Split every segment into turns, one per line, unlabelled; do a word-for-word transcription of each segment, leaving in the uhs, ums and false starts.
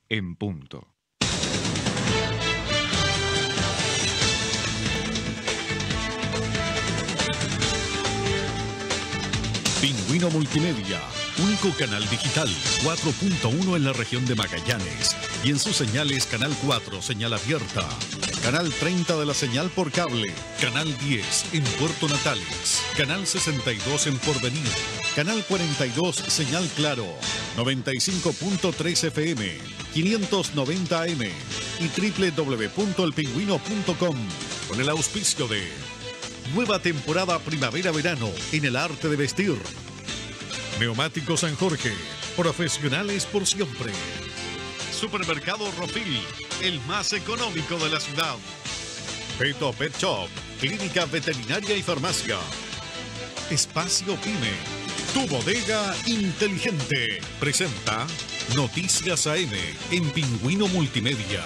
en punto. Pingüino Multimedia, único canal digital cuatro punto uno en la región de Magallanes y en sus señales Canal cuatro, señal abierta, Canal treinta de la señal por cable, Canal diez en Puerto Natales, Canal sesenta y dos en Porvenir, Canal cuarenta y dos señal Claro, noventa y cinco punto tres F M, quinientos noventa A M y doble u doble u doble u punto el pingüino punto com con el auspicio de Nueva temporada primavera-verano en el arte de vestir. Neumático San Jorge, profesionales por siempre. Supermercado Rofil, el más económico de la ciudad. Peto Pet Shop, clínica veterinaria y farmacia. Espacio Pyme, tu bodega inteligente. Presenta Noticias A M en Pingüino Multimedia.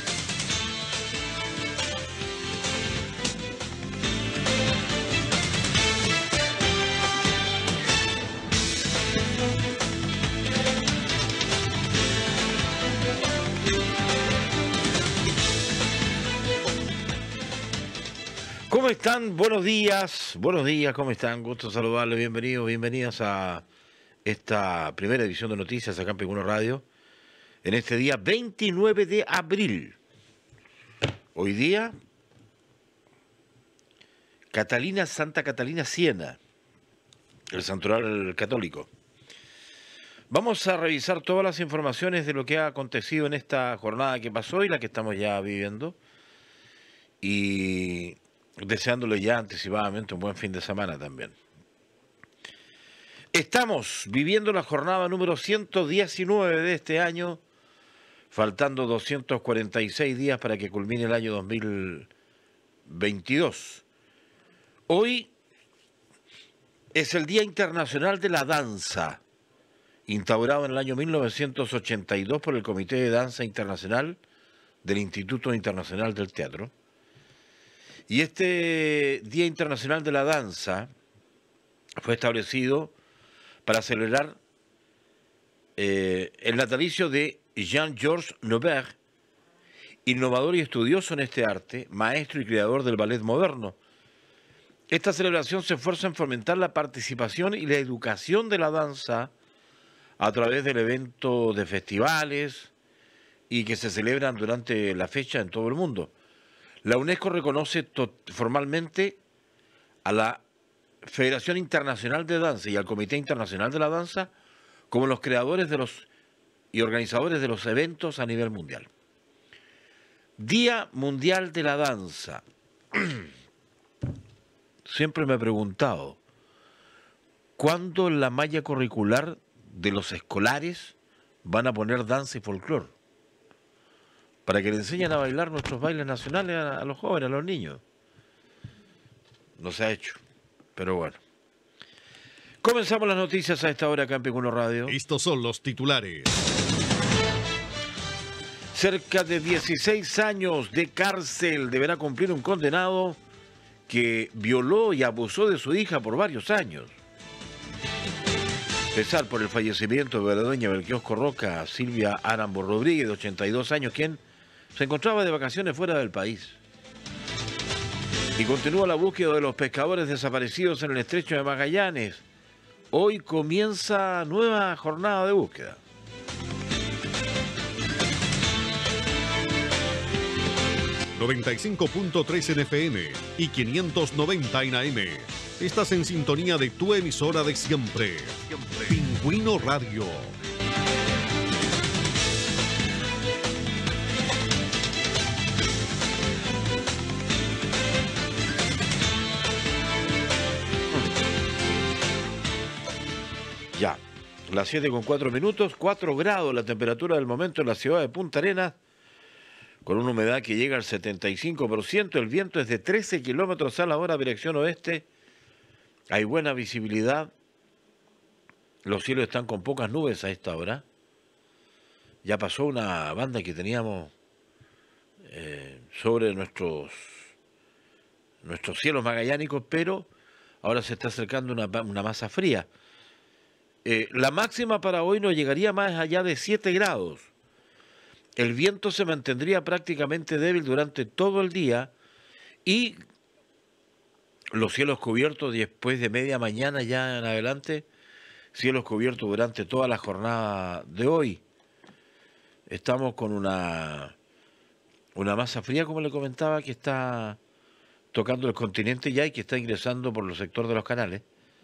¿Cómo están? Buenos días, buenos días, ¿cómo están? Gusto saludarles, bienvenidos, bienvenidas a esta primera edición de noticias acá en Pingüino Radio, en este día veintinueve de abril. Hoy día, Catalina, Santa Catalina Siena, el santoral católico. Vamos a revisar todas las informaciones de lo que ha acontecido en esta jornada que pasó y la que estamos ya viviendo. Y deseándole ya anticipadamente un buen fin de semana también. Estamos viviendo la jornada número ciento diecinueve de este año, faltando doscientos cuarenta y seis días para que culmine el año dos mil veintidós. Hoy es el Día Internacional de la Danza, instaurado en el año mil novecientos ochenta y dos por el Comité de Danza Internacional del Instituto Internacional del Teatro. Y este Día Internacional de la Danza fue establecido para celebrar eh, el natalicio de Jean-Georges Noverre, innovador y estudioso en este arte, maestro y creador del ballet moderno. Esta celebración se esfuerza en fomentar la participación y la educación de la danza a través del evento de festivales y que se celebran durante la fecha en todo el mundo. La UNESCO reconoce formalmente a la Federación Internacional de Danza y al Comité Internacional de la Danza como los creadores de los y organizadores de los eventos a nivel mundial. Día Mundial de la Danza. Siempre me he preguntado, ¿cuándo en la malla curricular de los escolares van a poner danza y folclore? Para que le enseñen a bailar nuestros bailes nacionales a, a los jóvenes, a los niños. No se ha hecho, pero bueno. Comenzamos las noticias a esta hora acá en Pingüino Radio.
Estos son los titulares.
Cerca de dieciséis años de cárcel deberá cumplir un condenado que violó y abusó de su hija por varios años. Pesar por el fallecimiento de la dueña del kiosco Roca, Silvia Arambo Rodríguez, de ochenta y dos años, quien se encontraba de vacaciones fuera del país. Y continúa la búsqueda de los pescadores desaparecidos en el estrecho de Magallanes. Hoy comienza nueva jornada de búsqueda.
noventa y cinco punto tres en F M y quinientos noventa en A M. Estás en sintonía de tu emisora de siempre. siempre. Pingüino Radio.
Ya, las siete con cuatro minutos, cuatro grados la temperatura del momento en la ciudad de Punta Arenas, con una humedad que llega al setenta y cinco por ciento, el viento es de trece kilómetros a la hora, dirección oeste, hay buena visibilidad, los cielos están con pocas nubes a esta hora, ya pasó una banda que teníamos eh, sobre nuestros, nuestros cielos magallánicos, pero ahora se está acercando una, una masa fría. Eh, la máxima para hoy no llegaría más allá de siete grados. el viento se mantendría prácticamente débil durante todo el día y los cielos cubiertos después de media mañana ya en adelante, cielos cubiertos durante toda la jornada de hoy. Estamos con una, una masa fría, como le comentaba, que está tocando el continente ya y que está ingresando por los sectores de los canales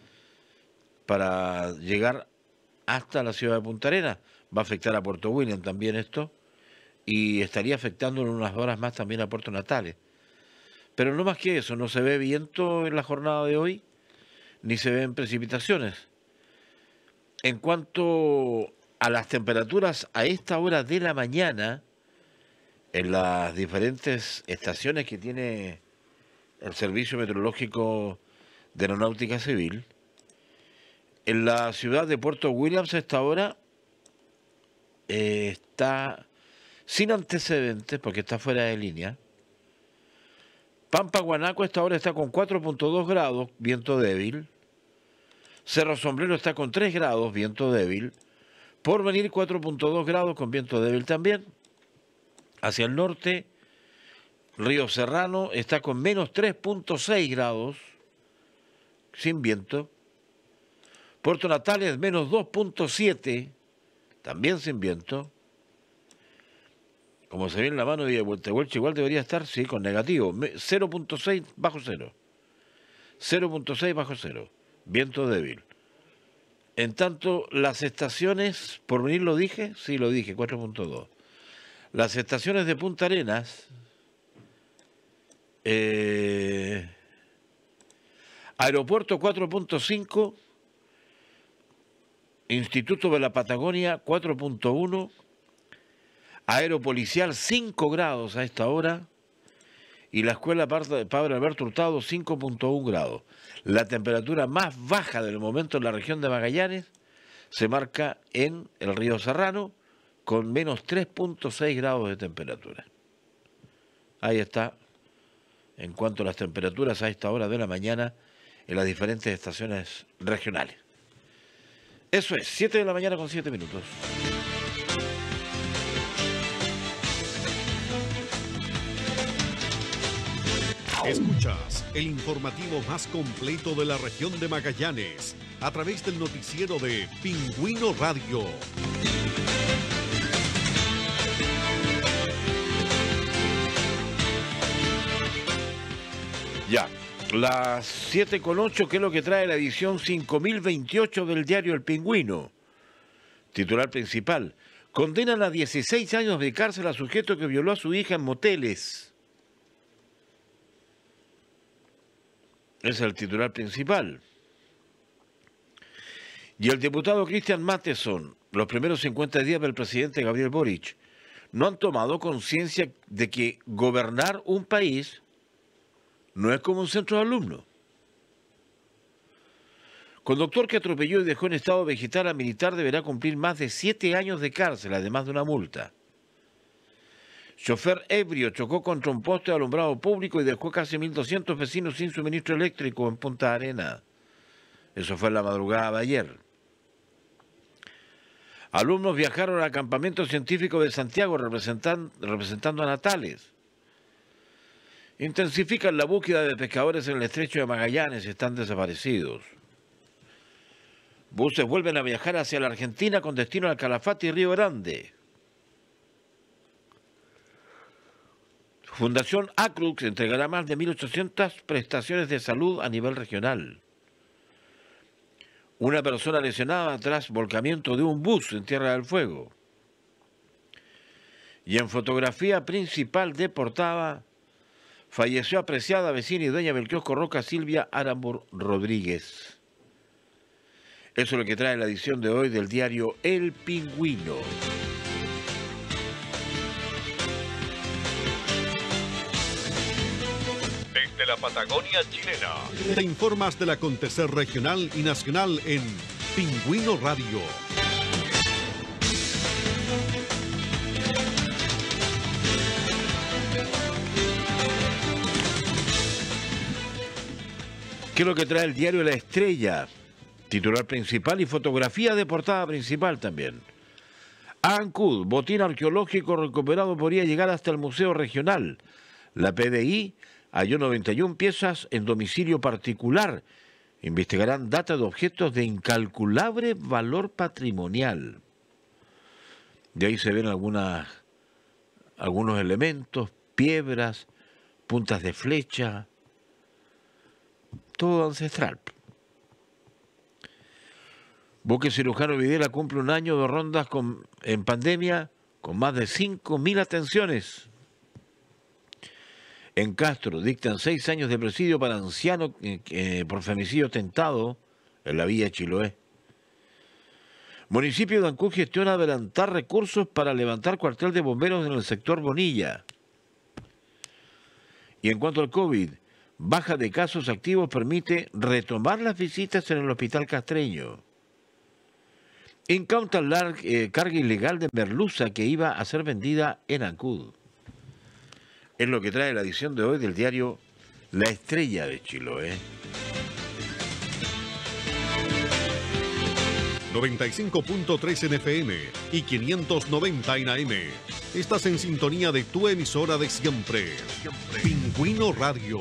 para llegar hasta la ciudad de Punta Arenas. Va a afectar a Puerto William también esto y estaría afectando en unas horas más también a Puerto Natales. Pero no más que eso, no se ve viento en la jornada de hoy, ni se ven precipitaciones. En cuanto a las temperaturas a esta hora de la mañana, en las diferentes estaciones que tiene el Servicio Meteorológico de Aeronáutica Civil, en la ciudad de Puerto Williams a esta hora eh, está sin antecedentes porque está fuera de línea. Pampa Guanaco a esta hora está con cuatro punto dos grados, viento débil. Cerro Sombrero está con tres grados, viento débil. Porvenir cuatro punto dos grados con viento débil también. Hacia el norte, Río Serrano está con menos tres punto seis grados, sin viento. Puerto Natales menos dos punto siete, también sin viento. Como se ve en la mano de Huelche, igual debería estar, sí, con negativo. cero punto seis bajo cero. cero punto seis bajo cero. Viento débil. En tanto, las estaciones, por venir lo dije, sí lo dije, cuatro punto dos. Las estaciones de Punta Arenas, eh, Aeropuerto cuatro punto cinco, Instituto de la Patagonia cuatro punto uno, Aeropolicial cinco grados a esta hora y la Escuela Padre Alberto Hurtado cinco punto uno grados. La temperatura más baja del momento en la región de Magallanes se marca en el Río Serrano con menos tres punto seis grados de temperatura. Ahí está, en cuanto a las temperaturas a esta hora de la mañana en las diferentes estaciones regionales. Eso es, siete de la mañana con siete minutos.
Escuchas el informativo más completo de la región de Magallanes a través del noticiero de Pingüino Radio.
Ya, las siete con ocho, que es lo que trae la edición cinco mil veintiocho del diario El Pingüino. Titular principal: condenan a dieciséis años de cárcel a sujeto que violó a su hija en moteles. Es el titular principal. Y el diputado Cristian Matheson: los primeros cincuenta días del presidente Gabriel Boric no han tomado conciencia de que gobernar un país no es como un centro de alumnos. Conductor que atropelló y dejó en estado vegetal a militar deberá cumplir más de siete años de cárcel, además de una multa. Chofer ebrio chocó contra un poste de alumbrado público y dejó casi mil doscientos vecinos sin suministro eléctrico en Punta Arenas. Eso fue en la madrugada de ayer. Alumnos viajaron al campamento científico de Santiago representan, representando a Natales. Intensifican la búsqueda de pescadores en el estrecho de Magallanes, están desaparecidos. Buses vuelven a viajar hacia la Argentina con destino al Calafate y Río Grande. Fundación Acrux entregará más de mil ochocientas prestaciones de salud a nivel regional. Una persona lesionada tras volcamiento de un bus en Tierra del Fuego. Y en fotografía principal de portada, falleció apreciada vecina y dueña del kiosco Roca Silvia Arambur Rodríguez. Eso es lo que trae la edición de hoy del diario El Pingüino.
Desde la Patagonia chilena, te informas del acontecer regional y nacional en Pingüino Radio.
¿Qué es lo que trae el diario La Estrella? Titular principal y fotografía de portada principal también. Ancud, botín arqueológico recuperado podría llegar hasta el Museo Regional. La P D I halló noventa y una piezas en domicilio particular. Investigarán data de objetos de incalculable valor patrimonial. De ahí se ven algunas, algunos elementos, piedras, puntas de flecha, todo ancestral. Buque cirujano Videla cumple un año de rondas con, en pandemia con más de cinco mil atenciones. En Castro dictan seis años de presidio para anciano eh, eh, por femicidio tentado en la villa Chiloé. Municipio de Ancud gestiona adelantar recursos para levantar cuartel de bomberos en el sector Bonilla. Y en cuanto al COVID, baja de casos activos permite retomar las visitas en el hospital castreño. Incautan la eh, carga ilegal de merluza que iba a ser vendida en Ancud. Es lo que trae la edición de hoy del diario La Estrella de Chiloé.
noventa y cinco punto tres en F M y quinientos noventa en A M. Estás en sintonía de tu emisora de siempre. siempre. Pingüino Radio.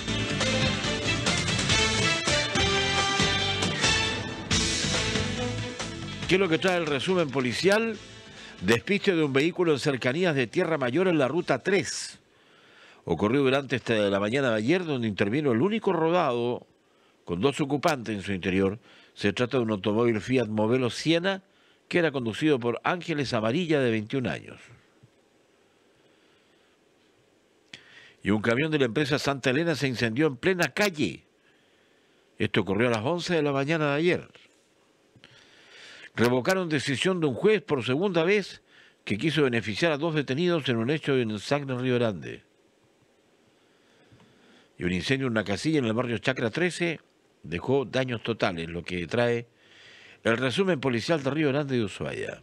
¿Qué es lo que trae el resumen policial? Despiste de un vehículo en cercanías de Tierra Mayor en la ruta tres. Ocurrió durante esta, la mañana de ayer, donde intervino el único rodado con dos ocupantes en su interior. Se trata de un automóvil Fiat Movelo Siena que era conducido por Ángeles Amarilla, de veintiún años. Y un camión de la empresa Santa Elena se incendió en plena calle. Esto ocurrió a las once de la mañana de ayer. Revocaron decisión de un juez por segunda vez que quiso beneficiar a dos detenidos en un hecho en Sagna, Río Grande. Y un incendio en una casilla en el barrio Chacra trece dejó daños totales, lo que trae el resumen policial de Río Grande y Ushuaia.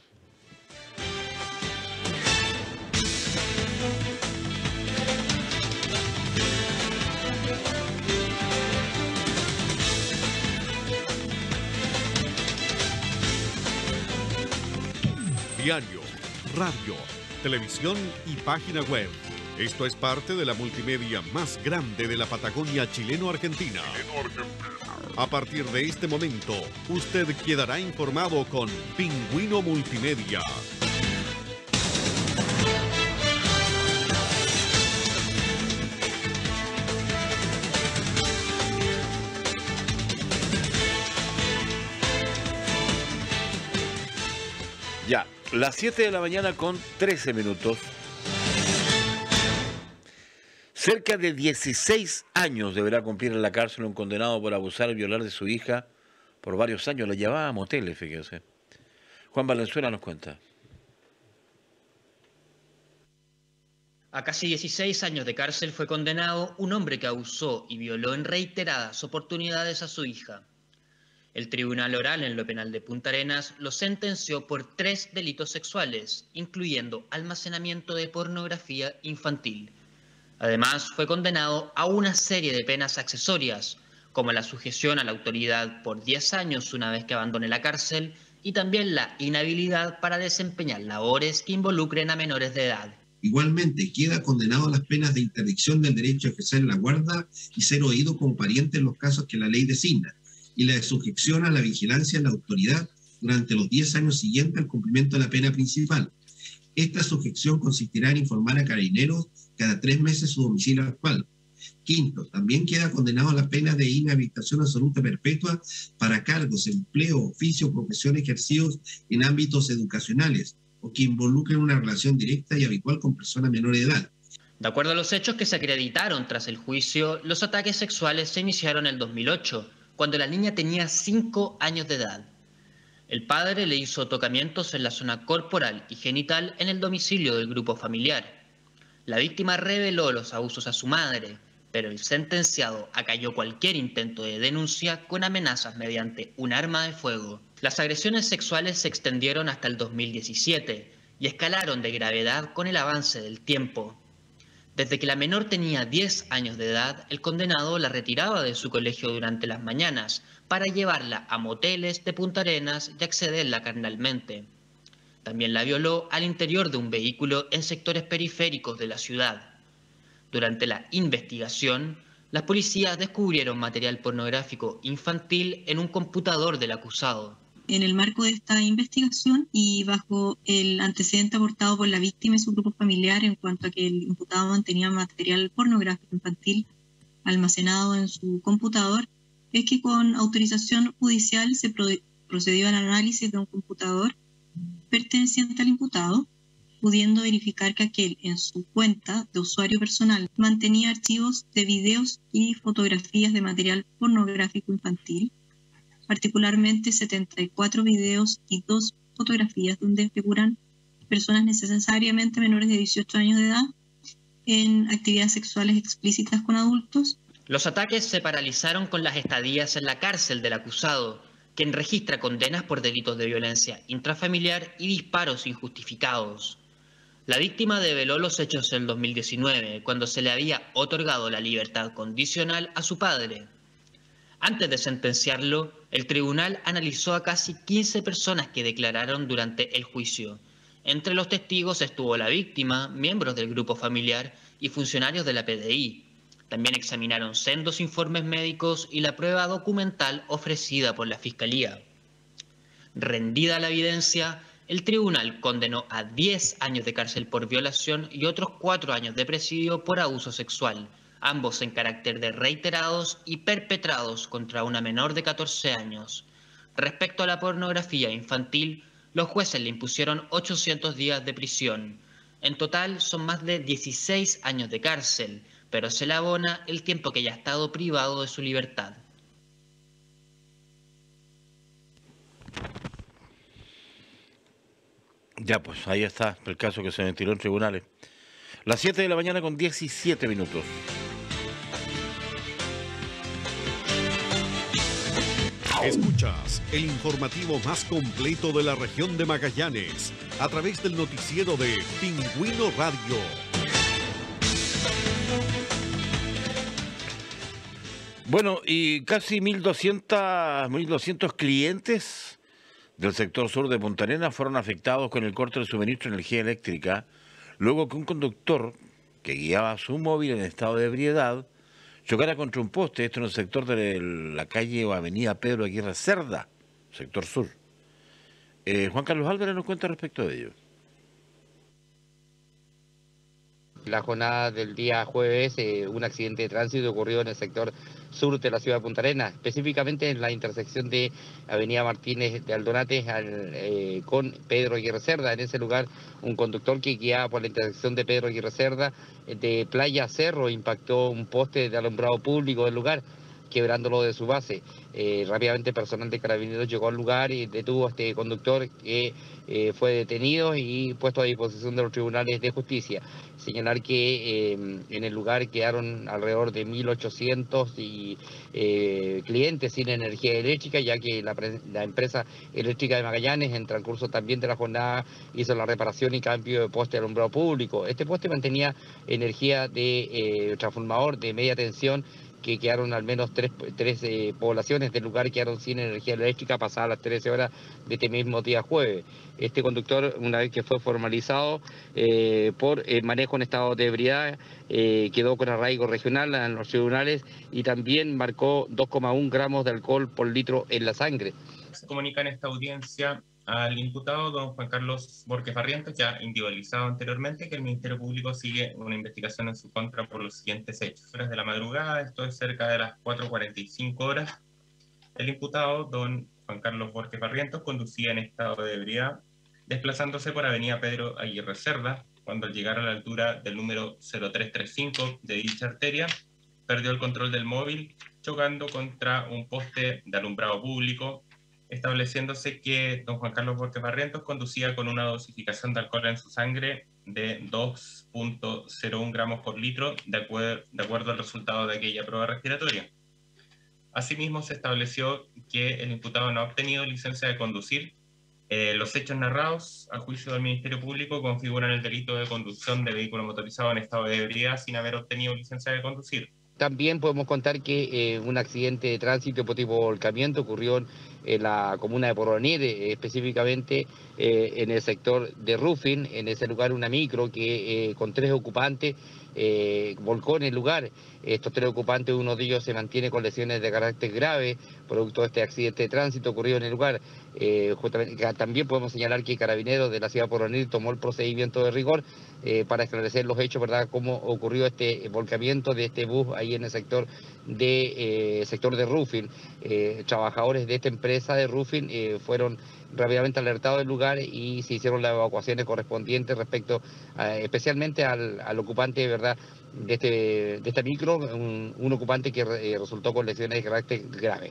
Diario, radio, televisión y página web. Esto es parte de la multimedia más grande de la Patagonia chileno-argentina. A partir de este momento, usted quedará informado con Pingüino Multimedia.
Ya, las siete de la mañana con trece minutos. Cerca de dieciséis años deberá cumplir en la cárcel un condenado por abusar y violar de su hija por varios años. La llevaba a moteles, fíjese. Juan Valenzuela nos cuenta.
A casi dieciséis años de cárcel fue condenado un hombre que abusó y violó en reiteradas oportunidades a su hija. El Tribunal Oral en lo Penal de Punta Arenas lo sentenció por tres delitos sexuales, incluyendo almacenamiento de pornografía infantil. Además, fue condenado a una serie de penas accesorias, como la sujeción a la autoridad por diez años una vez que abandone la cárcel, y también la inhabilidad para desempeñar labores que involucren a menores de edad.
Igualmente, queda condenado a las penas de interdicción del derecho a ejercer la guarda y ser oído como pariente en los casos que la ley designa, y la de sujeción a la vigilancia de la autoridad durante los diez años siguientes al cumplimiento de la pena principal. Esta sujeción consistirá en informar a carabineros cada tres meses su domicilio actual. Quinto, también queda condenado a la pena de inhabilitación absoluta perpetua para cargos, empleo, oficio o profesión ejercidos en ámbitos educacionales o que involucren una relación directa y habitual con personas menores de edad.
De acuerdo a los hechos que se acreditaron tras el juicio, los ataques sexuales se iniciaron en el dos mil ocho, cuando la niña tenía cinco años de edad. El padre le hizo tocamientos en la zona corporal y genital en el domicilio del grupo familiar. La víctima reveló los abusos a su madre, pero el sentenciado acalló cualquier intento de denuncia con amenazas mediante un arma de fuego. Las agresiones sexuales se extendieron hasta el dos mil diecisiete y escalaron de gravedad con el avance del tiempo. Desde que la menor tenía diez años de edad, el condenado la retiraba de su colegio durante las mañanas para llevarla a moteles de Punta Arenas y accederla carnalmente. También la violó al interior de un vehículo en sectores periféricos de la ciudad. Durante la investigación, las policías descubrieron material pornográfico infantil en un computador del acusado.
En el marco de esta investigación y bajo el antecedente aportado por la víctima y su grupo familiar en cuanto a que el imputado mantenía material pornográfico infantil almacenado en su computador, es que con autorización judicial se procedió al análisis de un computador perteneciente al imputado, pudiendo verificar que aquel en su cuenta de usuario personal mantenía archivos de videos y fotografías de material pornográfico infantil, particularmente setenta y cuatro videos y dos fotografías donde figuran personas necesariamente menores de dieciocho años de edad en actividades sexuales explícitas con adultos.
Los ataques se paralizaron con las estadías en la cárcel del acusado, quien registra condenas por delitos de violencia intrafamiliar y disparos injustificados. La víctima develó los hechos en el dos mil diecinueve, cuando se le había otorgado la libertad condicional a su padre. Antes de sentenciarlo, el tribunal analizó a casi quince personas que declararon durante el juicio. Entre los testigos estuvo la víctima, miembros del grupo familiar y funcionarios de la P D I. También examinaron sendos informes médicos y la prueba documental ofrecida por la Fiscalía. Rendida la evidencia, el tribunal condenó a diez años de cárcel por violación y otros cuatro años de presidio por abuso sexual, ambos en carácter de reiterados y perpetrados contra una menor de catorce años. Respecto a la pornografía infantil, los jueces le impusieron ochocientos días de prisión. En total son más de dieciséis años de cárcel, pero se le abona el tiempo que ya ha estado privado de su libertad.
Ya, pues ahí está el caso que se ventiló en tribunales. Las siete de la mañana con diecisiete minutos.
Escuchas el informativo más completo de la región de Magallanes a través del noticiero de Pingüino Radio.
Bueno, y casi mil doscientos clientes del sector sur de Punta Arenas fueron afectados con el corte de suministro de energía eléctrica, luego que un conductor que guiaba su móvil en estado de ebriedad chocara contra un poste, esto en el sector de la calle o avenida Pedro Aguirre Cerda, sector sur. Eh, Juan Carlos Álvarez nos cuenta respecto de ello.
La jornada del día jueves, eh, un accidente de tránsito ocurrió en el sector sur de la ciudad de Punta Arenas, específicamente en la intersección de Avenida Martínez de Aldonate al, eh, con Pedro Aguirre Cerda. En ese lugar, un conductor que guiaba por la intersección de Pedro Aguirre Cerda de Playa Cerro impactó un poste de alumbrado público del lugar, quebrándolo de su base. Eh, rápidamente personal de Carabineros llegó al lugar y detuvo a este conductor que eh, fue detenido y puesto a disposición de los tribunales de justicia. Señalar que eh, en el lugar quedaron alrededor de mil ochocientos y, eh, clientes sin energía eléctrica, ya que la, la empresa eléctrica de Magallanes, en transcurso también de la jornada, hizo la reparación y cambio de poste de alumbrado público. Este poste mantenía energía de eh, transformador de media tensión, que quedaron al menos tres, tres eh, poblaciones del lugar quedaron sin energía eléctrica pasadas las trece horas de este mismo día jueves. Este conductor, una vez que fue formalizado eh, por el manejo en estado de ebriedad, eh, quedó con arraigo regional en los tribunales y también marcó dos coma uno gramos de alcohol por litro en la sangre.
Se comunica en esta audiencia al imputado don Juan Carlos Borges Barrientos, ya individualizado anteriormente, que el Ministerio Público sigue una investigación en su contra por los siguientes hechos. Horas de la madrugada, esto es cerca de las cuatro cuarenta y cinco horas, el imputado don Juan Carlos Borges Barrientos conducía en estado de ebriedad, desplazándose por avenida Pedro Aguirre Cerda. Cuando al llegar a la altura del número cero tres tres cinco de dicha arteria, perdió el control del móvil, chocando contra un poste de alumbrado público, estableciéndose que don Juan Carlos Borges Barrientos conducía con una dosificación de alcohol en su sangre de dos punto cero uno gramos por litro, de, acuer de acuerdo al resultado de aquella prueba respiratoria. Asimismo, se estableció que el imputado no ha obtenido licencia de conducir. Eh, los hechos narrados, a juicio del Ministerio Público, configuran el delito de conducción de vehículo motorizado en estado de ebriedad sin haber obtenido licencia de conducir.
También podemos contar que eh, un accidente de tránsito tipo volcamiento ocurrió en la comuna de Porvenir, eh, específicamente eh, en el sector de roofing, en ese lugar una micro que eh, con tres ocupantes eh, volcó en el lugar. Estos tres ocupantes, uno de ellos se mantiene con lesiones de carácter grave, producto de este accidente de tránsito ocurrido en el lugar. Eh, justamente, también podemos señalar que Carabineros de la ciudad de Porvenir tomó el procedimiento de rigor eh, para esclarecer los hechos, ¿verdad?, cómo ocurrió este volcamiento de este bus ahí en el sector de eh, sector de roofing. Eh, trabajadores de esta empresa de roofing eh, fueron rápidamente alertados del lugar y se hicieron las evacuaciones correspondientes respecto a, especialmente al, al ocupante, ¿verdad?, de este de esta micro, un, un ocupante que eh, resultó con lesiones de carácter grave.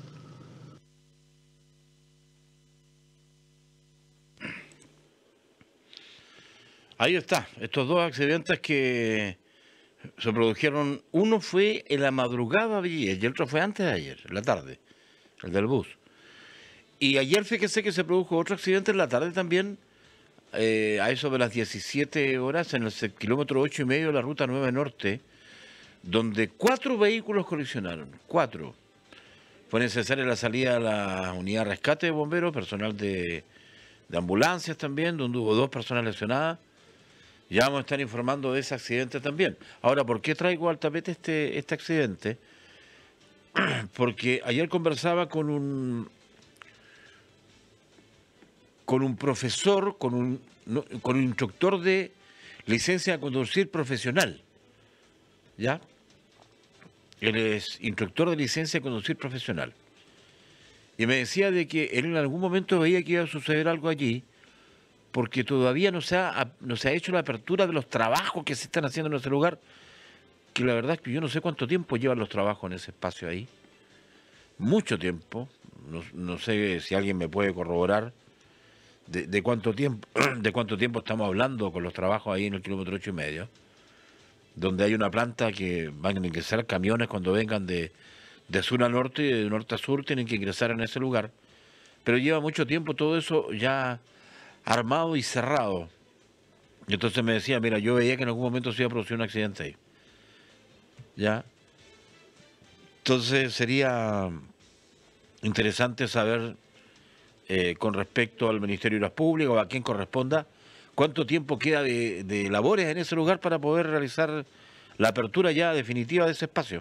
Ahí está, estos dos accidentes que se produjeron, uno fue en la madrugada de ayer y el otro fue antes de ayer, en la tarde, el del bus. Y ayer fíjese que se produjo otro accidente en la tarde también, eh, a eso de las diecisiete horas, en el kilómetro ocho y medio de la ruta nueve norte, donde cuatro vehículos colisionaron, cuatro. Fue necesaria la salida de la unidad de rescate de bomberos, personal de, de ambulancias también, donde hubo dos personas lesionadas. Ya vamos a estar informando de ese accidente también. Ahora, ¿por qué traigo al tapete este, este accidente? Porque ayer conversaba con un con un profesor, con un, no, con un instructor de licencia de conducir profesional. ¿Ya? Él es instructor de licencia de conducir profesional. Y me decía de que él en algún momento veía que iba a suceder algo allí, porque todavía no se ha, no se ha hecho la apertura de los trabajos que se están haciendo en ese lugar, que la verdad es que yo no sé cuánto tiempo llevan los trabajos en ese espacio ahí. Mucho tiempo. No, no sé si alguien me puede corroborar de, de cuánto tiempo de cuánto tiempo estamos hablando con los trabajos ahí en el kilómetro ocho y medio, donde hay una planta que van a ingresar camiones cuando vengan de, de sur a norte y de norte a sur, tienen que ingresar en ese lugar. Pero lleva mucho tiempo todo eso ya armado y cerrado. Y entonces me decía, mira, yo veía que en algún momento se iba a producir un accidente ahí. ¿Ya? Entonces sería interesante saber, eh, con respecto al Ministerio de Obras Públicas o a quien corresponda, cuánto tiempo queda de, de labores en ese lugar para poder realizar la apertura ya definitiva de ese espacio.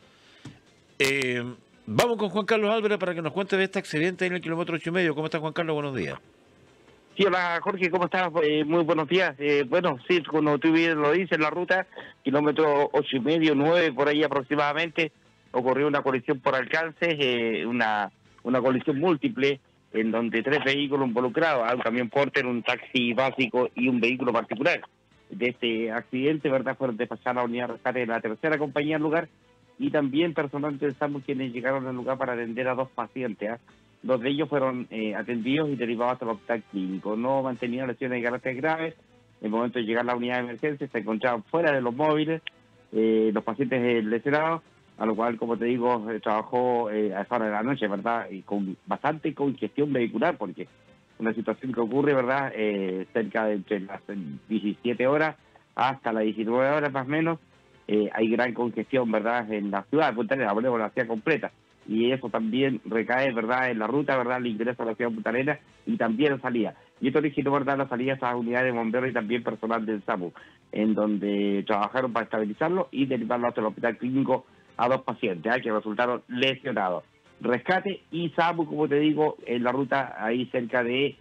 Eh, vamos con Juan Carlos Álvarez para que nos cuente de este accidente en el kilómetro ocho y medio. ¿Cómo está, Juan Carlos? Buenos días.
Sí, hola Jorge, ¿cómo estás? Eh, muy buenos días. Eh, bueno, sí, como tú bien lo dices, la ruta, kilómetro ocho y medio, nueve, por ahí aproximadamente, ocurrió una colisión por alcance, eh, una, una colisión múltiple, en donde tres vehículos involucrados, un camión Porter, un taxi básico y un vehículo particular. De este accidente, ¿verdad?, fueron despachadas a la unidad de rescate de la tercera compañía al lugar y también personal del SAMU quienes llegaron al lugar para atender a dos pacientes. ¿eh? Dos de ellos fueron eh, atendidos y derivados hasta el hospital clínico. No mantenían lesiones de carácter graves. En el momento de llegar a la unidad de emergencia se encontraban fuera de los móviles eh, los pacientes eh, lesionados, a lo cual, como te digo, eh, trabajó eh, a esa hora de la noche, ¿verdad? Y con bastante congestión vehicular, porque una situación que ocurre, ¿verdad?, eh, cerca de entre las diecisiete horas hasta las diecinueve horas más o menos, eh, hay gran congestión, ¿verdad?, en la ciudad de Punta Arenas, hablemos de la ciudad completa. Y eso también recae, ¿verdad?, en la ruta, ¿verdad?, el ingreso a la ciudad de Punta Arenas y también la salida. Y esto originó, ¿verdad?, la salida a esas unidades de bomberos y también personal del SAMU, en donde trabajaron para estabilizarlo y derivarlo hasta el hospital clínico a dos pacientes ¿eh? que resultaron lesionados. Rescate y SAMU, como te digo, en la ruta ahí cerca de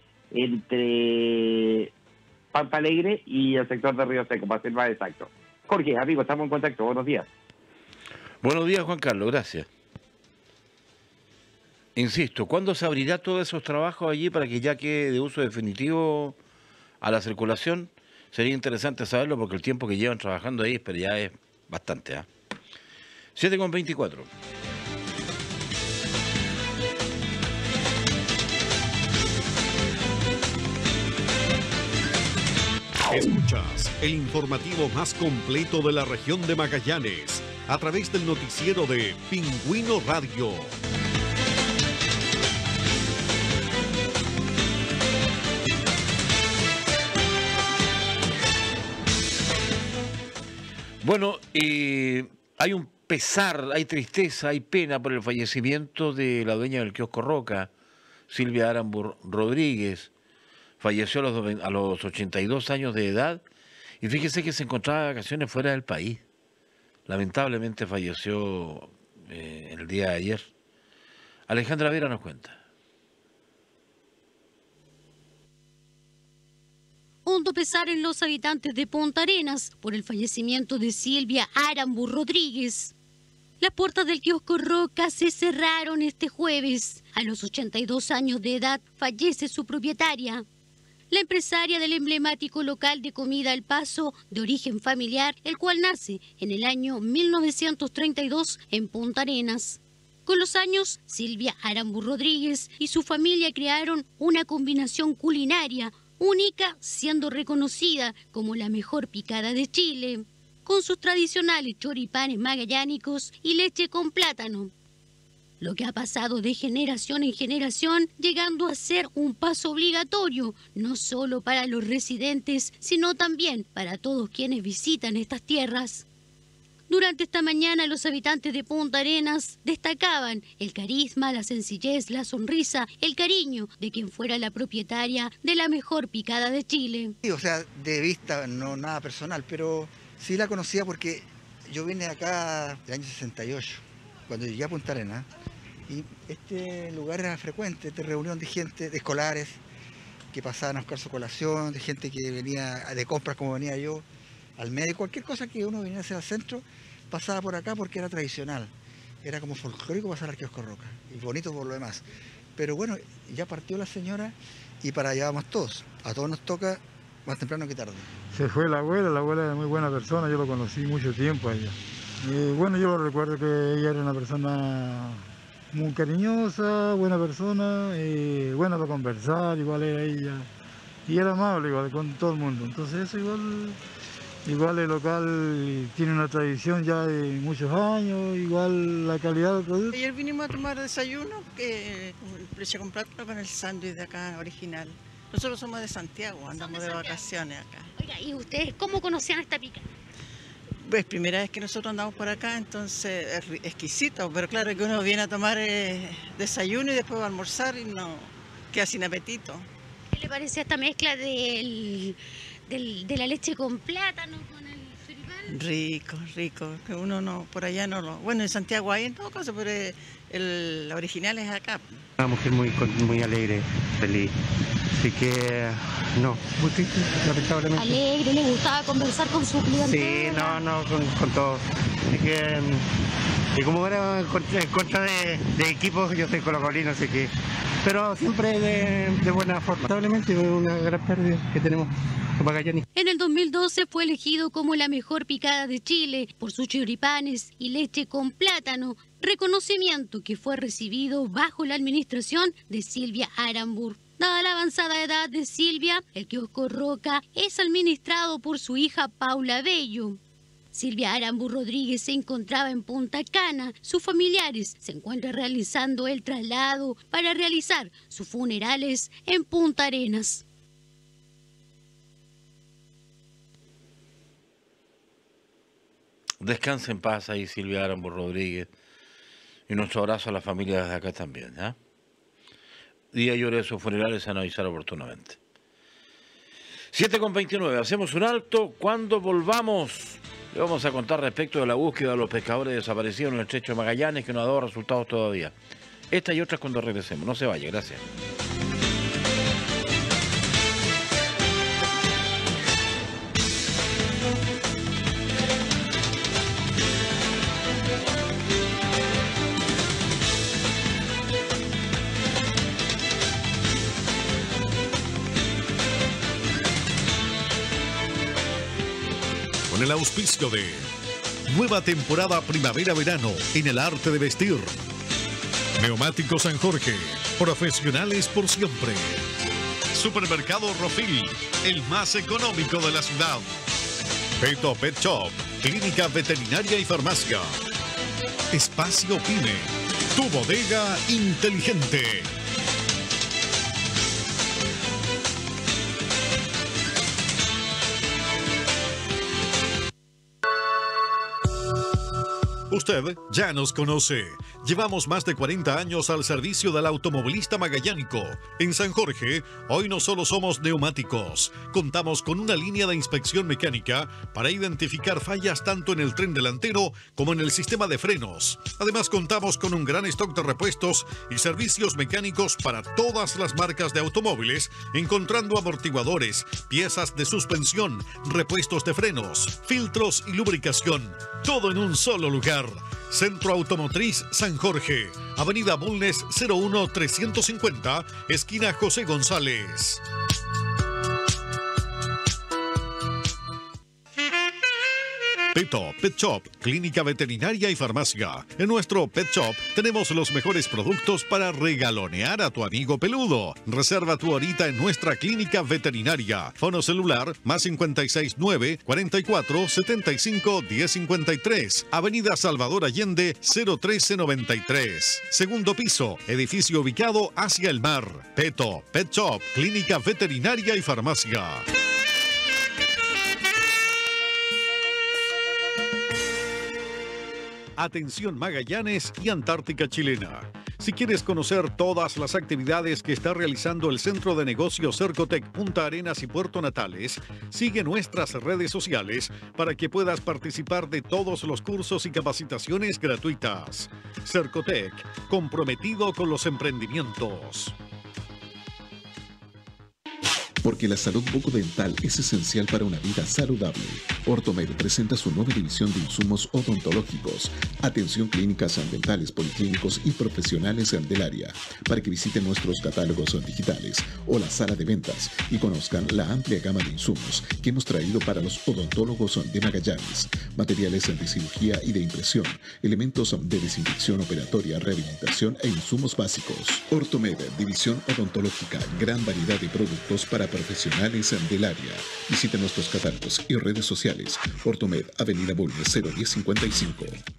entre Pampa Alegre y el sector de Río Seco, para ser más exacto. Jorge, amigo, estamos en contacto. Buenos días.
Buenos días, Juan Carlos. Gracias. Insisto, ¿cuándo se abrirá todos esos trabajos allí para que ya quede de uso definitivo a la circulación? Sería interesante saberlo porque el tiempo que llevan trabajando ahí, pero ya es bastante. ¿eh? siete con veinticuatro.
Escuchas el informativo más completo de la región de Magallanes a través del noticiero de Pingüino Radio.
Bueno, y hay un pesar, hay tristeza, hay pena por el fallecimiento de la dueña del kiosco Roca, Silvia Arambur Rodríguez. Falleció a los, a los ochenta y dos años de edad y fíjese que se encontraba de vacaciones fuera del país. Lamentablemente falleció eh, el día de ayer. Alejandra Vera nos cuenta.
Hondo pesar en los habitantes de Punta Arenas por el fallecimiento de Silvia Arambur Rodríguez. Las puertas del kiosco Roca se cerraron este jueves. A los ochenta y dos años de edad fallece su propietaria. La empresaria del emblemático local de comida El Paso, de origen familiar, el cual nace en el año mil novecientos treinta y dos en Punta Arenas. Con los años, Silvia Arambur Rodríguez y su familia crearon una combinación culinaria única, siendo reconocida como la mejor picada de Chile, con sus tradicionales choripanes magallánicos y leche con plátano. Lo que ha pasado de generación en generación, llegando a ser un paso obligatorio, no solo para los residentes, sino también para todos quienes visitan estas tierras. Durante esta mañana, los habitantes de Punta Arenas destacaban el carisma, la sencillez, la sonrisa, el cariño de quien fuera la propietaria de la mejor picada de Chile.
Sí, o sea, de vista, no nada personal, pero sí la conocía porque yo vine acá en el año sesenta y ocho, cuando llegué a Punta Arenas, y este lugar era frecuente, de reunión de gente, de escolares, que pasaban a buscar su colación, de gente que venía de compras como venía yo, al medio, cualquier cosa que uno viniera hacia el centro, pasaba por acá porque era tradicional. Era como folclórico pasar al kiosco Roca, y bonito por lo demás. Pero bueno, ya partió la señora y para allá vamos todos. A todos nos toca más temprano que tarde.
Se fue la abuela, la abuela era muy buena persona, yo lo conocí mucho tiempo a ella. Y bueno, yo lo recuerdo que ella era una persona muy cariñosa, buena persona, y buena para conversar, igual era ella. Y era amable igual con todo el mundo. Entonces eso igual... Igual el local tiene una tradición ya de muchos años, igual la calidad del producto.
Ayer vinimos a tomar desayuno, que leche con plátano con el sándwich de acá original. Nosotros somos de Santiago, andamos de, de vacaciones acá.
Oiga, ¿y ustedes cómo conocían esta picada?
Pues primera vez que nosotros andamos por acá, entonces es exquisito, pero claro que uno viene a tomar eh, desayuno y después va a almorzar y no queda sin apetito.
¿Qué le parece esta mezcla del... Del, de la leche con plátano, con el choripán?
Rico, rico, que uno no, por allá no lo... Bueno, en Santiago hay en todo caso, pero el, la original es acá.
Una mujer muy, muy alegre, feliz, así que no, muy triste, lamentablemente.
Alegre, le gustaba conversar con su clientela.
Sí, no, no, con, con todo. Así que, y como era en contra, en contra de, de equipos, yo soy colocolino, así que... Pero siempre de, de buena forma. Lamentablemente es una gran pérdida que tenemos.
En el dos mil doce fue elegido como la mejor picada de Chile por sus choripanes y leche con plátano, reconocimiento que fue recibido bajo la administración de Silvia Arambur. Dada la avanzada edad de Silvia, el kiosco Roca es administrado por su hija Paula Bello. Silvia Arambur Rodríguez se encontraba en Punta Cana. Sus familiares se encuentran realizando el traslado para realizar sus funerales en Punta Arenas.
Descansa en paz ahí Silvia Arambur Rodríguez y nuestro abrazo a la familia desde acá también. ¿eh? Día y hora de sus funerales se van a avisar oportunamente. siete con veintinueve, hacemos un alto. Cuando volvamos le vamos a contar respecto de la búsqueda de los pescadores desaparecidos en el estrecho de Magallanes, que no ha dado resultados todavía. Esta y otras cuando regresemos. No se vaya, gracias.
Con el auspicio de nueva temporada primavera-verano en el arte de vestir. Neumático San Jorge, profesionales por siempre. Supermercado Rofil, el más económico de la ciudad. Peto Pet Shop, clínica veterinaria y farmacia. Espacio Pyme, tu bodega inteligente. Usted ya nos conoce. Llevamos más de cuarenta años al servicio del automovilista magallánico. En San Jorge, hoy no solo somos neumáticos, contamos con una línea de inspección mecánica para identificar fallas tanto en el tren delantero como en el sistema de frenos. Además, contamos con un gran stock de repuestos y servicios mecánicos para todas las marcas de automóviles, encontrando amortiguadores, piezas de suspensión, repuestos de frenos, filtros y lubricación. Todo en un solo lugar. Centro Automotriz San Jorge, Avenida Bulnes cero uno trescientos cincuenta, esquina José González. Peto Pet Shop, clínica veterinaria y farmacia. En nuestro Pet Shop tenemos los mejores productos para regalonear a tu amigo peludo. Reserva tu horita en nuestra clínica veterinaria. Fono celular más cincuenta y seis nueve, cuarenta y cuatro, setenta y cinco, diez cincuenta y tres. Avenida Salvador Allende cero trece noventa y tres. Segundo piso, edificio ubicado hacia el mar. Peto Pet Shop, clínica veterinaria y farmacia. Atención Magallanes y Antártica Chilena. Si quieres conocer todas las actividades que está realizando el Centro de Negocios Cercotec Punta Arenas y Puerto Natales, sigue nuestras redes sociales para que puedas participar de todos los cursos y capacitaciones gratuitas. Cercotec, comprometido con los emprendimientos.
Porque la salud bucodental es esencial para una vida saludable. Ortomed presenta su nueva división de insumos odontológicos, atención clínicas dentales, policlínicos y profesionales del área, para que visiten nuestros catálogos digitales o la sala de ventas y conozcan la amplia gama de insumos que hemos traído para los odontólogos de Magallanes, materiales de cirugía y de impresión, elementos de desinfección operatoria, rehabilitación e insumos básicos. Ortomed, división odontológica, gran variedad de productos para profesionales del área. Visita nuestros catálogos y redes sociales. Ortomed, Avenida Bulnes cero diez cincuenta y cinco.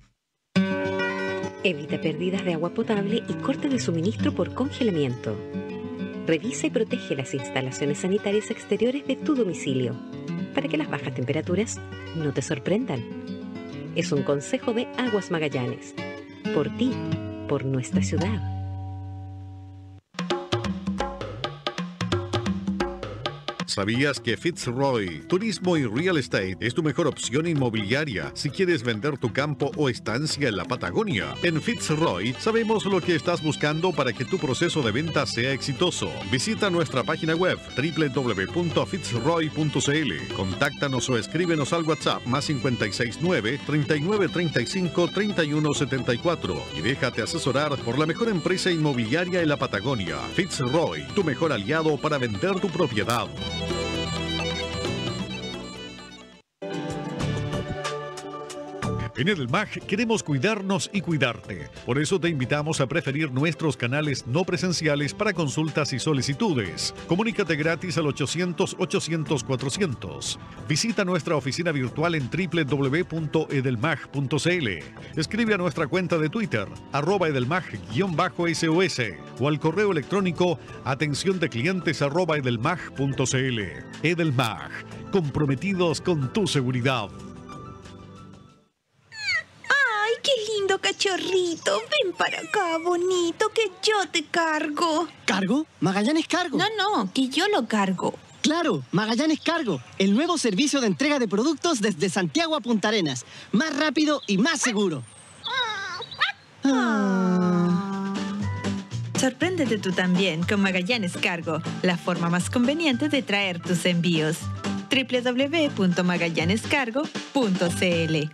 Evita pérdidas de agua potable y corte de suministro por congelamiento. Revisa y protege las instalaciones sanitarias exteriores de tu domicilio para que las bajas temperaturas no te sorprendan. Es un consejo de Aguas Magallanes. Por ti, por nuestra ciudad.
¿Sabías que Fitzroy Turismo y Real Estate es tu mejor opción inmobiliaria si quieres vender tu campo o estancia en la Patagonia? En Fitzroy sabemos lo que estás buscando para que tu proceso de venta sea exitoso. Visita nuestra página web doble u doble u doble u punto fitzroy punto c l. Contáctanos o escríbenos al WhatsApp más cincuenta y seis nueve, treinta y nueve treinta y cinco, treinta y uno setenta y cuatro y déjate asesorar por la mejor empresa inmobiliaria en la Patagonia. Fitzroy, tu mejor aliado para vender tu propiedad. En Edelmag queremos cuidarnos y cuidarte. Por eso te invitamos a preferir nuestros canales no presenciales para consultas y solicitudes. Comunícate gratis al ochocientos, ochocientos, cuatrocientos. Visita nuestra oficina virtual en doble u doble u doble u punto edelmag punto c l. Escribe a nuestra cuenta de Twitter, arroba edelmag-S O S, o al correo electrónico atención de clientes arroba edelmag punto c l. Edelmag, comprometidos con tu seguridad.
¡Qué lindo cachorrito! Ven para acá, bonito, que yo te cargo.
¿Cargo? Magallanes Cargo.
No, no, que yo lo cargo.
Claro, Magallanes Cargo, el nuevo servicio de entrega de productos desde Santiago a Punta Arenas. Más rápido y más seguro.
Ah. Sorpréndete tú también con Magallanes Cargo, la forma más conveniente de traer tus envíos. doble u doble u doble u punto magallanes cargo punto c l.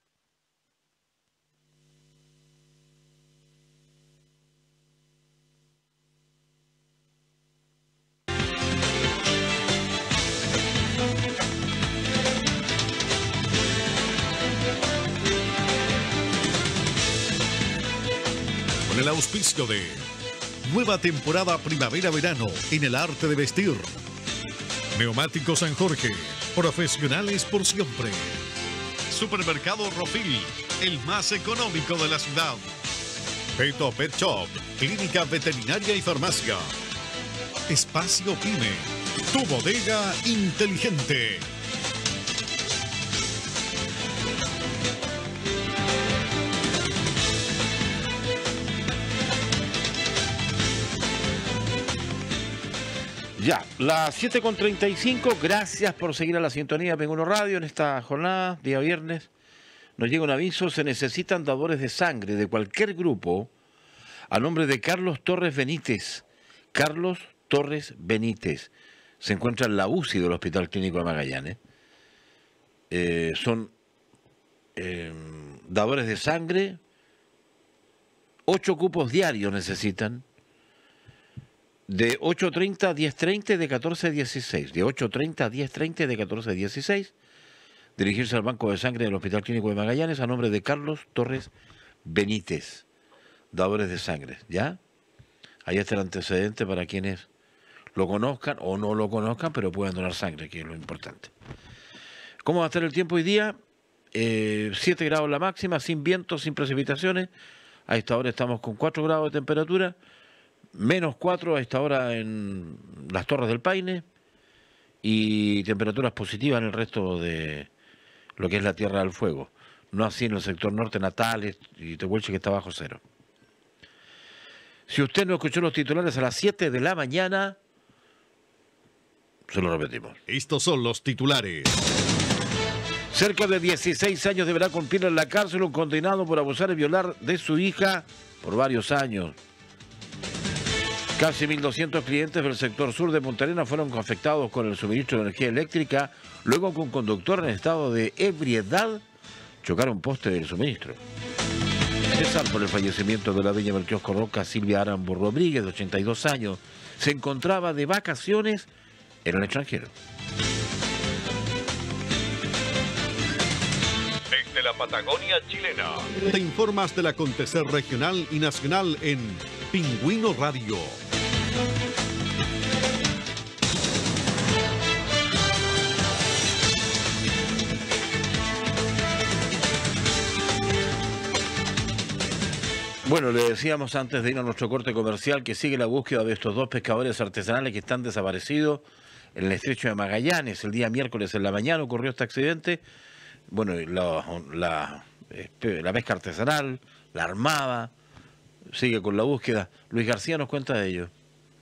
El auspicio de nueva temporada primavera-verano en el arte de vestir. Neumático San Jorge, profesionales por siempre. Supermercado Rofil, el más económico de la ciudad. Peto Pet Shop, clínica veterinaria y farmacia. Espacio Pyme, tu bodega inteligente.
Ya, las siete con treinta y cinco, gracias por seguir a la sintonía de Penguino Radio en esta jornada, día viernes. Nos llega un aviso, se necesitan dadores de sangre de cualquier grupo a nombre de Carlos Torres Benítez. Carlos Torres Benítez. Se encuentra en la U C I del Hospital Clínico de Magallanes. Eh, son eh, dadores de sangre, ocho cupos diarios necesitan. De ocho treinta a diez treinta y de catorce a dieciséis. De ocho treinta a diez treinta y de catorce a dieciséis. Dirigirse al Banco de Sangre del Hospital Clínico de Magallanes a nombre de Carlos Torres Benítez. Dadores de sangre, ¿ya? Ahí está el antecedente para quienes lo conozcan o no lo conozcan, pero puedan donar sangre, que es lo importante. ¿Cómo va a estar el tiempo hoy día? Eh, siete grados la máxima, sin viento, sin precipitaciones. A esta hora estamos con cuatro grados de temperatura. Menos cuatro a esta hora en las Torres del Paine y temperaturas positivas en el resto de lo que es la Tierra del Fuego. No así en el sector norte, Natales y Tehuelche, que está bajo cero. Si usted no escuchó los titulares a las siete de la mañana, se lo repetimos.
Estos son los titulares.
Cerca de dieciséis años deberá cumplir en la cárcel un condenado por abusar y violar de su hija por varios años. Casi mil doscientos clientes del sector sur de Punta Arenas fueron afectados con el suministro de energía eléctrica luego que un conductor en estado de ebriedad chocara un poste del suministro. Cesar por el fallecimiento de la dueña del kiosco Roca, Silvia Arambo Rodríguez, de ochenta y dos años, se encontraba de vacaciones en el extranjero.
Desde la Patagonia chilena, te informas del acontecer regional y nacional en Pingüino Radio.
Bueno, le decíamos antes de ir a nuestro corte comercial que sigue la búsqueda de estos dos pescadores artesanales que están desaparecidos en el estrecho de Magallanes. El día miércoles en la mañana ocurrió este accidente. Bueno, la, la, la pesca artesanal, la Armada, sigue con la búsqueda. Luis García nos cuenta de ello.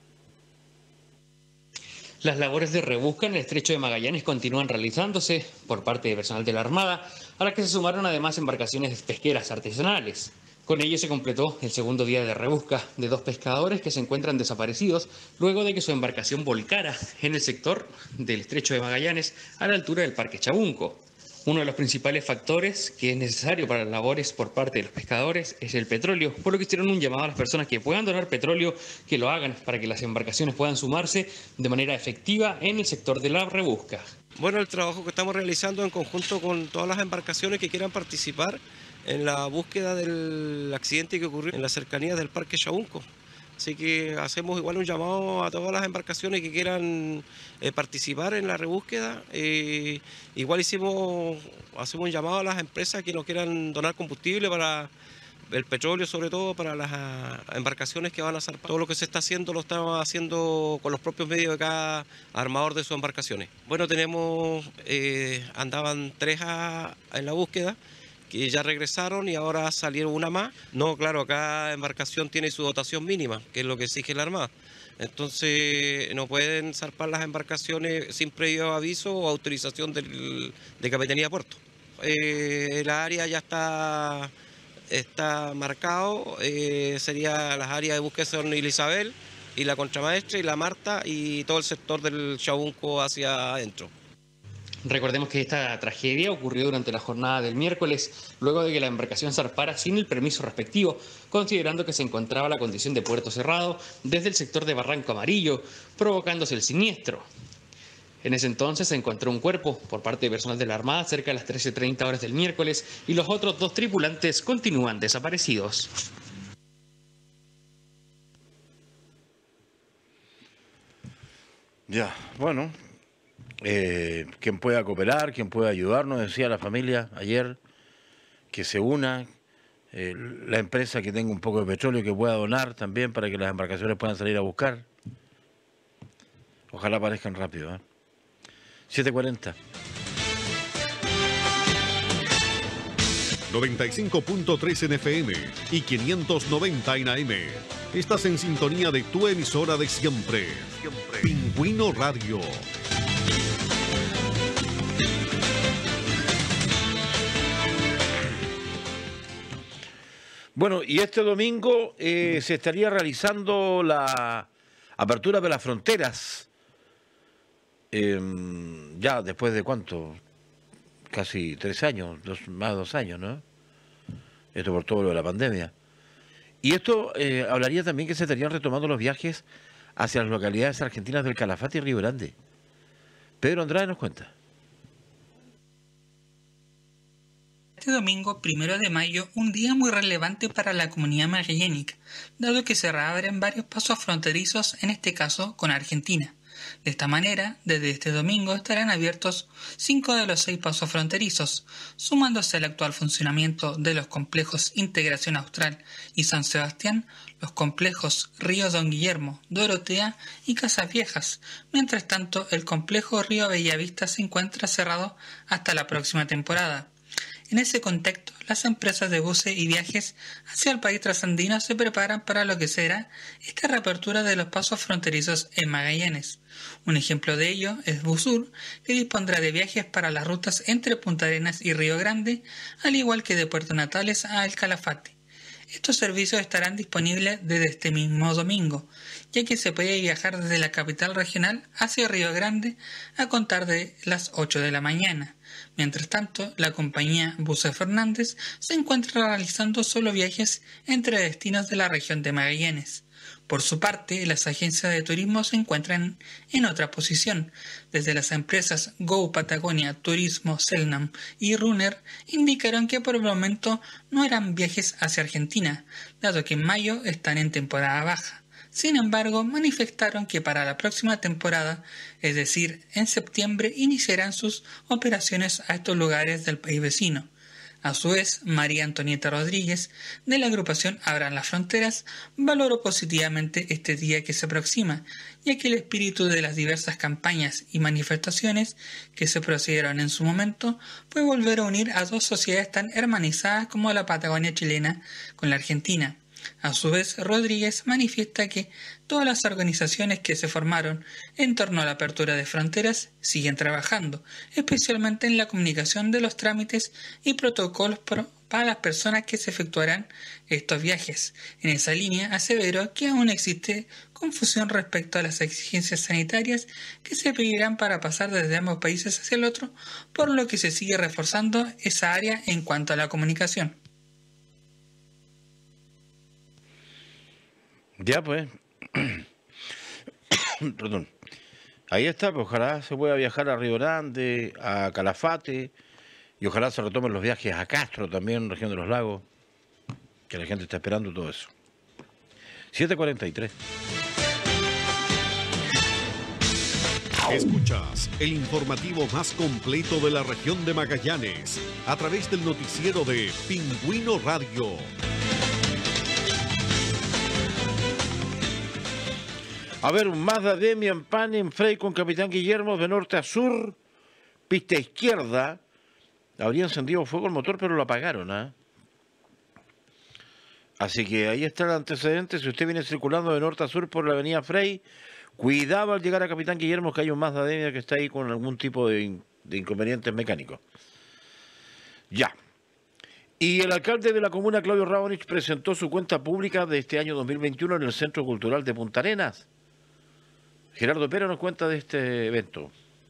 Las labores de rebusca en el estrecho de Magallanes continúan realizándose por parte de personal de la Armada, a la que se sumaron además embarcaciones pesqueras artesanales. Con ello se completó el segundo día de rebusca de dos pescadores que se encuentran desaparecidos luego de que su embarcación volcara en el sector del estrecho de Magallanes a la altura del Parque Chabunco. Uno de los principales factores que es necesario para las labores por parte de los pescadores es el petróleo, por lo que hicieron un llamado a las personas que puedan donar petróleo que lo hagan para que las embarcaciones puedan sumarse de manera efectiva en el sector de la rebusca.
Bueno, el trabajo que estamos realizando en conjunto con todas las embarcaciones que quieran participar en la búsqueda del accidente que ocurrió en las cercanías del Parque Chabunco. Así que hacemos igual un llamado a todas las embarcaciones que quieran eh, participar en la rebúsqueda. Eh, igual hicimos, hacemos un llamado a las empresas que nos quieran donar combustible para el petróleo, sobre todo para las embarcaciones que van a zarpar. Todo lo que se está haciendo lo estamos haciendo con los propios medios de cada armador de sus embarcaciones. Bueno, tenemos, eh, andaban tres a, en la búsqueda, que ya regresaron y ahora salieron una más. No, claro, cada embarcación tiene su dotación mínima, que es lo que exige la Armada. Entonces no pueden zarpar las embarcaciones sin previo aviso o autorización del, de Capitanía de Puerto. Eh, el área ya está, está marcado, eh, sería las áreas de búsqueda son Isabel y la Contramaestre y la Marta y todo el sector del Chabunco hacia adentro.
Recordemos que esta tragedia ocurrió durante la jornada del miércoles, luego de que la embarcación zarpara sin el permiso respectivo, considerando que se encontraba la condición de puerto cerrado desde el sector de Barranco Amarillo, provocándose el siniestro. En ese entonces se encontró un cuerpo por parte de personal de la Armada cerca de las trece treinta horas del miércoles y los otros dos tripulantes continúan desaparecidos.
Ya, bueno... Eh, quien pueda cooperar, quien pueda ayudarnos, decía la familia ayer, que se una, eh, la empresa que tenga un poco de petróleo que pueda donar también para que las embarcaciones puedan salir a buscar. Ojalá aparezcan rápido. ¿eh? siete cuarenta.
noventa y cinco punto tres en F M y quinientos noventa en A M. Estás en sintonía de tu emisora de siempre, siempre. Pingüino Radio.
Bueno, y este domingo eh, se estaría realizando la apertura de las fronteras. Eh, ya después de cuánto, casi tres años, dos, más de dos años, ¿no? Esto por todo lo de la pandemia. Y esto eh, hablaría también que se estarían retomando los viajes hacia las localidades argentinas del Calafate y Río Grande. Pedro Andrade nos cuenta.
Este domingo, primero de mayo, un día muy relevante para la comunidad magallánica, dado que se reabren varios pasos fronterizos, en este caso con Argentina. De esta manera, desde este domingo estarán abiertos cinco de los seis pasos fronterizos, sumándose al actual funcionamiento de los complejos Integración Austral y San Sebastián, los complejos Río Don Guillermo, Dorotea y Casas Viejas. Mientras tanto, el complejo Río Bellavista se encuentra cerrado hasta la próxima temporada. En ese contexto, las empresas de buses y viajes hacia el país trasandino se preparan para lo que será esta reapertura de los pasos fronterizos en Magallanes. Un ejemplo de ello es Busur, que dispondrá de viajes para las rutas entre Punta Arenas y Río Grande, al igual que de Puerto Natales a El Calafate. Estos servicios estarán disponibles desde este mismo domingo, ya que se puede viajar desde la capital regional hacia Río Grande a contar de las ocho de la mañana. Mientras tanto, la compañía Buses Fernández se encuentra realizando solo viajes entre destinos de la región de Magallanes. Por su parte, las agencias de turismo se encuentran en otra posición. Desde las empresas Go Patagonia, Turismo, Selnam y Runner indicaron que por el momento no harán viajes hacia Argentina, dado que en mayo están en temporada baja. Sin embargo, manifestaron que para la próxima temporada, es decir, en septiembre, iniciarán sus operaciones a estos lugares del país vecino. A su vez, María Antonieta Rodríguez, de la agrupación Abran las Fronteras, valoró positivamente este día que se aproxima, ya que el espíritu de las diversas campañas y manifestaciones que se procedieron en su momento fue volver a unir a dos sociedades tan hermanizadas como la Patagonia chilena con la Argentina. A su vez, Rodríguez manifiesta que todas las organizaciones que se formaron en torno a la apertura de fronteras siguen trabajando, especialmente en la comunicación de los trámites y protocolos para las personas que se efectuarán estos viajes. En esa línea, aseveró que aún existe confusión respecto a las exigencias sanitarias que se pedirán para pasar desde ambos países hacia el otro, por lo que se sigue reforzando esa área en cuanto a la comunicación.
Ya pues, perdón, ahí está, pues ojalá se pueda viajar a Río Grande, a Calafate, y ojalá se retomen los viajes a Castro también, región de los lagos, que la gente está esperando todo eso. siete cuarenta y tres.
Escuchas el informativo más completo de la región de Magallanes, a través del noticiero de Pingüino Radio.
A ver, un Mazda Demian Pan en Frey con Capitán Guillermo de norte a sur, pista izquierda. Habría encendido fuego el motor, pero lo apagaron, ¿ah? ¿eh? Así que ahí está el antecedente. Si usted viene circulando de norte a sur por la avenida Frey, cuidado al llegar a Capitán Guillermo, que hay un Mazda Demian que está ahí con algún tipo de, in de inconvenientes mecánicos. Ya. Y el alcalde de la comuna, Claudio Raonich, presentó su cuenta pública de este año dos mil veintiuno en el Centro Cultural de Punta Arenas. Gerardo Pera nos cuenta de este evento.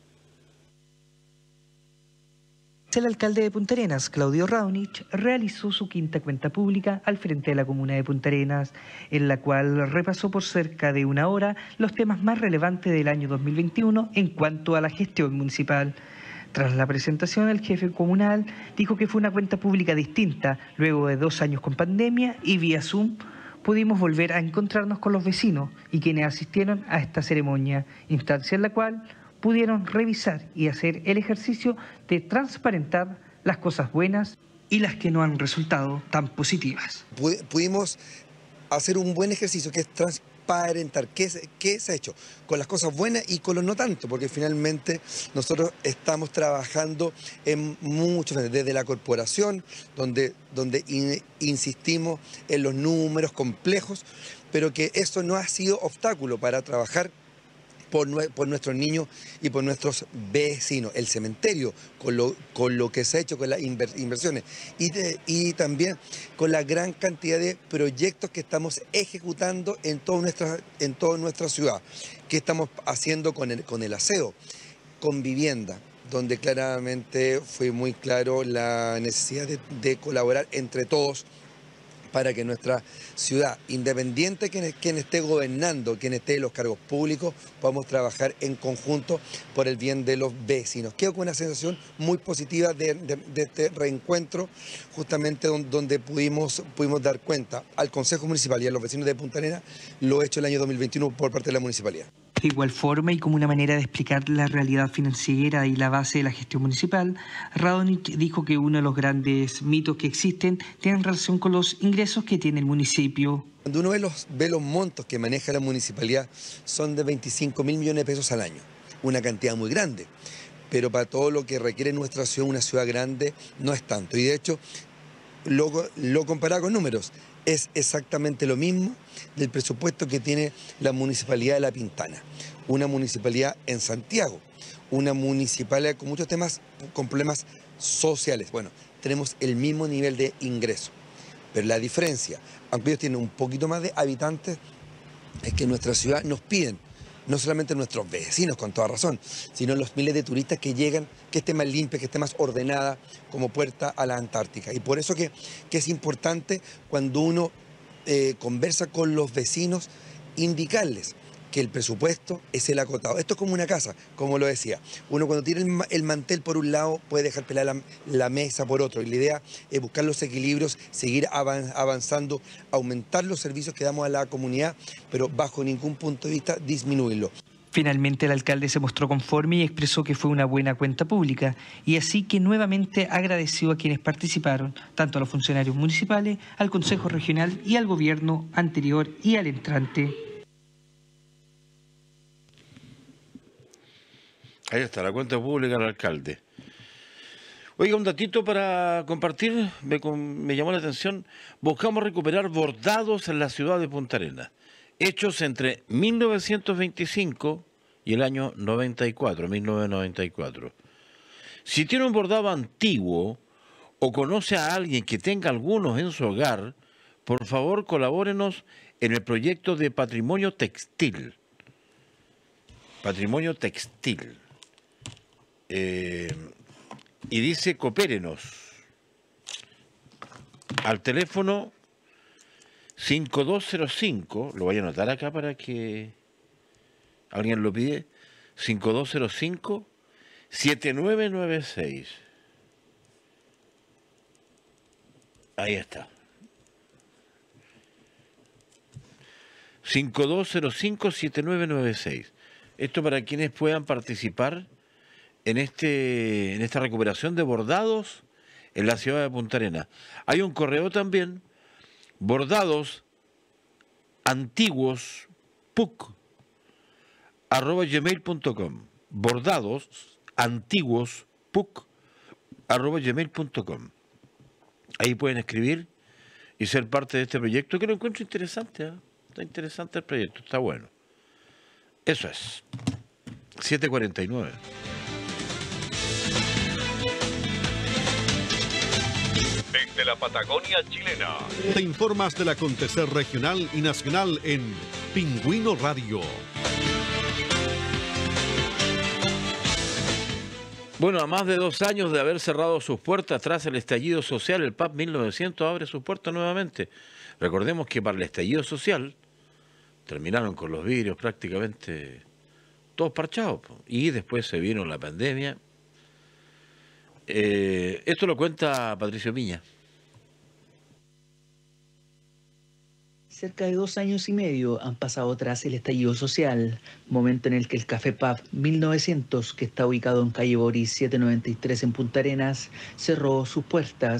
El alcalde de Punta Arenas, Claudio Raonich, realizó su quinta cuenta pública al frente de la comuna de Punta Arenas, en la cual repasó por cerca de una hora los temas más relevantes del año dos mil veintiuno en cuanto a la gestión municipal. Tras la presentación, el jefe comunal dijo que fue una cuenta pública distinta, luego de dos años con pandemia y vía Zoom, pudimos volver a encontrarnos con los vecinos y quienes asistieron a esta ceremonia, instancia en la cual pudieron revisar y hacer el ejercicio de transparentar las cosas buenas y las que no han resultado tan positivas.
Pudimos hacer un buen ejercicio que es trans
transparentar qué, qué se ha hecho, con las cosas buenas y con los no tanto, porque finalmente nosotros estamos trabajando en muchos, desde la corporación, donde, donde in, insistimos en los números complejos, pero que eso no ha sido obstáculo para trabajar Por, por nuestros niños y por nuestros vecinos, el cementerio, con lo, con lo que se ha hecho con las inver, inversiones y, de, y también con la gran cantidad de proyectos que estamos ejecutando en toda nuestra, en toda nuestra ciudad, que estamos haciendo con el, con el aseo, con vivienda, donde claramente fue muy claro la necesidad de, de colaborar entre todos para que nuestra ciudad, independiente de quien, quien esté gobernando, quien esté en los cargos públicos, podamos trabajar en conjunto por el bien de los vecinos. Quedo con una sensación muy positiva de, de, de este reencuentro, justamente donde, donde pudimos, pudimos dar cuenta al Consejo Municipal y a los vecinos de Punta Arenas lo hecho el año dos mil veintiuno por parte de la Municipalidad.
De igual forma y como una manera de explicar la realidad financiera y la base de la gestión municipal, Radonich dijo que uno de los grandes mitos que existen tiene relación con los ingresos que tiene el municipio.
Cuando uno ve los, ve los montos que maneja la municipalidad, son de veinticinco mil millones de pesos al año, una cantidad muy grande, pero para todo lo que requiere nuestra ciudad, una ciudad grande, no es tanto. Y de hecho, lo, lo comparado con números, es exactamente lo mismo del presupuesto que tiene la Municipalidad de La Pintana, una municipalidad en Santiago, una municipalidad con muchos temas, con problemas sociales. Bueno, tenemos el mismo nivel de ingreso, pero la diferencia, aunque ellos tienen un poquito más de habitantes, es que en nuestra ciudad nos piden, no solamente nuestros vecinos, con toda razón, sino los miles de turistas que llegan, que esté más limpia, que esté más ordenada como puerta a la Antártica. Y por eso que, que es importante cuando uno eh, conversa con los vecinos, indicarles que el presupuesto es el acotado. Esto es como una casa, como lo decía. Uno cuando tiene el, el mantel por un lado puede dejar pelar la, la mesa por otro. Y la idea es buscar los equilibrios, seguir avanzando, aumentar los servicios que damos a la comunidad, pero bajo ningún punto de vista disminuirlo.
Finalmente el alcalde se mostró conforme y expresó que fue una buena cuenta pública y así que nuevamente agradeció a quienes participaron, tanto a los funcionarios municipales, al Consejo Regional y al gobierno anterior y al entrante.
Ahí está, la cuenta pública del alcalde. Oiga, un datito para compartir, me, me llamó la atención. Buscamos recuperar bordados en la ciudad de Punta Arenas, hechos entre mil novecientos veinticinco y el año noventa y cuatro, mil novecientos noventa y cuatro. Si tiene un bordado antiguo o conoce a alguien que tenga algunos en su hogar, por favor colabórenos en el proyecto de Patrimonio Textil. Patrimonio Textil. Eh, y dice coopérenos al teléfono cinco dos cero cinco, lo voy a anotar acá para que alguien lo pide, cinco dos cero cinco, siete nueve nueve seis. Ahí está. cinco dos cero cinco, siete nueve nueve seis. Esto para quienes puedan participar en, este, en esta recuperación de bordados en la ciudad de Punta Arenas. Hay un correo también, bordados antiguos puc arroba gmail punto com, bordados antiguos puc arroba gmail punto com. Ahí pueden escribir y ser parte de este proyecto que lo encuentro interesante, ¿eh? Está interesante el proyecto, está bueno. Eso es. siete cuarenta y nueve.
Desde la Patagonia chilena, te informas del acontecer regional y nacional en Pingüino Radio.
Bueno, a más de dos años de haber cerrado sus puertas tras el estallido social, el P A P mil novecientos abre sus puertas nuevamente. Recordemos que para el estallido social terminaron con los vidrios prácticamente todos parchados, y después se vino la pandemia. Eh, esto lo cuenta Patricio Piña.
Cerca de dos años y medio han pasado tras el estallido social, momento en el que el Café Pub mil novecientos, que está ubicado en calle Boris setecientos noventa y tres en Punta Arenas, cerró sus puertas.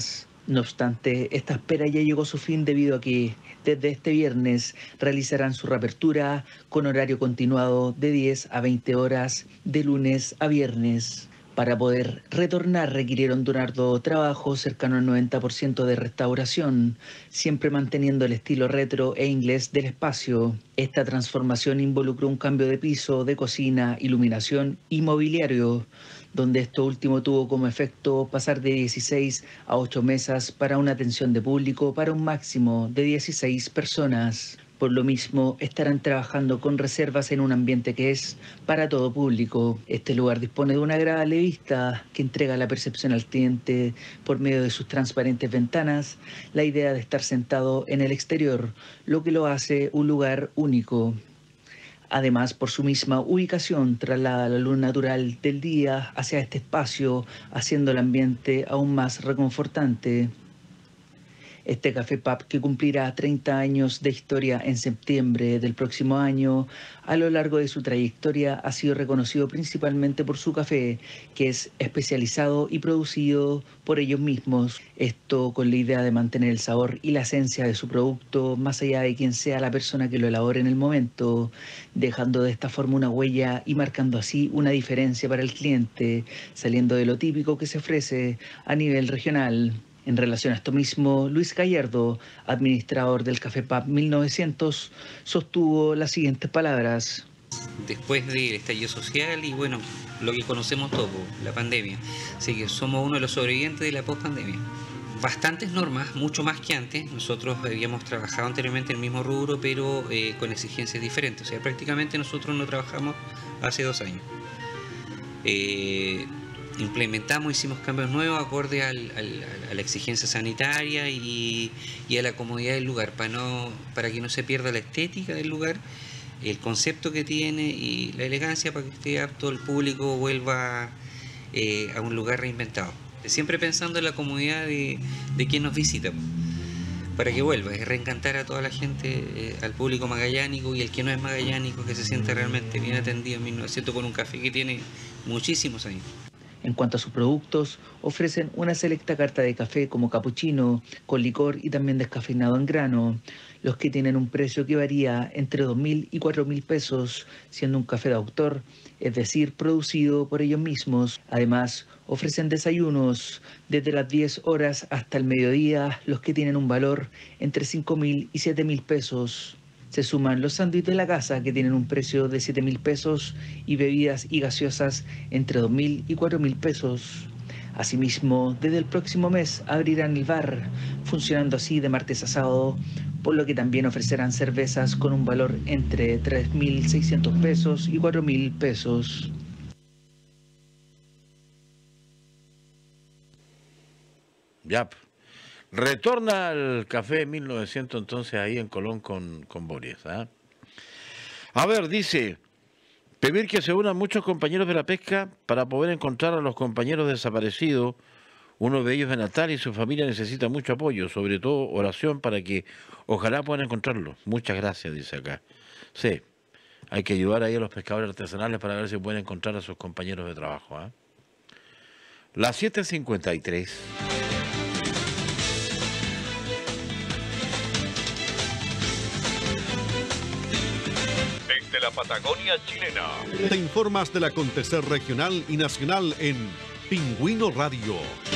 No obstante, esta espera ya llegó a su fin debido a que desde este viernes realizarán su reapertura con horario continuado de diez a veinte horas de lunes a viernes. Para poder retornar requirieron de un arduo trabajo cercano al noventa por ciento de restauración, siempre manteniendo el estilo retro e inglés del espacio. Esta transformación involucró un cambio de piso, de cocina, iluminación y mobiliario, donde esto último tuvo como efecto pasar de dieciséis a ocho mesas para una atención de público para un máximo de dieciséis personas. Por lo mismo, estarán trabajando con reservas en un ambiente que es para todo público. Este lugar dispone de una agradable vista que entrega la percepción al cliente por medio de sus transparentes ventanas, la idea de estar sentado en el exterior, lo que lo hace un lugar único. Además, por su misma ubicación, traslada la luz natural del día hacia este espacio, haciendo el ambiente aún más reconfortante. Este café pub, que cumplirá treinta años de historia en septiembre del próximo año, a lo largo de su trayectoria ha sido reconocido principalmente por su café, que es especializado y producido por ellos mismos. Esto con la idea de mantener el sabor y la esencia de su producto, más allá de quien sea la persona que lo elabore en el momento, dejando de esta forma una huella y marcando así una diferencia para el cliente, saliendo de lo típico que se ofrece a nivel regional. En relación a esto mismo, Luis Gallardo, administrador del Café Pub mil novecientos, sostuvo las siguientes palabras.
Después del estallido social y bueno, lo que conocemos todos, la pandemia. Así que somos uno de los sobrevivientes de la post-pandemia. Bastantes normas, mucho más que antes. Nosotros habíamos trabajado anteriormente en el mismo rubro, pero eh, con exigencias diferentes. O sea, prácticamente nosotros no trabajamos hace dos años. Eh, implementamos, hicimos cambios nuevos acorde al, al, a la exigencia sanitaria y, y a la comodidad del lugar, para, no, para que no se pierda la estética del lugar, el concepto que tiene y la elegancia, para que esté apto el público vuelva eh, a un lugar reinventado. Siempre pensando en la comodidad de, de quien nos visita, para que vuelva, es reencantar a toda la gente, eh, al público magallánico y el que no es magallánico, que se sienta realmente bien atendido en mil novecientos con un café que tiene muchísimos años.
En cuanto a sus productos, ofrecen una selecta carta de café como capuchino, con licor y también descafeinado en grano, los que tienen un precio que varía entre dos mil y cuatro mil pesos, siendo un café de autor, es decir, producido por ellos mismos. Además, ofrecen desayunos desde las diez horas hasta el mediodía, los que tienen un valor entre cinco mil y siete mil pesos. Se suman los sándwiches de la casa, que tienen un precio de siete mil pesos, y bebidas y gaseosas entre dos mil y cuatro mil pesos. Asimismo, desde el próximo mes abrirán el bar, funcionando así de martes a sábado, por lo que también ofrecerán cervezas con un valor entre tres mil seiscientos pesos y cuatro mil pesos.
Ya. Retorna al Café mil novecientos entonces ahí en Colón con, con Boris. ¿eh? A ver, dice, pedir que se unan muchos compañeros de la pesca para poder encontrar a los compañeros desaparecidos. Uno de ellos es Natal y su familia necesita mucho apoyo, sobre todo oración para que ojalá puedan encontrarlo. Muchas gracias, dice acá. Sí, hay que ayudar ahí a los pescadores artesanales para ver si pueden encontrar a sus compañeros de trabajo. ¿eh? Las siete cincuenta y tres.
De la Patagonia chilena. Te informas del acontecer regional y nacional en Pingüino Radio.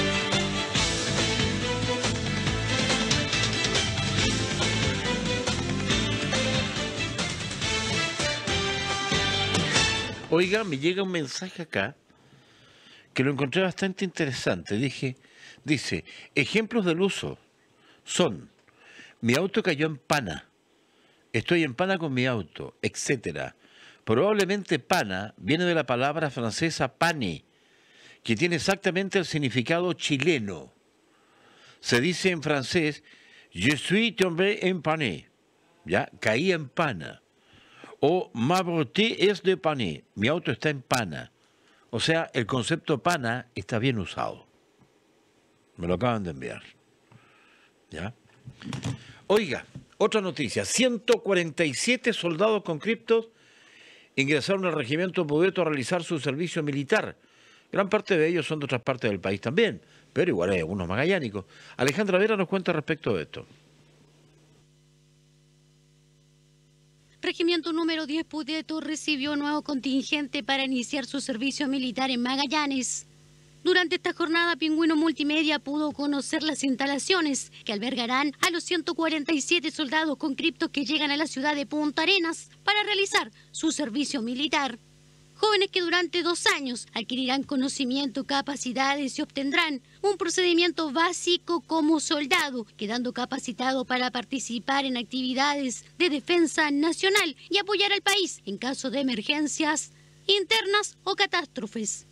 Oiga, me llega un mensaje acá que lo encontré bastante interesante. Dije, dice, ejemplos del uso son: mi auto cayó en pana. Estoy en pana con mi auto, etcétera. Probablemente pana viene de la palabra francesa pane, que tiene exactamente el significado chileno. Se dice en francés, je suis tombé en pané, ya, caí en pana. O ma beauté es de pané, mi auto está en pana. O sea, el concepto pana está bien usado. Me lo acaban de enviar. ¿Ya? Oiga, otra noticia, ciento cuarenta y siete soldados conscriptos ingresaron al regimiento Pudeto a realizar su servicio militar. Gran parte de ellos son de otras partes del país también, pero igual hay algunos magallánicos. Alejandra Vera nos cuenta respecto de esto.
Regimiento número diez Pudeto recibió nuevo contingente para iniciar su servicio militar en Magallanes. Durante esta jornada, Pingüino Multimedia pudo conocer las instalaciones que albergarán a los ciento cuarenta y siete soldados con criptos que llegan a la ciudad de Punta Arenas para realizar su servicio militar. Jóvenes que durante dos años adquirirán conocimiento, capacidades y obtendrán un procedimiento básico como soldado, quedando capacitado para participar en actividades de defensa nacional y apoyar al país en caso de emergencias internas o catástrofes.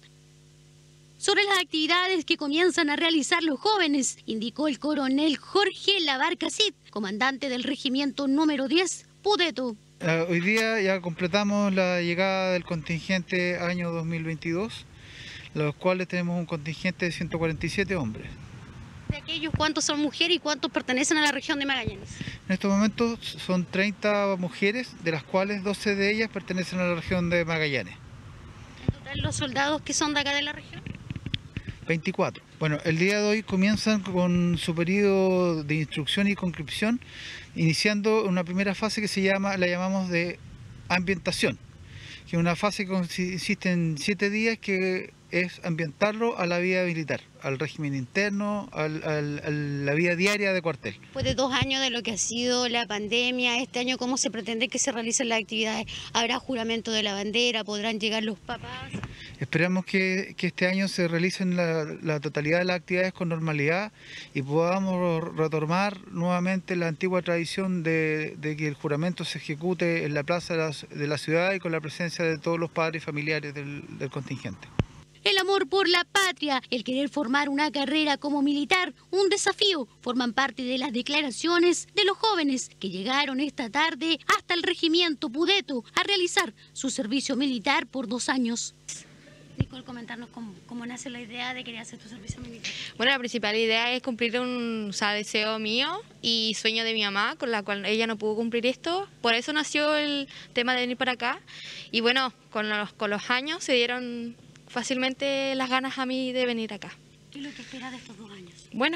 Sobre las actividades que comienzan a realizar los jóvenes, indicó el coronel Jorge Labarca Cid, comandante del regimiento número diez Pudeto.
Uh, hoy día ya completamos la llegada del contingente año dos mil veintidós, los cuales tenemos un contingente de ciento cuarenta y siete hombres.
¿De aquellos cuántos son mujeres y cuántos pertenecen a la región de Magallanes?
En estos momentos son treinta mujeres, de las cuales doce de ellas pertenecen a la región de Magallanes.
¿En total los soldados que son de acá de la región?
veinticuatro. Bueno, el día de hoy comienzan con su periodo de instrucción y conscripción, iniciando una primera fase que se llama, la llamamos de ambientación, que es una fase que consiste en siete días, que es ambientarlo a la vida militar, al régimen interno, al, al, a la vida diaria de cuartel.
Después de dos años de lo que ha sido la pandemia, este año, ¿cómo se pretende que se realicen las actividades? ¿Habrá juramento de la bandera? ¿Podrán llegar los papás?
Esperamos que, que este año se realicen la, la totalidad de las actividades con normalidad y podamos retomar nuevamente la antigua tradición de, de que el juramento se ejecute en la plaza de la, de la ciudad y con la presencia de todos los padres y familiares del, del contingente.
El amor por la patria, el querer formar una carrera como militar, un desafío, forman parte de las declaraciones de los jóvenes que llegaron esta tarde hasta el regimiento Pudeto a realizar su servicio militar por dos años. Nicole, comentarnos cómo, cómo nace la idea de querer hacer tu servicio militar.
Bueno, la principal idea es cumplir un o sea, deseo mío y sueño de mi mamá, con la cual ella no pudo cumplir esto. Por eso nació el tema de venir para acá. Y bueno, con los, con los años se dieron fácilmente las ganas a mí de venir acá.
¿Qué es lo que esperas de estos dos años?
Bueno,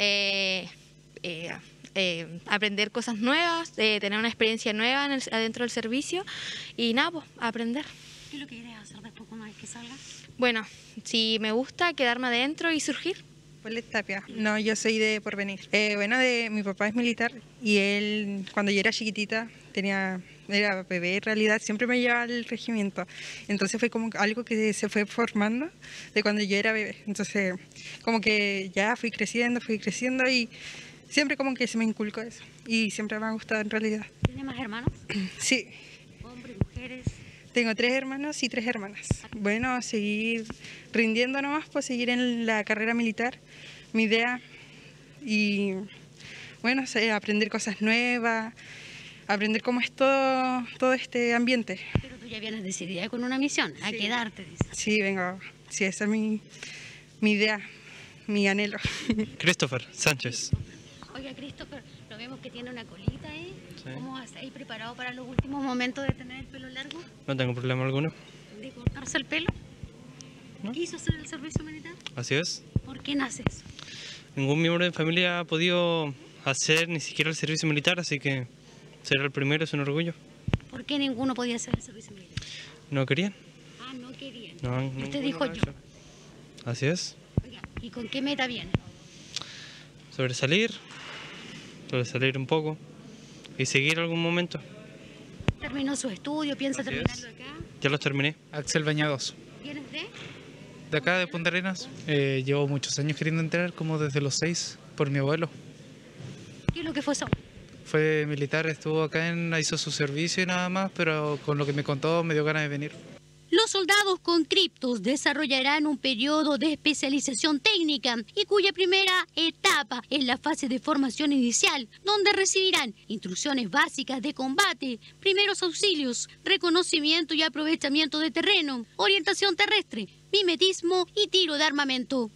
eh, eh, eh, aprender cosas nuevas, eh, tener una experiencia nueva en el, adentro del servicio y nada, pues, aprender.
¿Qué es lo que quieres hacer después una vez que salgas?
Bueno, si me gusta, quedarme adentro y surgir.
Paulette Tapia. No, yo soy de Porvenir. Eh, bueno, de, mi papá es militar y él, cuando yo era chiquitita, tenía, era bebé en realidad, siempre me llevaba al regimiento. Entonces fue como algo que se fue formando de cuando yo era bebé. Entonces, como que ya fui creciendo, fui creciendo y siempre como que se me inculcó eso. Y siempre me ha gustado en realidad.
¿Tiene más hermanos?
Sí.
¿Hombres, mujeres?
Tengo tres hermanos y tres hermanas. Bueno, seguir rindiendo nomás, pues seguir en la carrera militar, mi idea. Y bueno, aprender cosas nuevas, aprender cómo es todo, todo este ambiente.
Pero tú ya vienes decidida con una misión, a sí. quedarte. Dice.
Sí, vengo, sí, esa es mi, mi idea, mi anhelo.
Christopher Sánchez.
Oiga, Christopher, lo vemos que tiene una colita ahí. Sí. ¿Cómo has ahí preparado para los últimos momentos de tener el pelo largo?
No tengo problema alguno.
¿De cortarse el pelo? ¿No? ¿Quiso hacer el servicio militar?
Así es.
¿Por qué nace eso?
Ningún miembro de mi familia ha podido hacer ni siquiera el servicio militar, así que ser el primero es un orgullo.
¿Por qué ninguno podía hacer el servicio militar?
No querían.
Ah, no querían.
No,
y usted dijo yo.
Así es.
Oiga, ¿y con qué meta viene?
Sobresalir, sobresalir un poco y seguir algún momento.
¿Terminó su estudio? ¿Piensa
Así
terminarlo
es.
acá?
Ya los terminé.
Axel Bañados.
¿Vienes de?
De acá, de Punta Arenas. Eh, llevo muchos años queriendo entrar, como desde los seis, por mi abuelo.
¿Qué es lo que fue eso?
Fue militar, estuvo acá, en, hizo su servicio y nada más, pero con lo que me contó me dio ganas de venir.
Los soldados con criptos desarrollarán un periodo de especialización técnica y cuya primera etapa es la fase de formación inicial, donde recibirán instrucciones básicas de combate, primeros auxilios, reconocimiento y aprovechamiento de terreno, orientación terrestre, mimetismo y tiro de armamento.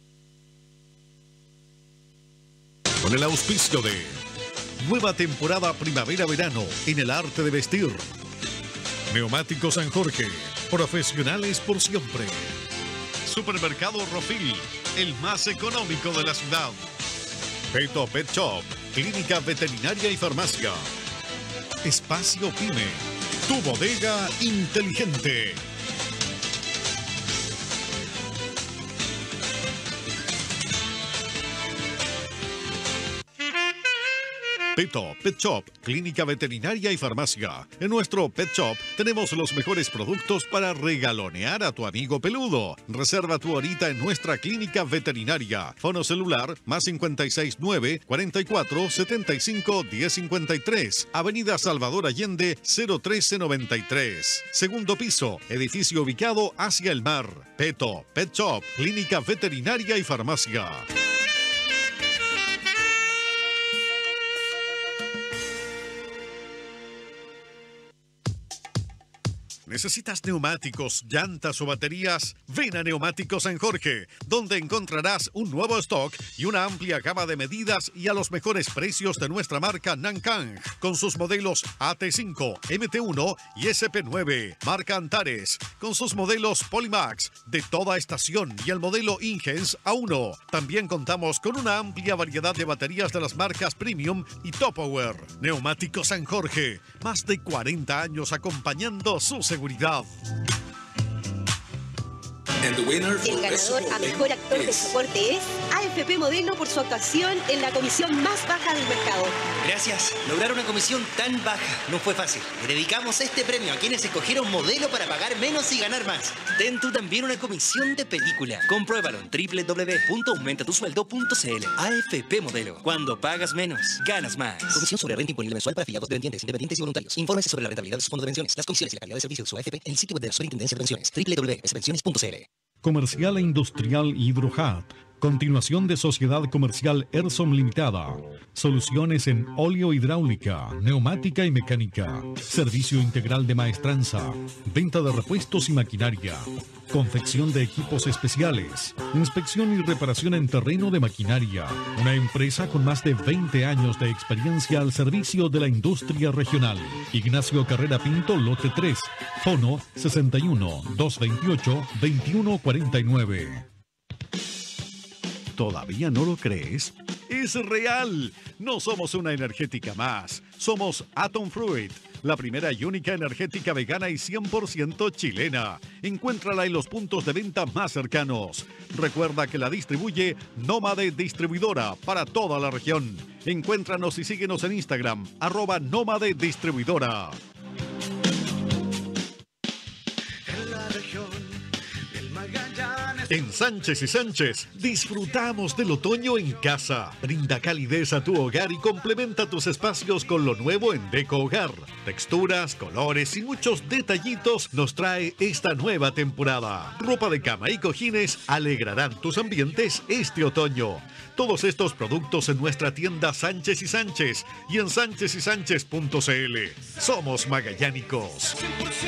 Con el auspicio de Nueva temporada primavera-verano en el arte de vestir. Neumático San Jorge, profesionales por siempre. Supermercado Rofil, el más económico de la ciudad. Peto Pet Shop, clínica veterinaria y farmacia. Espacio Pyme, tu bodega inteligente. Peto Pet Shop, clínica veterinaria y farmacia. En nuestro Pet Shop tenemos los mejores productos para regalonear a tu amigo peludo. Reserva tu horita en nuestra clínica veterinaria. Fono celular más cincuenta y seis nueve, cuarenta y cuatro, setenta y cinco, diez cincuenta y tres. Avenida Salvador Allende, cero trece noventa y tres. Segundo piso, edificio ubicado hacia el mar. Peto Pet Shop, clínica veterinaria y farmacia. ¿Necesitas neumáticos, llantas o baterías? Ven a Neumáticos San Jorge, donde encontrarás un nuevo stock y una amplia gama de medidas y a los mejores precios de nuestra marca Nankang, con sus modelos A T cinco, M T uno y S P nueve. Marca Antares, con sus modelos Polimax de toda estación y el modelo Ingens A uno. También contamos con una amplia variedad de baterías de las marcas Premium y Top Power. Neumáticos San Jorge, más de cuarenta años acompañando su seguridad.
El ganador a mejor actor de soporte es A F P Modelo por su actuación en la comisión más baja del mercado.
Gracias. Lograr una comisión tan baja no fue fácil. Le dedicamos este premio a quienes escogieron Modelo para pagar menos y ganar más. Ten tú también una comisión de película. Compruébalo en doble u doble u doble u punto aumenta tu sueldo punto c l. A F P Modelo. Cuando pagas menos, ganas más. Comisión sobre renta imponible mensual para afiliados dependientes, independientes y voluntarios. Infórmese sobre la rentabilidad de su fondo de pensiones, las comisiones y la calidad de servicio de su A F P en el sitio web de la Superintendencia de Pensiones, doble u doble u doble u punto s pensiones punto c l.
Comercial e Industrial Hidrohat. Continuación de Sociedad Comercial Ersom Limitada. Soluciones en óleo hidráulica, neumática y mecánica. Servicio integral de maestranza. Venta de repuestos y maquinaria. Confección de equipos especiales. Inspección y reparación en terreno de maquinaria. Una empresa con más de veinte años de experiencia al servicio de la industria regional. Ignacio Carrera Pinto, lote tres. Fono sesenta y uno, doscientos veintiocho, veintiuno cuarenta y nueve. ¿Todavía no lo crees? ¡Es real! No somos una energética más. Somos Atom Fruit, la primera y única energética vegana y cien por ciento chilena. Encuéntrala en los puntos de venta más cercanos. Recuerda que la distribuye Nómade Distribuidora para toda la región. Encuéntranos y síguenos en Instagram, arroba Nómade Distribuidora. En Sánchez y Sánchez, disfrutamos del otoño en casa. Brinda calidez a tu hogar y complementa tus espacios con lo nuevo en Deco Hogar. Texturas, colores y muchos detallitos nos trae esta nueva temporada. Ropa de cama y cojines alegrarán tus ambientes este otoño. Todos estos productos en nuestra tienda Sánchez y Sánchez y en sánchez y sánchez punto c l. Somos magallánicos.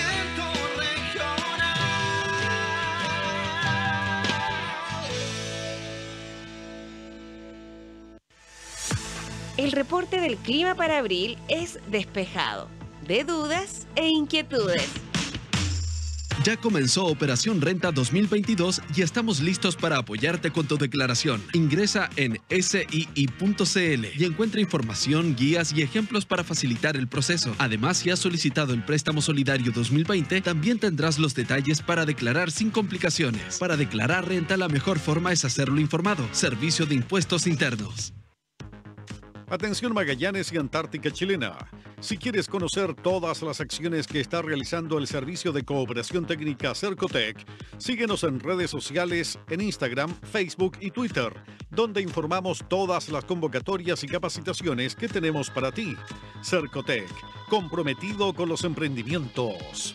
El reporte del clima para abril es despejado, de dudas e inquietudes.
Ya comenzó Operación Renta dos mil veintidós y estamos listos para apoyarte con tu declaración. Ingresa en s i i punto c l y encuentra información, guías y ejemplos para facilitar el proceso. Además, si has solicitado el préstamo solidario dos mil veinte, también tendrás los detalles para declarar sin complicaciones. Para declarar renta, la mejor forma es hacerlo informado. Servicio de Impuestos Internos.
Atención Magallanes y Antártica Chilena. Si quieres conocer todas las acciones que está realizando el Servicio de Cooperación Técnica Cercotec, síguenos en redes sociales en Instagram, Facebook y Twitter, donde informamos todas las convocatorias y capacitaciones que tenemos para ti. Cercotec, comprometido con los emprendimientos.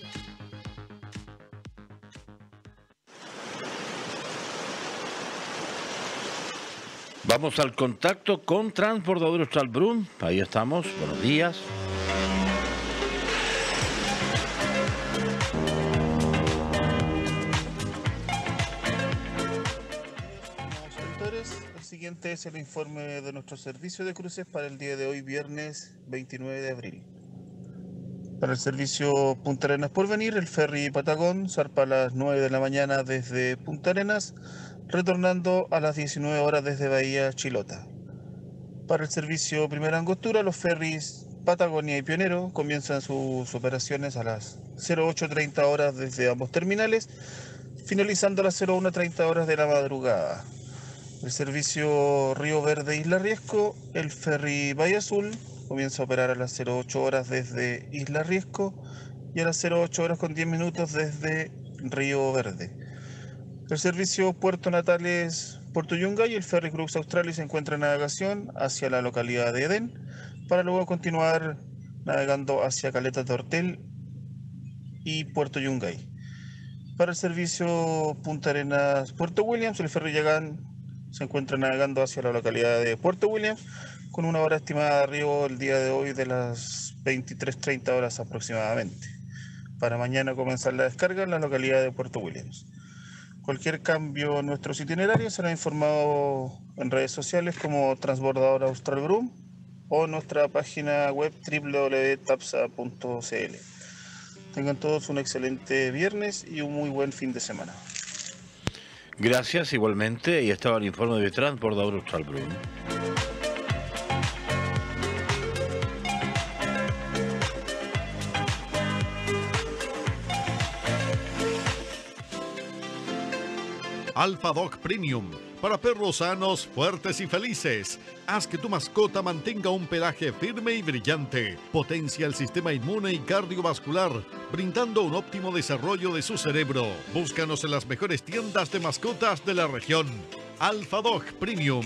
Vamos al contacto con Transbordador Austral-Brum. Ahí estamos. Buenos días.
Auditores, el siguiente es el informe de nuestro servicio de cruces para el día de hoy, viernes veintinueve de abril. Para el servicio Punta Arenas Porvenir, el ferry Patagón zarpa a las nueve de la mañana desde Punta Arenas, retornando a las diecinueve horas desde Bahía Chilota. Para el servicio Primera Angostura, los ferries Patagonia y Pionero comienzan sus operaciones a las cero ocho treinta horas desde ambos terminales, finalizando a las cero uno treinta horas de la madrugada. El servicio Río Verde Isla Riesco, el ferry Bahía Azul, comienza a operar a las cero ocho horas desde Isla Riesco y a las cero ocho horas con diez minutos desde Río Verde. El servicio Puerto Natales Puerto Yungay y el ferry Cruz Australis se encuentra en navegación hacia la localidad de Edén, para luego continuar navegando hacia Caleta de Hortel y Puerto Yungay. Para el servicio Punta Arenas Puerto Williams, el ferry Yagán se encuentra navegando hacia la localidad de Puerto Williams, con una hora estimada de arribo el día de hoy de las veintitrés treinta horas aproximadamente. Para mañana comenzar la descarga en la localidad de Puerto Williams. Cualquier cambio en nuestros itinerarios será informado en redes sociales como Transbordadora Austral Group o nuestra página web doble u doble u doble u punto tapsa punto c l. Tengan todos un excelente viernes y un muy buen fin de semana.
Gracias, igualmente. Y estaba el informe de Transbordadora Austral Group.
Alpha Dog Premium, para perros sanos, fuertes y felices. Haz que tu mascota mantenga un pelaje firme y brillante. Potencia el sistema inmune y cardiovascular, brindando un óptimo desarrollo de su cerebro. Búscanos en las mejores tiendas de mascotas de la región. Alpha Dog Premium.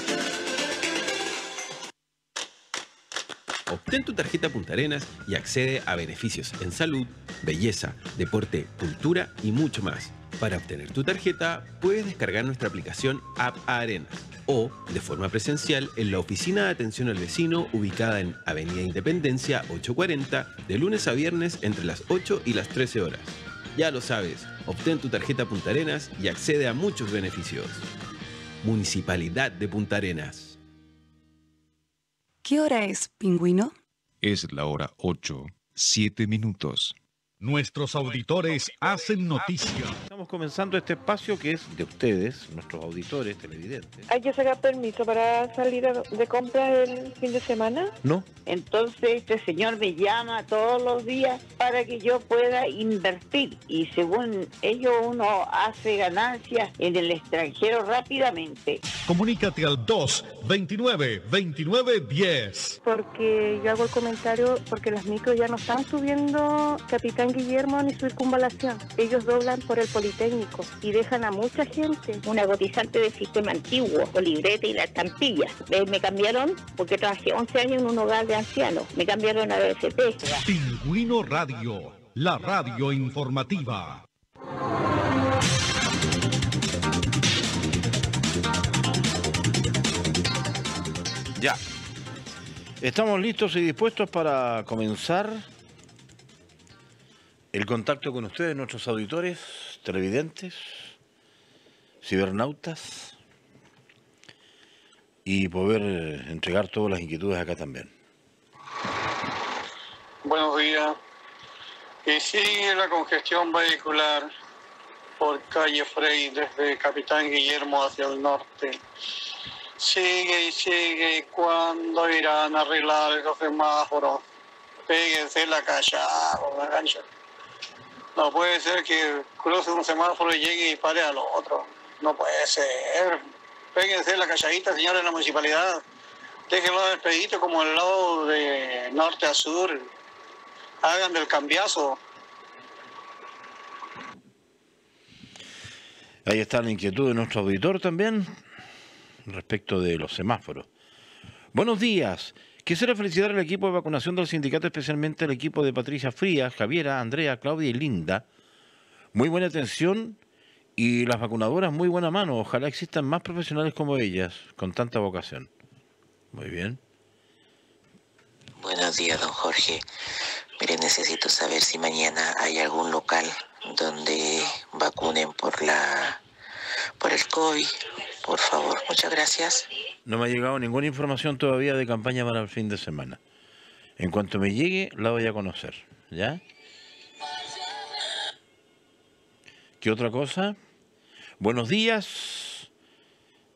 Obtén tu tarjeta Punta Arenas y accede a beneficios en salud, belleza, deporte, cultura y mucho más. Para obtener tu tarjeta, puedes descargar nuestra aplicación App Arenas o, de forma presencial, en la oficina de atención al vecino ubicada en Avenida Independencia ochocientos cuarenta, de lunes a viernes entre las ocho y las trece horas. Ya lo sabes, obtén tu tarjeta Punta Arenas y accede a muchos beneficios. Municipalidad de Punta Arenas.
¿Qué hora es, pingüino?
Es la hora ocho, siete minutos.
Nuestros auditores hacen noticia.
Estamos comenzando este espacio que es de ustedes, nuestros auditores televidentes.
¿Hay que sacar permiso para salir de compras el fin de semana?
No.
Entonces este señor me llama todos los días para que yo pueda invertir y según ello uno hace ganancias en el extranjero rápidamente.
Comunícate al dos veintinueve veintinueve diez.
Porque yo hago el comentario porque las micros ya no están subiendo Capitán Guillermo ni Circunvalación. Ellos doblan por el Politécnico y dejan a mucha gente.
Una cotizante del sistema antiguo, con libreta y la estampilla. Eh, me cambiaron porque trabajé once años en un hogar de ancianos. Me cambiaron a B S P.
Pingüino Radio, la radio informativa.
Ya. Estamos listos y dispuestos para comenzar el contacto con ustedes, nuestros auditores, televidentes, cibernautas, y poder entregar todas las inquietudes acá también.
Buenos días. Y sigue la congestión vehicular por calle Frey desde Capitán Guillermo hacia el norte. Sigue y sigue. ¿Cuándo irán a arreglar esos semáforos? Péguense la callada, la cancha. No puede ser que cruce un semáforo y llegue y pare al otro. No puede ser. Péguense la calladita, señores de la municipalidad. Déjenlo despedito como el lado de norte a sur. Hagan del cambiazo.
Ahí está la inquietud de nuestro auditor también respecto de los semáforos. Buenos días. Quisiera felicitar al equipo de vacunación del sindicato, especialmente al equipo de Patricia Frías, Javiera, Andrea, Claudia y Linda. Muy buena atención y las vacunadoras muy buena mano. Ojalá existan más profesionales como ellas, con tanta vocación. Muy bien.
Buenos días, don Jorge. Mire, necesito saber si mañana hay algún local donde vacunen por la por el COVID. Por favor, muchas gracias.
No me ha llegado ninguna información todavía de campaña para el fin de semana. En cuanto me llegue, la voy a conocer. ¿Ya? ¿Qué otra cosa? Buenos días.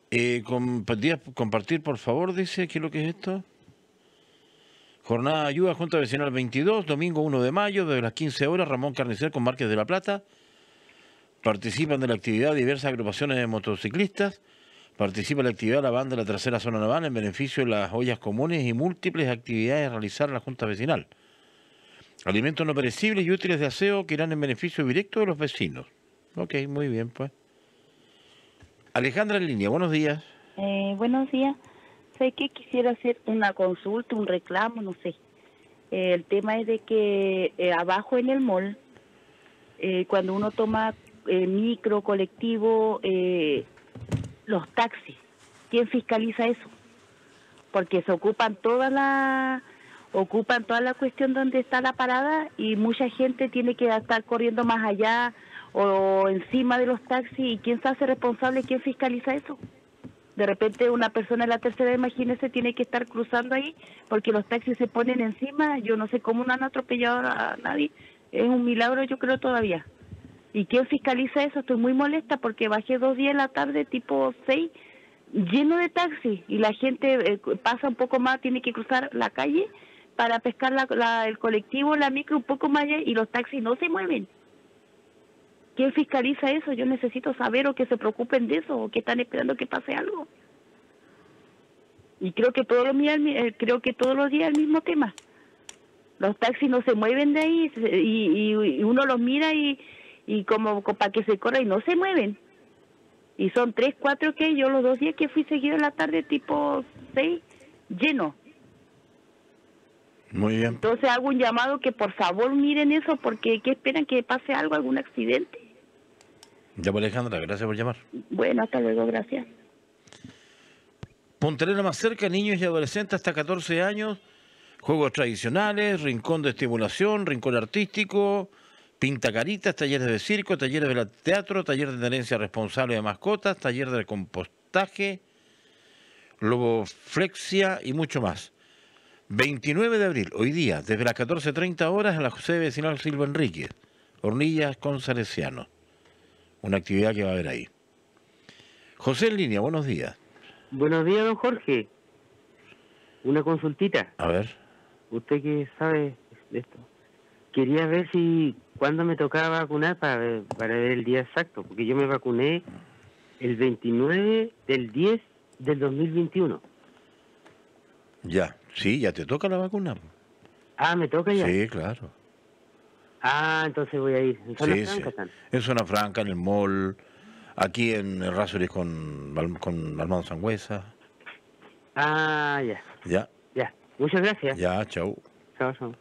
Eh, compartir, compartir, por favor, dice, ¿qué es lo que es esto? Jornada de ayuda, Junta Vecinal veintidós, domingo uno de mayo, desde las quince horas, Ramón Carnicer con Márquez de la Plata. Participan de la actividad diversas agrupaciones de motociclistas. Participa en la actividad la banda de la tercera zona naval en beneficio de las ollas comunes y múltiples actividades a realizar en la Junta Vecinal. Alimentos no perecibles y útiles de aseo que irán en beneficio directo de los vecinos. Ok, muy bien, pues. Alejandra en línea, buenos días.
Eh, buenos días. Sé que quisiera hacer una consulta, un reclamo, no sé. Eh, el tema es de que eh, abajo en el mall, eh, cuando uno toma eh, micro, colectivo, eh, los taxis, ¿quién fiscaliza eso? Porque se ocupan toda la ocupan toda la cuestión donde está la parada y mucha gente tiene que estar corriendo más allá o encima de los taxis, y quién se hace responsable, quién fiscaliza eso. De repente una persona en la tercera, imagínese, tiene que estar cruzando ahí porque los taxis se ponen encima. Yo no sé cómo no han atropellado a nadie, es un milagro, yo creo, todavía. ¿Y quién fiscaliza eso? Estoy muy molesta porque bajé dos días en la tarde, tipo seis, lleno de taxis, y la gente eh, pasa un poco más, tiene que cruzar la calle para pescar la, la, el colectivo, la micro un poco más allá, y los taxis no se mueven. ¿Quién fiscaliza eso? Yo necesito saber, o que se preocupen de eso, o que están esperando que pase algo. Y creo que todos los días, creo que todos los días el mismo tema. Los taxis no se mueven de ahí, y, y, y uno los mira y, y como, como para que se corra, y no se mueven. Y son tres, cuatro que yo los dos días que fui seguido en la tarde, tipo seis, lleno.
Muy bien.
Entonces hago un llamado que por favor miren eso, porque ¿qué esperan? Que pase algo, algún accidente.
Ya, pues, Alejandra, gracias por llamar.
Bueno, hasta luego, gracias.
Punta Arenas más cerca, niños y adolescentes hasta catorce años, juegos tradicionales, rincón de estimulación, rincón artístico, pintacaritas, talleres de circo, talleres de teatro, taller de tenencia responsable de mascotas, taller de compostaje, loboflexia y mucho más. veintinueve de abril, hoy día, desde las catorce treinta horas en la sede vecinal Silva Enríquez, Hornillas con Salesiano. Una actividad que va a haber ahí. José en línea, buenos días.
Buenos días, don Jorge. Una consultita.
A ver.
Usted que sabe de esto. Quería ver si cuándo me tocaba vacunar para ver, para ver el día exacto, porque yo me vacuné el veintinueve del diez del dos mil veintiuno.
Ya, sí, ya te toca la vacuna.
Ah, ¿me toca ya?
Sí, claro.
Ah, entonces voy a ir. ¿En Zona
Sí,
Franca,
sí.
San?
En Zona Franca, en el mall, aquí en el Rasuris con, con Armando Sangüesa.
Ah, ya.
Ya.
Ya. Muchas gracias.
Ya, chau.
Chao, chao.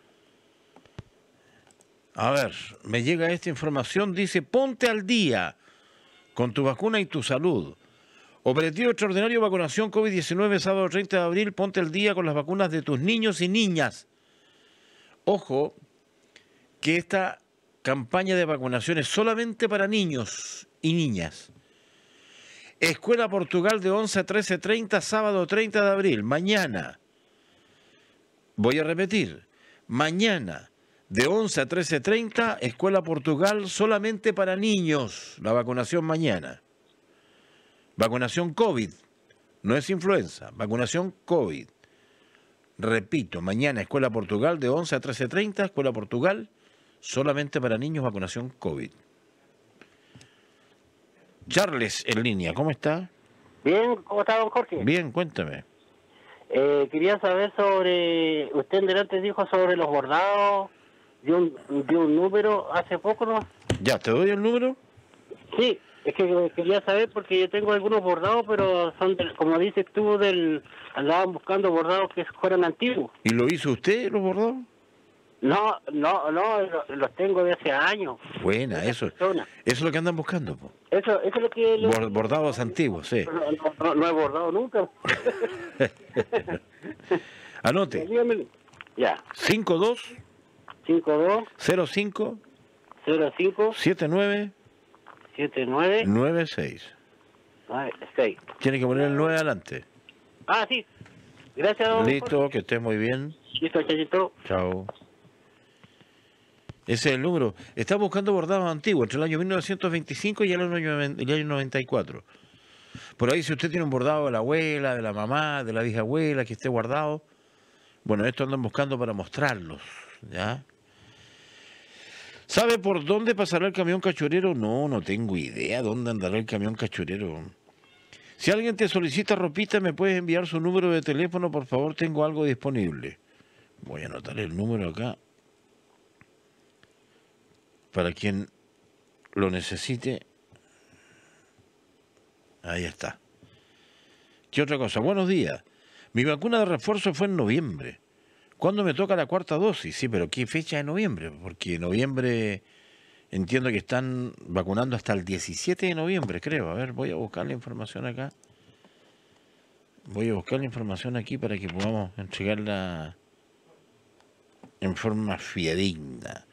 A ver, me llega esta información, dice, ponte al día con tu vacuna y tu salud. Operativo extraordinario vacunación COVID diecinueve, sábado treinta de abril, ponte al día con las vacunas de tus niños y niñas. Ojo, que esta campaña de vacunación es solamente para niños y niñas. Escuela Portugal de once a trece treinta, sábado treinta de abril, mañana. Voy a repetir, mañana de once a trece treinta, Escuela Portugal solamente para niños, la vacunación mañana. Vacunación COVID, no es influenza, vacunación COVID. Repito, mañana Escuela Portugal de once a trece treinta, Escuela Portugal solamente para niños, vacunación COVID. Charles en línea, ¿cómo está?
Bien, ¿cómo está, don Jorge?
Bien, cuéntame.
Eh, quería saber sobre, usted en delante dijo sobre los bordados, dio un, dio un número hace poco, ¿no?
¿Ya, te doy el número?
Sí, es que quería saber porque yo tengo algunos bordados, pero son, del, como dices tú, del andaban buscando bordados que fueran antiguos.
¿Y lo hizo usted, los bordados?
No, no, no, los tengo de hace años.
Buena, eso, eso es lo que andan buscando, po.
Eso, eso es lo que... Lo...
Bordados antiguos, sí.
No, no, no, no he bordado nunca.
Anote.
Dígame. Ya.
cinco dos.
cinco dos.
cero cinco.
cero cinco.
siete nueve.
siete nueve.
nueve seis.
nueve seis.
Tiene que poner el nueve adelante.
Ah, sí. Gracias, don
Listo,
Jorge.
que estés muy bien.
Listo, chachito.
Chao. Ese es el número. Está buscando bordados antiguos, entre el año mil novecientos veinticinco y el año, el año noventa y cuatro. Por ahí si usted tiene un bordado de la abuela, de la mamá, de la bisabuela que esté guardado, bueno, esto andan buscando para mostrarlos, ¿ya? ¿Sabe por dónde pasará el camión cachurero? No, no tengo idea dónde andará el camión cachurero. Si alguien te solicita ropita, ¿me puedes enviar su número de teléfono? Por favor, tengo algo disponible. Voy a anotar el número acá. Para quien lo necesite. Ahí está. ¿Qué otra cosa? Buenos días. Mi vacuna de refuerzo fue en noviembre. ¿Cuándo me toca la cuarta dosis? Sí, pero ¿qué fecha de noviembre? Porque en noviembre entiendo que están vacunando hasta el diecisiete de noviembre, creo. A ver, voy a buscar la información acá. Voy a buscar la información aquí para que podamos entregarla en forma fidedigna.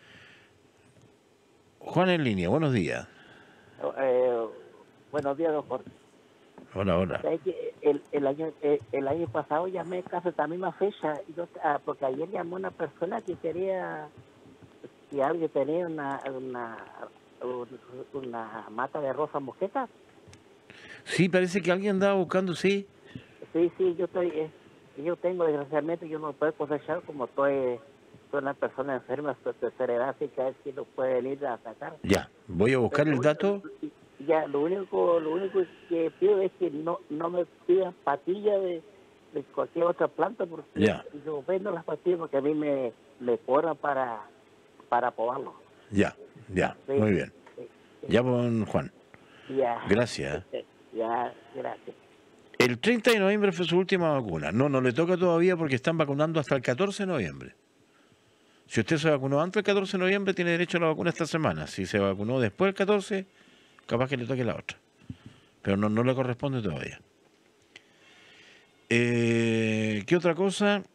Juan en línea, buenos días.
Eh, buenos días, don Jorge.
Hola, hola.
El, el, año, el, el año pasado llamé casi a esta misma fecha, y yo, ah, porque ayer llamó una persona que quería, que alguien tenía una, una, una mata de rosa mosqueta.
Sí, parece que alguien andaba buscando, sí.
Sí, sí, yo estoy, eh, yo tengo, desgraciadamente, yo no puedo cosechar como estoy, soy una persona enferma, de tercera edad, así que a ver si lo puede venir a sacar.
Ya, voy a buscar
Pero,
el dato.
Ya, lo único, lo único que pido es que no, no me pidan patillas de, de cualquier otra planta, porque
ya.
Yo vendo las patillas porque a mí me, me cobran para, para podarlo.
Ya, ya,
Sí,
muy bien.
sí, sí.
Ya, don Juan.
Ya.
Gracias.
Ya, gracias.
El treinta de noviembre fue su última vacuna. No, no le toca todavía porque están vacunando hasta el catorce de noviembre. Si usted se vacunó antes del catorce de noviembre, tiene derecho a la vacuna esta semana. Si se vacunó después del catorce, capaz que le toque la otra. Pero no, no le corresponde todavía. Eh, ¿Qué otra cosa?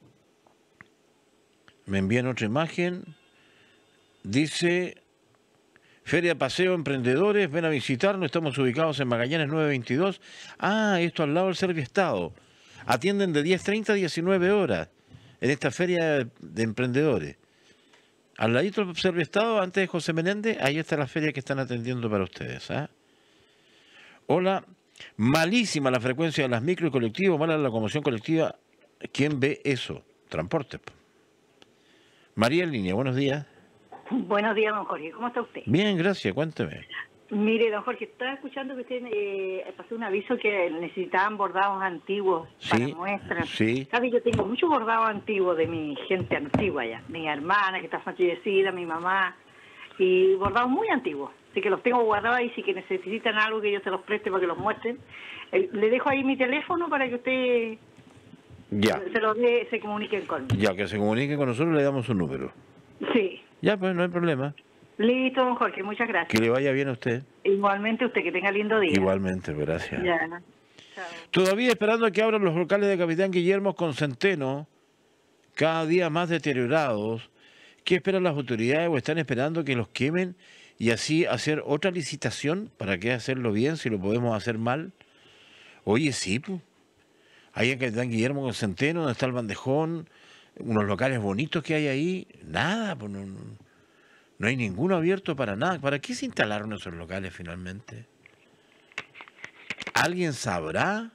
Me envían otra imagen. Dice... Feria Paseo Emprendedores, ven a visitarnos, estamos ubicados en Magallanes nueve veintidós. Ah, esto al lado del Serviestado. Atienden de diez treinta a diecinueve horas en esta feria de emprendedores. Al ladito del Serviestado, antes de José Menéndez, ahí está la feria que están atendiendo para ustedes. ¿eh? Hola, malísima la frecuencia de las micro y colectivos, mala la locomoción colectiva. ¿Quién ve eso? Transporte. María en línea, buenos días.
Buenos días, don Jorge. ¿Cómo está usted?
Bien, gracias. Cuénteme.
Mire, don Jorge, estaba escuchando que usted eh, pasó un aviso que necesitaban bordados antiguos para
Sí,
muestras.
sí.
¿Sabe? Yo tengo muchos bordados antiguos de mi gente antigua ya. Mi hermana que está fallecida, mi mamá, y bordados muy antiguos. Así que los tengo guardados ahí. Si que necesitan algo que yo se los preste para que los muestren. Eh, le dejo ahí mi teléfono para que usted
Ya,
se los dé, se comuniquen conmigo.
ya que se comunique con nosotros, le damos un número.
Sí.
Ya, pues no hay problema.
Listo, don Jorge. Muchas gracias.
Que le vaya bien a usted.
Igualmente usted, que tenga lindo día.
Igualmente, gracias.
Ya.
Todavía esperando a que abran los locales de Capitán Guillermo con Centeno, cada día más deteriorados. ¿Qué esperan las autoridades o están esperando que los quemen y así hacer otra licitación? ¿Para qué hacerlo bien si lo podemos hacer mal? Oye, sí, pues. Ahí en Capitán Guillermo con Centeno, donde está el bandejón, unos locales bonitos que hay ahí, nada, pues no, no hay ninguno abierto para nada. ¿Para qué se instalaron esos locales finalmente? ¿Alguien sabrá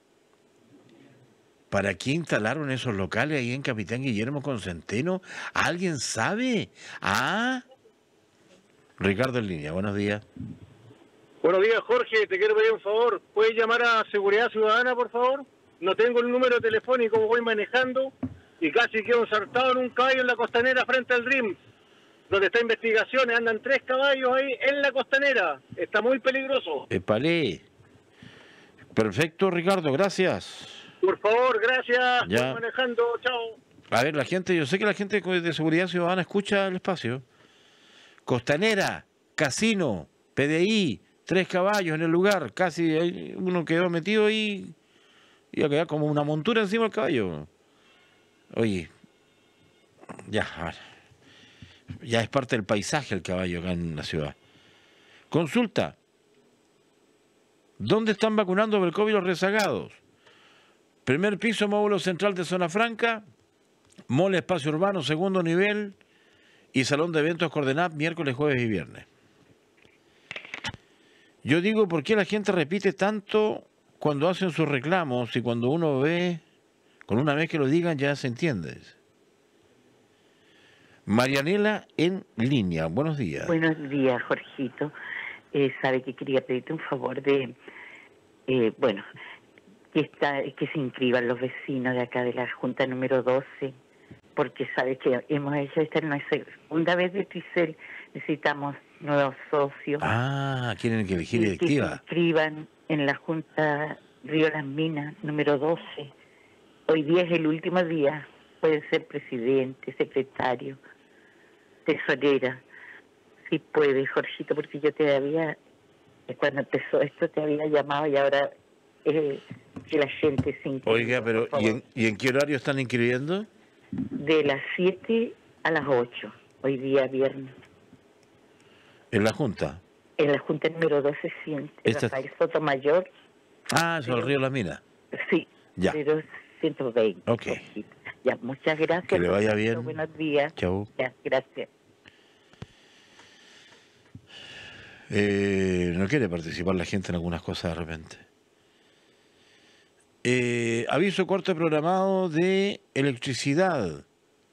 para qué instalaron esos locales ahí en Capitán Guillermo con Centeno? ¿Alguien sabe? Ah, Ricardo en línea, buenos días.
Buenos días, Jorge, te quiero pedir un favor. ¿Puedes llamar a Seguridad Ciudadana, por favor? No tengo el número telefónico, voy manejando y casi quedo ensartado en un caballo en la costanera frente al R I M, donde está investigaciones. Andan tres caballos ahí en la costanera. Está muy peligroso.
Epalé. Perfecto, Ricardo, gracias.
Por favor, gracias.
Ya.
Voy manejando, chao.
A ver, la gente, yo sé que la gente de Seguridad Ciudadana escucha el espacio. Costanera, casino, P D I, tres caballos en el lugar, casi uno quedó metido ahí, iba a quedar como una montura encima del caballo. Oye, ya, a ver, ya es parte del paisaje el caballo acá en la ciudad. Consulta, ¿dónde están vacunando por el COVID los rezagados? Primer piso, módulo central de Zona Franca, mall espacio urbano, segundo nivel y salón de eventos Coordenat, miércoles, jueves y viernes. Yo digo, ¿por qué la gente repite tanto cuando hacen sus reclamos y cuando uno ve, con una vez que lo digan ya se entiende. Marianela en línea, buenos días.
Buenos días, Jorgito. Eh, sabe que quería pedirte un favor de, eh, bueno, que, está, que se inscriban los vecinos de acá de la Junta número doce, porque sabe que hemos hecho esta nuestra segunda vez de Tricel, necesitamos nuevos socios.
Ah, quieren que elegir directiva.
Que se inscriban en la Junta Río Las Minas número doce. Hoy día es el último día, puede ser presidente, secretario, tesorera. Si puede, Jorgito, porque yo te había, cuando empezó esto te había llamado y ahora eh, que la gente se inscriba.
Oiga, pero ¿y en, ¿y en qué horario están inscribiendo?
De las siete a las ocho, hoy día viernes.
¿En la Junta?
En la Junta número doce, siente
Esta...
Rafael Sotomayor.
Ah, eso, el Río Las Minas.
Sí,
ya.
Pero ciento veinte.
Ok.
Jorgito. Ya, muchas gracias.
Que le vaya
Jorgito.
bien.
Buenos días.
Chau.
Ya, gracias.
Eh, no quiere participar la gente en algunas cosas de repente. Eh, aviso corte programado de electricidad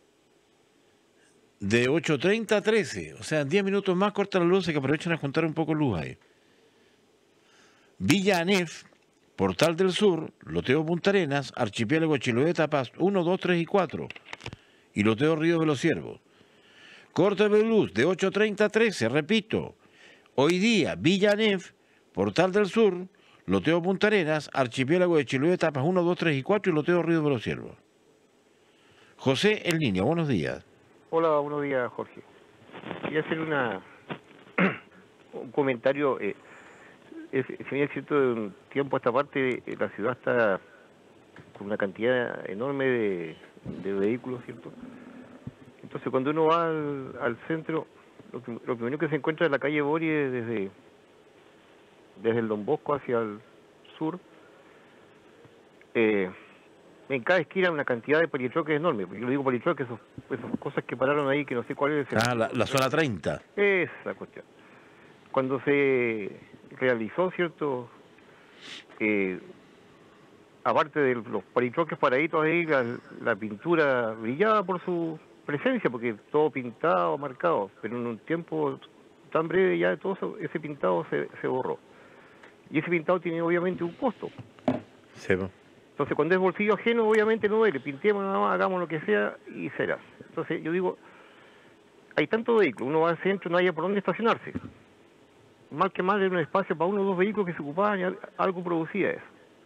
de ocho treinta a trece, o sea, en diez minutos más corta la luz, y que aprovechen a juntar un poco luz ahí. Villa Anef, Portal del Sur, Loteo Punta Arenas, Archipiélago Chiloé, Tapas uno, dos, tres y cuatro, y Loteo Río de los Ciervos. Corte de luz de ocho treinta a trece, repito. Hoy día, Villa Anef, Portal del Sur, Loteo Punta Arenas, Archipiélago de Chiloé, etapas uno, dos, tres y cuatro y Loteo Río de los Ciervos. José en línea, buenos días.
Hola, buenos días, Jorge. Quería hacer una un comentario. Eh, es, si bien es cierto, de un tiempo a esta parte, eh, la ciudad está con una cantidad enorme de, de vehículos, ¿cierto? Entonces, cuando uno va al, al centro, Lo, que, lo primero que se encuentra en la calle Borie desde, desde el Don Bosco hacia el sur, eh, en cada esquina una cantidad de palitroques enorme. Yo digo palitroques, esas, esas cosas que pararon ahí que no sé cuál es. El,
ah, la, la zona treinta.
Esa cuestión. Cuando se realizó, ¿cierto? Eh, aparte de los palitroques paraditos ahí, la, la pintura brillaba por su presencia, porque todo pintado, marcado, pero en un tiempo tan breve ya todo eso, ese pintado se, se borró. Y ese pintado tiene obviamente un costo.
Sí.
Entonces cuando es bolsillo ajeno, obviamente no duele, pintemos nada más, hagamos lo que sea y será. Entonces yo digo, hay tanto vehículo, uno va al centro, no haya por dónde estacionarse. Mal que mal era un espacio para uno o dos vehículos que se ocupaban y algo producía eso.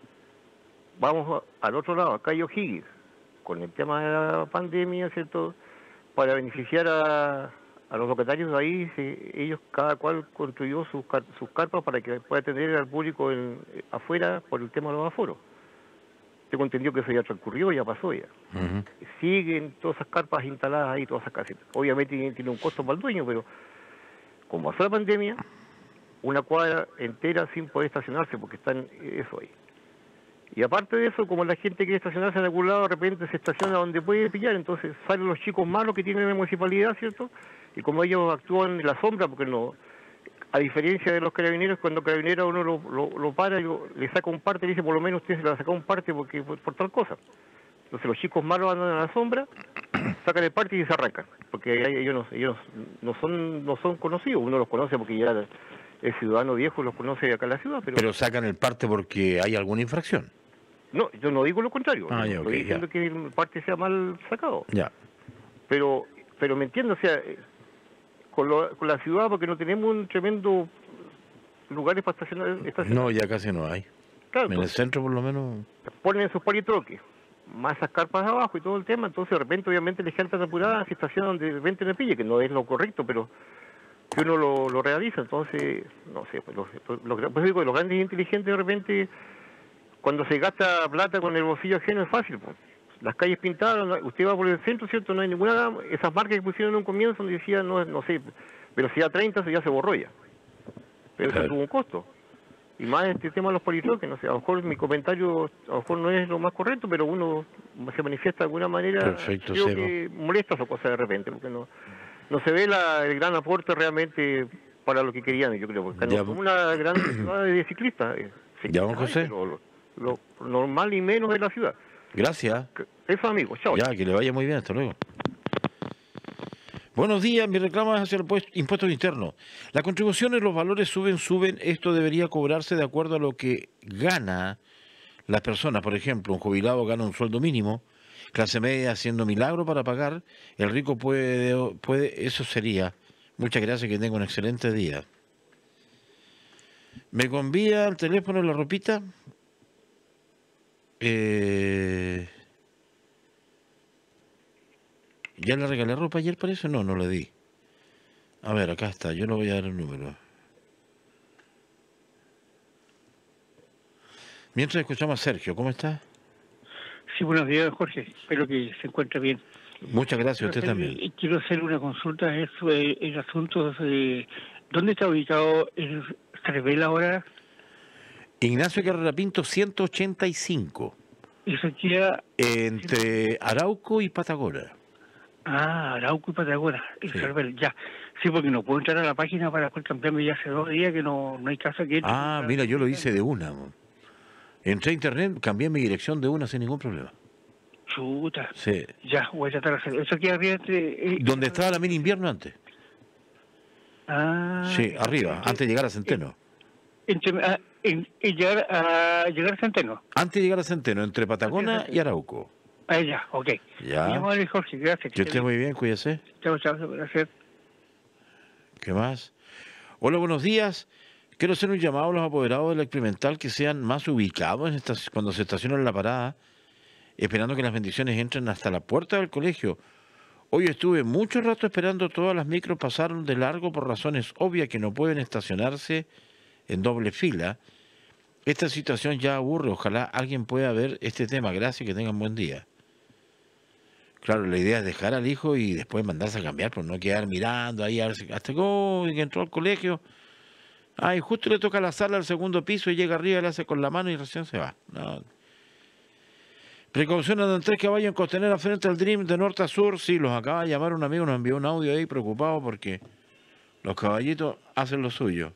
Vamos a, al otro lado, a calle O'Higgins, con el tema de la pandemia, ¿cierto? Para beneficiar a, a los locatarios de ahí, se, ellos cada cual construyó sus, car sus carpas para que pueda atender al público en, afuera por el tema de los aforos. Tengo entendido que eso ya transcurrió, ya pasó ya. Uh-huh. Siguen todas esas carpas instaladas ahí, todas esas casetas. Obviamente tiene, tiene un costo para el dueño, pero como pasó la pandemia, una cuadra entera sin poder estacionarse porque están eso ahí. Y aparte de eso, como la gente quiere estacionarse en algún lado, de repente se estaciona donde puede pillar, entonces salen los chicos malos que tienen la municipalidad, ¿cierto? Y como ellos actúan en la sombra, porque no, a diferencia de los carabineros, cuando carabinero uno lo, lo, lo para y lo, le saca un parte, le dice, por lo menos usted se le va a sacar un parte porque por, por tal cosa. Entonces los chicos malos andan a la sombra, sacan el parte y se arrancan, porque ellos, no, ellos no, son, no son conocidos, uno los conoce porque ya el ciudadano viejo los conoce acá en la ciudad. Pero,
pero sacan el parte porque hay alguna infracción.
No, yo no digo lo contrario.
Ah, ya,
estoy
okay,
diciendo
ya.
que el parte sea mal sacado.
Ya.
Pero, pero me entiendo, o sea, con, lo, con la ciudad, porque no tenemos un tremendo lugares para estacionar. estacionar.
No, ya casi no hay.
Claro,
en el centro por lo menos.
Ponen sus palitroques, más esas carpas abajo y todo el tema, entonces de repente obviamente les cantan apuradas, se estacionan donde de repente le pille, que no es lo correcto, pero que uno lo, lo realiza, entonces, no sé, pues, los, los, pues digo, los grandes inteligentes de repente, cuando se gasta plata con el bolsillo ajeno es fácil, pues. Las calles pintadas, usted va por el centro, ¿cierto? No hay ninguna, esas marcas que pusieron en un comienzo donde decía, no, no sé, velocidad treinta, eso ya se borró ya. Pero claro, eso tuvo un costo. Y más este tema de los politroques, no sé, a lo mejor mi comentario a lo mejor no es lo más correcto, pero uno se manifiesta de alguna manera.
Perfecto,
creo
Sebo.
que molesta esa cosa de repente, porque no, no se ve la, el gran aporte realmente para lo que querían, yo creo, porque no, como una gran ciudad de ciclistas. Eh,
¿Ya, don José?
Pero, lo normal y menos en la ciudad.
Gracias.
Eso, amigo, chao.
Ya, que le vaya muy bien, hasta luego. Buenos días, mi reclamo es hacia el impuestos internos. Las contribuciones, los valores suben, suben. Esto debería cobrarse de acuerdo a lo que gana las personas. Por ejemplo, un jubilado gana un sueldo mínimo, clase media haciendo milagro para pagar, el rico puede, puede, eso sería. Muchas gracias, que tenga un excelente día. ¿Me convía al teléfono la ropita? Eh... ¿Ya le regalé ropa ayer, parece? No, no le di. A ver, acá está, yo le voy a dar el número. Mientras escuchamos a Sergio, ¿cómo está?
Sí, buenos días, Jorge. Espero que se encuentre bien.
Muchas gracias, usted también.
Quiero hacer una consulta, es eh, el asunto de ¿dónde está ubicado el Cervel ahora?
Ignacio Carrera Pinto, ciento ochenta y cinco.
Eso queda...
Entre Arauco y Patagora.
Ah, Arauco y Patagora, el sí. Cervel, ya. Sí, porque no puedo entrar a la página para poder cambiarme ya hace dos días que no, no hay casa que...
Ah, mira, yo lo hice de una. Entré a internet, cambié mi dirección de una sin ningún problema.
Chuta.
Sí.
Ya, voy a tratar de hacerlo. ¿Eso queda arriba entre...? Eh,
¿Dónde estaba la mini invierno antes?
Ah...
Sí, arriba, antes de llegar a Centeno.
Entre, ah, en, en llegar, a, llegar a Centeno.
Antes de llegar a Centeno, entre Patagona y Arauco.
Ah, ya, ok.
Ya.
Mi amor, Jorge, gracias.
Que esté muy bien, cuídese.
Chao, chao, gracias.
¿Qué más? Hola, buenos días. Quiero hacer un llamado a los apoderados de la experimental que sean más ubicados en estas, cuando se estacionan en la parada, esperando que las bendiciones entren hasta la puerta del colegio. Hoy estuve mucho rato esperando, todas las micros pasaron de largo por razones obvias que no pueden estacionarse en doble fila. Esta situación ya aburre, ojalá alguien pueda ver este tema. Gracias, que tengan buen día. Claro, la idea es dejar al hijo y después mandarse a cambiar, pero no quedar mirando ahí a ver si, hasta que, oh, que entró al colegio. Ay, justo le toca la sala al segundo piso y llega arriba, le hace con la mano y recién se va. No. Precaución, andan tres caballos en Costanera frente al Dream de norte a sur. Sí, los acaba de llamar un amigo, nos envió un audio ahí preocupado porque los caballitos hacen lo suyo.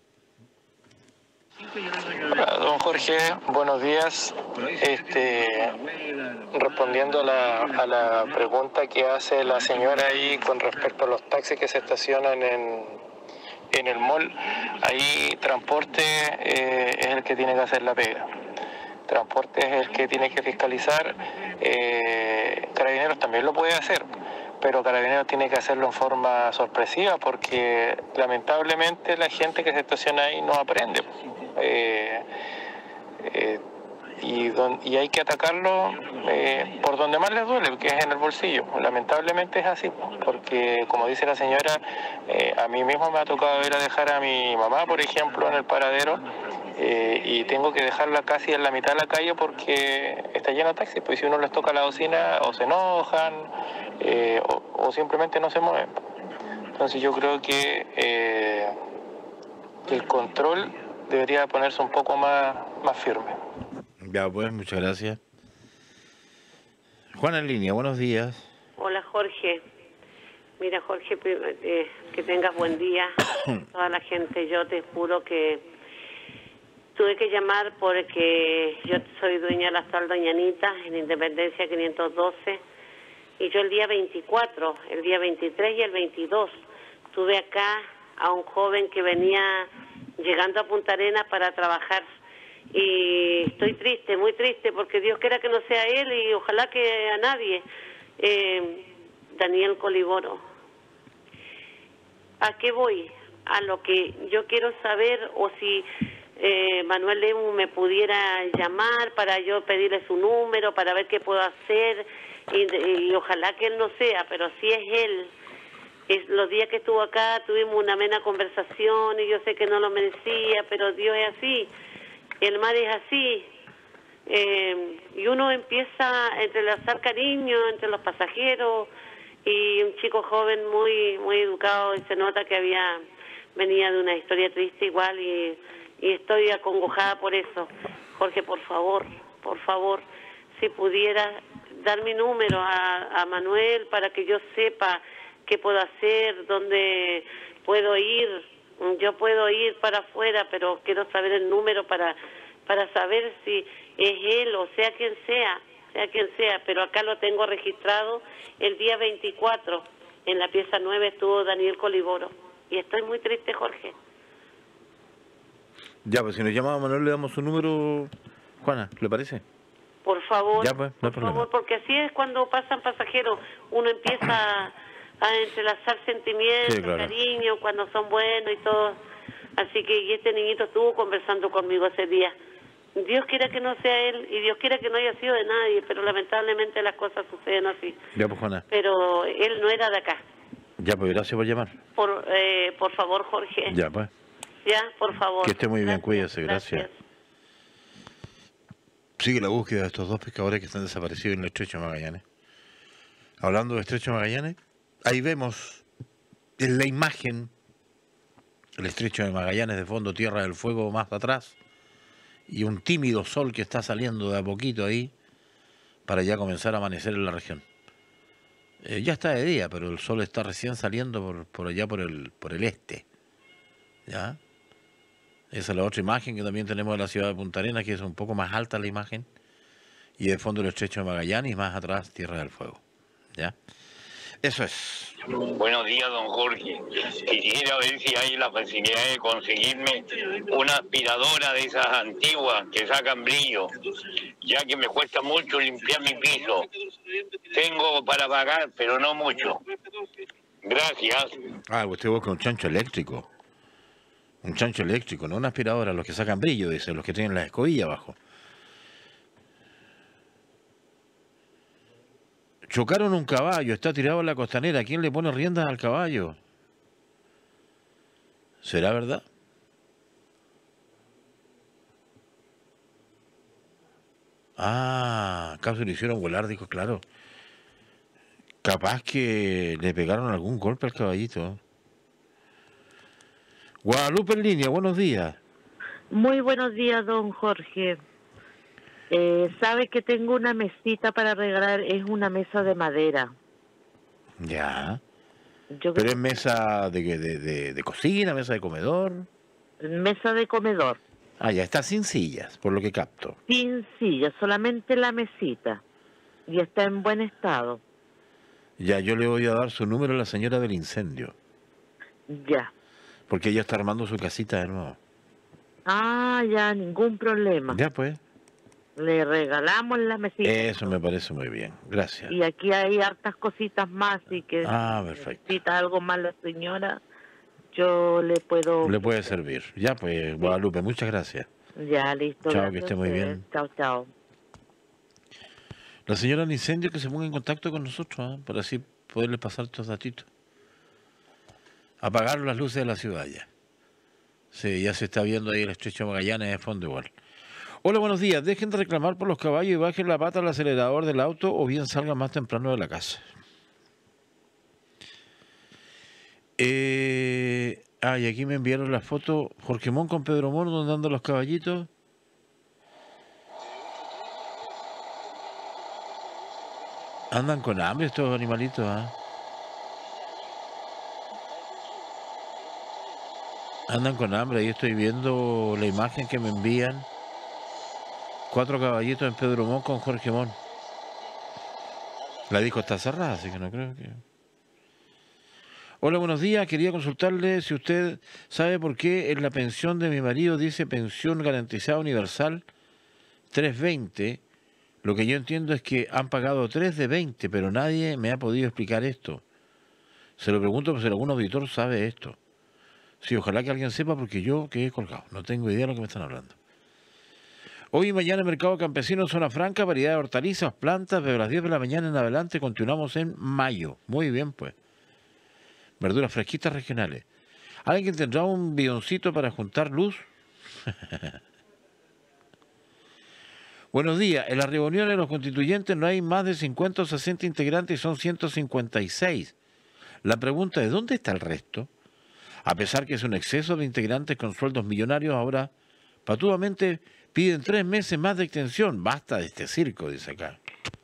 Hola, don Jorge, buenos días. Este, respondiendo a la, a la pregunta que hace la señora ahí con respecto a los taxis que se estacionan en, en el mall, ahí transporte eh, es el que tiene que hacer la pega. Transporte es el que tiene que fiscalizar. eh, Carabineros también lo puede hacer, pero Carabineros tiene que hacerlo en forma sorpresiva porque lamentablemente la gente que se estaciona ahí no aprende. Eh, eh, y, don, y hay que atacarlo eh, por donde más les duele, que es en el bolsillo. Lamentablemente es así, porque como dice la señora, eh, a mí mismo me ha tocado ir a dejar a mi mamá, por ejemplo, en el paradero, eh, y tengo que dejarla casi en la mitad de la calle porque está lleno de taxis, pues si uno les toca la bocina o se enojan eh, o, o simplemente no se mueven. Entonces yo creo que eh, el control debería ponerse un poco más, más firme.
Ya pues, muchas gracias. Juana en línea, buenos días.
Hola Jorge. Mira Jorge, eh, que tengas buen día. Toda la gente, yo te juro que tuve que llamar porque yo soy dueña de la Astral Doña Anita en Independencia quinientos doce y yo el día veinticuatro, el día veintitrés y el veintidós tuve acá a un joven que venía llegando a Punta Arenas para trabajar y estoy triste, muy triste, porque Dios quiera que no sea él y ojalá que a nadie. eh, Daniel Coliboro. ¿A qué voy? A lo que yo quiero saber, o si eh, Manuel Lemus me pudiera llamar para yo pedirle su número, para ver qué puedo hacer, y, y ojalá que él no sea, pero si es él. Es, los días que estuvo acá tuvimos una amena conversación y yo sé que no lo merecía, pero Dios es así, el mar es así, eh, y uno empieza a entrelazar cariño entre los pasajeros, y un chico joven muy muy educado, y se nota que había venía de una historia triste igual, y, y estoy acongojada por eso. Jorge, por favor, por favor, si pudiera dar mi número a, a Manuel para que yo sepa qué puedo hacer, dónde puedo ir. Yo puedo ir para afuera, pero quiero saber el número para para saber si es él o sea quien sea, sea quien sea, pero acá lo tengo registrado el día veinticuatro, en la pieza nueve estuvo Daniel Coliboro, y estoy muy triste, Jorge.
Ya, pues si nos llama Manuel le damos su número, Juana, ¿le parece?
Por favor,
Ya, pues, no hay
por
problema.
favor, porque así es cuando pasan pasajeros, uno empieza a entrelazar sentimientos,
Sí, claro.
cariño, cuando son buenos y todo. Así que y este niñito estuvo conversando conmigo ese día. Dios quiera que no sea él y Dios quiera que no haya sido de nadie, pero lamentablemente las cosas suceden así.
Ya, pues, Juana.
Pero él no era de acá.
Ya, pues, gracias por llamar.
Por eh, por favor, Jorge.
Ya, pues.
Ya, por favor.
Que esté muy bien, cuídese, gracias. Sigue la búsqueda de estos dos pescadores que están desaparecidos en el Estrecho de Magallanes. Hablando de Estrecho de Magallanes, ahí vemos en la imagen el Estrecho de Magallanes de fondo, Tierra del Fuego más atrás, y un tímido sol que está saliendo de a poquito ahí para ya comenzar a amanecer en la región. Eh, ya está de día, pero el sol está recién saliendo por, por allá por el, por el este. ¿Ya? Esa es la otra imagen que también tenemos de la ciudad de Punta Arenas, que es un poco más alta la imagen, y de fondo el Estrecho de Magallanes y más atrás Tierra del Fuego. ¿Ya? Eso es.
Buenos días, don Jorge. Quisiera ver si hay la facilidad de conseguirme una aspiradora de esas antiguas que sacan brillo, ya que me cuesta mucho limpiar mi piso. Tengo para pagar, pero no mucho. Gracias.
Ah, usted busca un chancho eléctrico. Un chancho eléctrico, no una aspiradora, los que sacan brillo, dice, los que tienen la escobilla abajo. Chocaron un caballo, está tirado en la costanera. ¿Quién le pone riendas al caballo? ¿Será verdad? Ah, acá se lo hicieron volar, dijo, claro. Capaz que le pegaron algún golpe al caballito. Guadalupe en línea, buenos días.
Muy buenos días, don Jorge. Eh, sabe que tengo una mesita para regalar, es una mesa de madera.
Ya.
Yo
Pero es mesa de, de, de, de cocina, mesa de comedor.
Mesa de comedor.
Ah, ya está sin sillas, por lo que capto.
Sin silla, solamente la mesita. Y está en buen estado.
Ya, yo le voy a dar su número a la señora del incendio.
Ya.
Porque ella está armando su casita de nuevo.
Ah, ya, ningún problema.
Ya, pues.
Le regalamos la mesita.
Eso me parece muy bien. Gracias.
Y aquí hay hartas cositas más, y que
Ah, perfecto.
necesita algo más la señora, yo le puedo...
Le puede servir. Ya, pues, Guadalupe, muchas gracias.
Ya, listo.
Chao,
gracias
que esté
a
muy
ustedes.
bien.
Chao, chao.
La señora del incendio que se ponga en contacto con nosotros, ¿eh? Para así poderle pasar estos datitos. Apagar las luces de la ciudad ya. Sí, ya se está viendo ahí el Estrecho de Magallanes de fondo igual. Hola, buenos días. Dejen de reclamar por los caballos y bajen la pata al acelerador del auto o bien salgan más temprano de la casa. Eh, ah, y aquí me enviaron la foto Jorge Mon con Pedro Mon donde andan los caballitos. Andan con hambre estos animalitos, ¿ah? Andan con hambre. Ahí estoy viendo la imagen que me envían. Cuatro caballitos en Pedro Mon con Jorge Mon. La disco está cerrada, así que no creo que... Hola, buenos días. Quería consultarle si usted sabe por qué en la pensión de mi marido dice pensión garantizada universal trescientos veinte. Lo que yo entiendo es que han pagado tres de veinte, pero nadie me ha podido explicar esto. Se lo pregunto por si algún auditor sabe esto. Sí, ojalá que alguien sepa porque yo quedé colgado. No tengo idea de lo que me están hablando. Hoy y mañana Mercado Campesino, Zona Franca, variedad de hortalizas, plantas, desde las diez de la mañana en adelante. Continuamos en mayo. Muy bien, pues. Verduras fresquitas regionales. ¿Alguien tendrá un bidoncito para juntar luz? Buenos días. En las reuniones de los constituyentes no hay más de cincuenta o sesenta integrantes y son ciento cincuenta y seis. La pregunta es, ¿dónde está el resto? A pesar que es un exceso de integrantes con sueldos millonarios, ahora patuamente piden tres meses más de extensión. Basta de este circo, dice acá.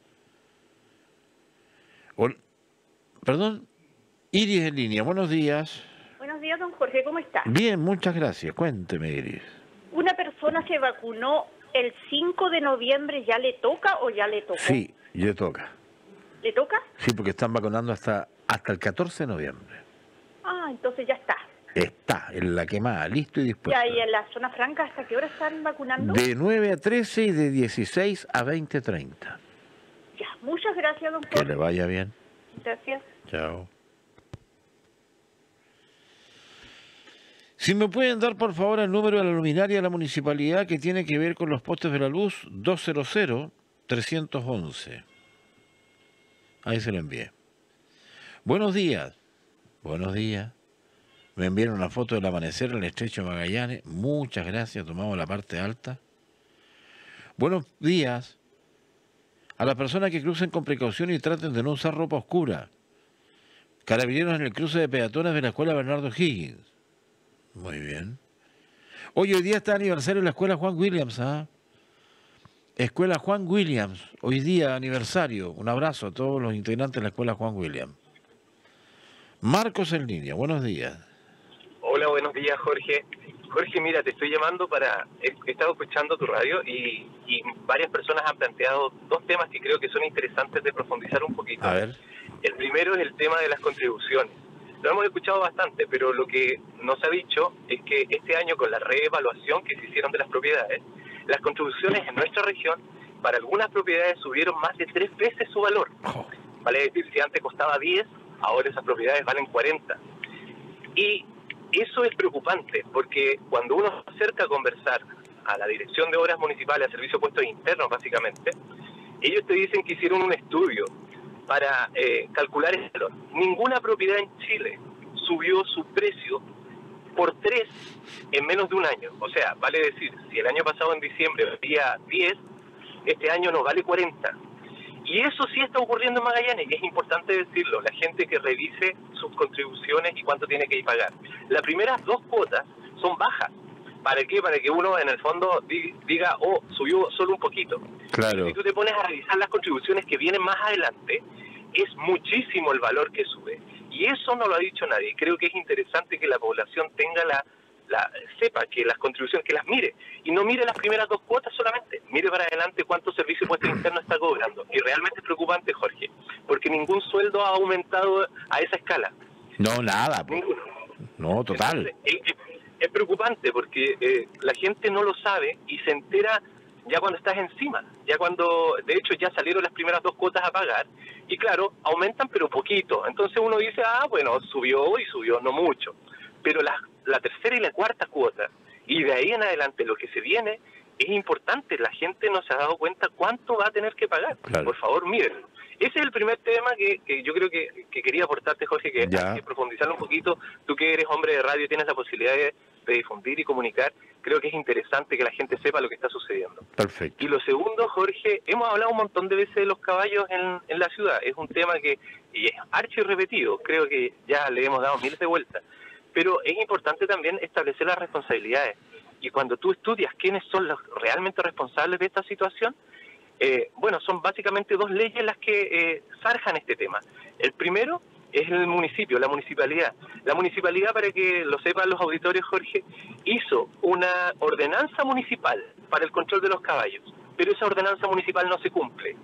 O... Perdón, Iris en línea, buenos días.
Buenos días, don Jorge, ¿cómo está?
Bien, muchas gracias. Cuénteme, Iris.
Una persona se vacunó
¿el cinco de noviembre ya le toca o ya le tocó?
Sí, le toca.
¿Le toca?
Sí, porque están vacunando hasta, hasta el catorce de noviembre.
Ah, entonces ya está.
Está en la quemada, listo y dispuesto.
Ya, ¿y en la zona franca hasta qué hora están vacunando?
De nueve a trece y de dieciséis a veinte treinta.
Ya, muchas gracias, don
Que
Jorge.
le vaya bien.
Gracias.
Chao. Si me pueden dar, por favor, el número de la luminaria de la municipalidad que tiene que ver con los postes de la luz, doscientos trescientos once. Ahí se lo envié. Buenos días. Buenos días. Me enviaron una foto del amanecer en el estrecho de Magallanes. Muchas gracias. Tomamos la parte alta. Buenos días. A las personas que crucen con precaución y traten de no usar ropa oscura. Carabineros en el cruce de peatones de la escuela Bernardo Higgins. Muy bien. Hoy, hoy día está aniversario de la escuela Juan Williams, ¿ah? Escuela Juan Williams, hoy día aniversario. Un abrazo a todos los integrantes de la escuela Juan Williams. Marcos en línea, buenos días.
Hola, buenos días, Jorge. Jorge, mira, te estoy llamando para... He he estado escuchando tu radio y, y varias personas han planteado dos temas que creo que son interesantes de profundizar un poquito.
A ver.
El primero es el tema de las contribuciones. Lo hemos escuchado bastante, pero lo que nos ha dicho es que este año, con la reevaluación que se hicieron de las propiedades, las contribuciones en nuestra región, para algunas propiedades subieron más de tres veces su valor. Vale decir, si antes costaba diez, ahora esas propiedades valen cuarenta. Y eso es preocupante, porque cuando uno se acerca a conversar a la Dirección de Obras Municipales, a Servicio de Puestos Internos, básicamente, ellos te dicen que hicieron un estudio para eh, calcular ese valor. Ninguna propiedad en Chile subió su precio por tres en menos de un año. O sea, vale decir, si el año pasado en diciembre valía diez, este año no vale cuarenta. Y eso sí está ocurriendo en Magallanes, y es importante decirlo, la gente que revise sus contribuciones y cuánto tiene que pagar. Las primeras dos cuotas son bajas. ¿Para qué? Para que uno en el fondo diga, oh, subió solo un poquito.
Claro.
Si tú te pones a revisar las contribuciones que vienen más adelante, es muchísimo el valor que sube. Y eso no lo ha dicho nadie. Creo que es interesante que la población tenga la, la sepa que las contribuciones, que las mire. Y no mire las primeras dos cuotas solamente. Mire para adelante cuántos servicios puestos internos está cobrando. Y realmente es preocupante, Jorge, porque ningún sueldo ha aumentado a esa escala.
No, nada. Po.
Ninguno.
No, total.
Entonces, es, es preocupante porque eh, la gente no lo sabe y se entera ya cuando estás encima, ya cuando, de hecho, ya salieron las primeras dos cuotas a pagar, y claro, aumentan pero poquito, entonces uno dice, ah, bueno, subió y subió, no mucho, pero la, la tercera y la cuarta cuota, y de ahí en adelante lo que se viene, es importante, la gente no se ha dado cuenta cuánto va a tener que pagar. Claro. Por favor, mírenlo. Ese es el primer tema que, que yo creo que, que quería aportarte, Jorge, que ya. Hay que profundizarlo un poquito. Tú que eres hombre de radio, tienes la posibilidad de, de difundir y comunicar. Creo que es interesante que la gente sepa lo que está sucediendo.
Perfecto.
Y lo segundo, Jorge, hemos hablado un montón de veces de los caballos en, en la ciudad. Es un tema que y es archi repetido. Creo que ya le hemos dado miles de vueltas. Pero es importante también establecer las responsabilidades. Y cuando tú estudias quiénes son los realmente responsables de esta situación, Eh, bueno, son básicamente dos leyes las que eh, zarjan este tema. El primero es el municipio, la municipalidad. La municipalidad, para que lo sepan los auditores, Jorge, hizo una ordenanza municipal para el control de los caballos, pero esa ordenanza municipal no se cumple.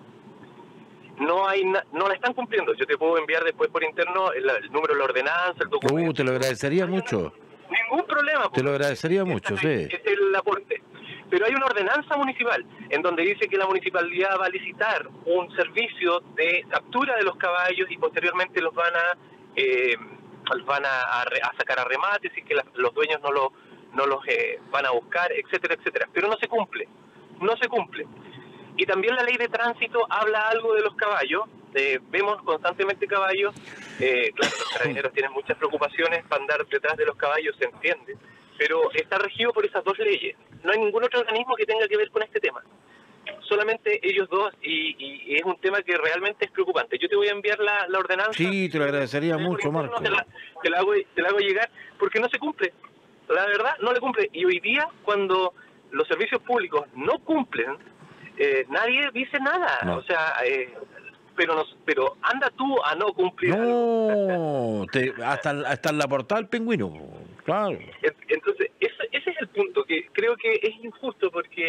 No hay na no la están cumpliendo. Yo te puedo enviar después por interno el, el número de la ordenanza, el documento.
Uh, te lo agradecería mucho.
Ningún problema.
Te lo agradecería mucho, sí.
Es el aporte. Pero hay una ordenanza municipal en donde dice que la municipalidad va a licitar un servicio de captura de los caballos y posteriormente los van a eh, los van a, a, a sacar a remates y que la, los dueños no, lo, no los eh, van a buscar, etcétera, etcétera. Pero no se cumple, no se cumple. Y también la ley de tránsito habla algo de los caballos. Eh, vemos constantemente caballos. Eh, claro, los carabineros tienen muchas preocupaciones para andar detrás de los caballos, se entiende. Pero está regido por esas dos leyes. No hay ningún otro organismo que tenga que ver con este tema. Solamente ellos dos, y, y, y es un tema que realmente es preocupante. Yo te voy a enviar la, la ordenanza.
Sí, te lo agradecería mucho, Marco.
Te la, te, la hago, te la hago llegar porque no se cumple. La verdad, no le cumple. Y hoy día, cuando los servicios públicos no cumplen, eh, nadie dice nada. No. O sea, eh, pero nos, pero anda tú a no cumplir.
No, te, hasta, hasta en la portada del pingüino. Claro.
Entonces, ese, ese es el punto, que creo que es injusto porque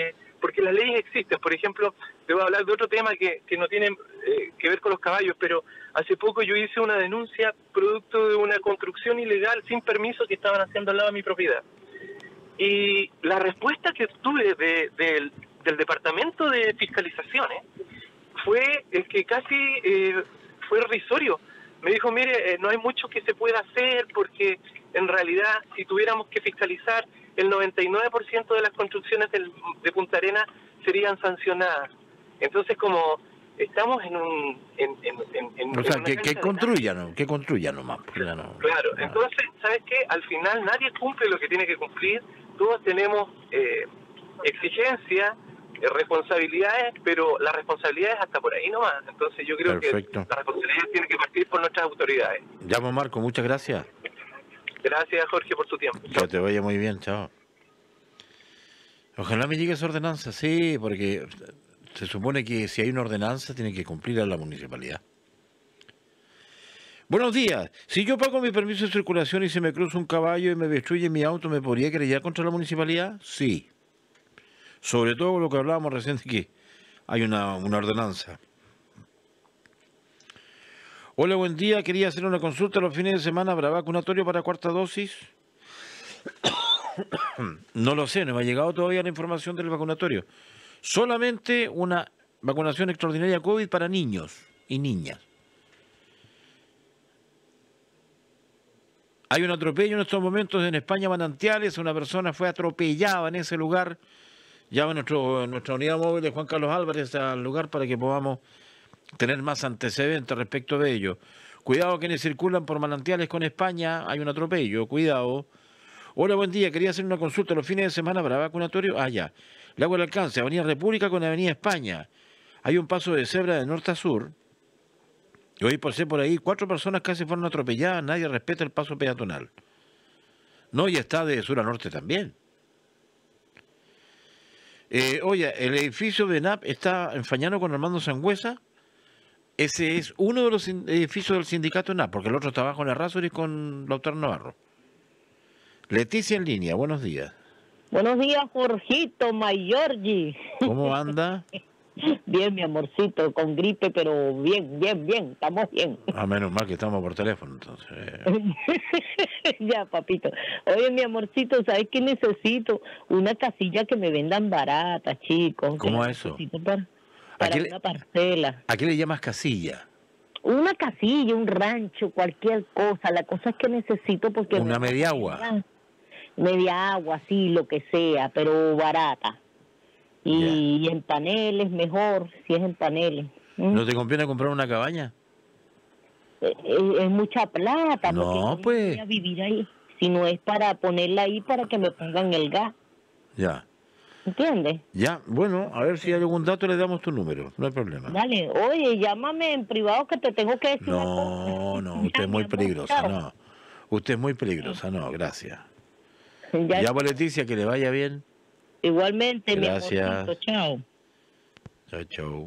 porque las leyes existen. Por ejemplo, te voy a hablar de otro tema que, que no tiene eh, que ver con los caballos, pero hace poco yo hice una denuncia producto de una construcción ilegal sin permiso que estaban haciendo al lado de mi propiedad. Y la respuesta que obtuve de, de, del Departamento de Fiscalizaciones fue el que casi eh, fue irrisorio. Me dijo, mire, eh, no hay mucho que se pueda hacer porque en realidad si tuviéramos que fiscalizar, el noventa y nueve por ciento de las construcciones del, de Punta Arenas serían sancionadas. Entonces, como estamos en un... En, en, en, en,
o sea,
en
que, que construyan, que construyan nomás. Ya no,
claro, entonces, ¿sabes qué? Al final nadie cumple lo que tiene que cumplir. Todos tenemos eh, exigencias, eh, responsabilidades, pero la responsabilidad es hasta por ahí nomás. Entonces yo creo
Perfecto.
que la responsabilidad tiene que partir por nuestras autoridades.
Llamo Marco, muchas gracias.
Gracias, Jorge, por tu tiempo.
Que te vaya muy bien, chao. Ojalá me llegue esa ordenanza, sí, porque se supone que si hay una ordenanza tiene que cumplirla la municipalidad. Buenos días. Si yo pago mi permiso de circulación y se me cruza un caballo y me destruye mi auto, ¿me podría querellar contra la municipalidad? Sí. Sobre todo lo que hablábamos recién de que hay una, una ordenanza. Hola, buen día. Quería hacer una consulta los fines de semana. ¿Habrá vacunatorio para cuarta dosis? No lo sé, no me ha llegado todavía la información del vacunatorio. Solamente una vacunación extraordinaria COVID para niños y niñas. Hay un atropello en estos momentos en España, Manantiales. Una persona fue atropellada en ese lugar. Llama nuestro, nuestra unidad móvil de Juan Carlos Álvarez al lugar para que podamos tener más antecedentes respecto de ello. Cuidado quienes circulan por Manantiales con España, hay un atropello, cuidado. Hola, buen día, quería hacer una consulta los fines de semana, ¿habrá vacunatorio? Ah, ya. Le hago el alcance, Avenida República con Avenida España. Hay un paso de cebra de norte a sur. Y hoy pasé por ahí, cuatro personas casi fueron atropelladas, nadie respeta el paso peatonal. No, y está de sur a norte también. Eh, oye, el edificio de N A P está en Fañano con Armando Sangüesa. Ese es uno de los edificios del sindicato N A P, porque el otro está abajo en Errázuriz con Lautaro Navarro. Leticia en línea, buenos días.
Buenos días, Jorgito, Mayorgi.
¿Cómo anda?
Bien, mi amorcito, con gripe, pero bien, bien, bien, estamos bien.
Ah, menos mal que estamos por teléfono, entonces.
Ya, papito. Oye, mi amorcito, ¿sabes qué necesito? Una casilla que me vendan barata, chicos.
¿Cómo es eso?
Para, para una parcela.
¿A qué le llamas casilla?
Una casilla, un rancho, cualquier cosa. La cosa es que necesito porque...
¿Una media agua?
Media agua, sí, lo que sea, pero barata. Y,
yeah.
y en paneles mejor, si es en paneles. ¿Mm?
¿No te conviene comprar una cabaña?
Es, es mucha plata.
No,
porque
pues.
Voy a vivir ahí. Si no es para ponerla ahí para que me pongan el gas.
Ya.
¿Entiendes?
Ya, bueno, a ver si hay algún dato, le damos tu número, no hay problema.
Dale, oye, llámame en privado que te tengo que decir una cosa.
No, no, usted es muy peligrosa, no. Usted es muy peligrosa, no, gracias.
Ya,
ya pues, Leticia, que le vaya bien.
Igualmente,
gracias.
Mi amorcito, chao.
Chao, chao.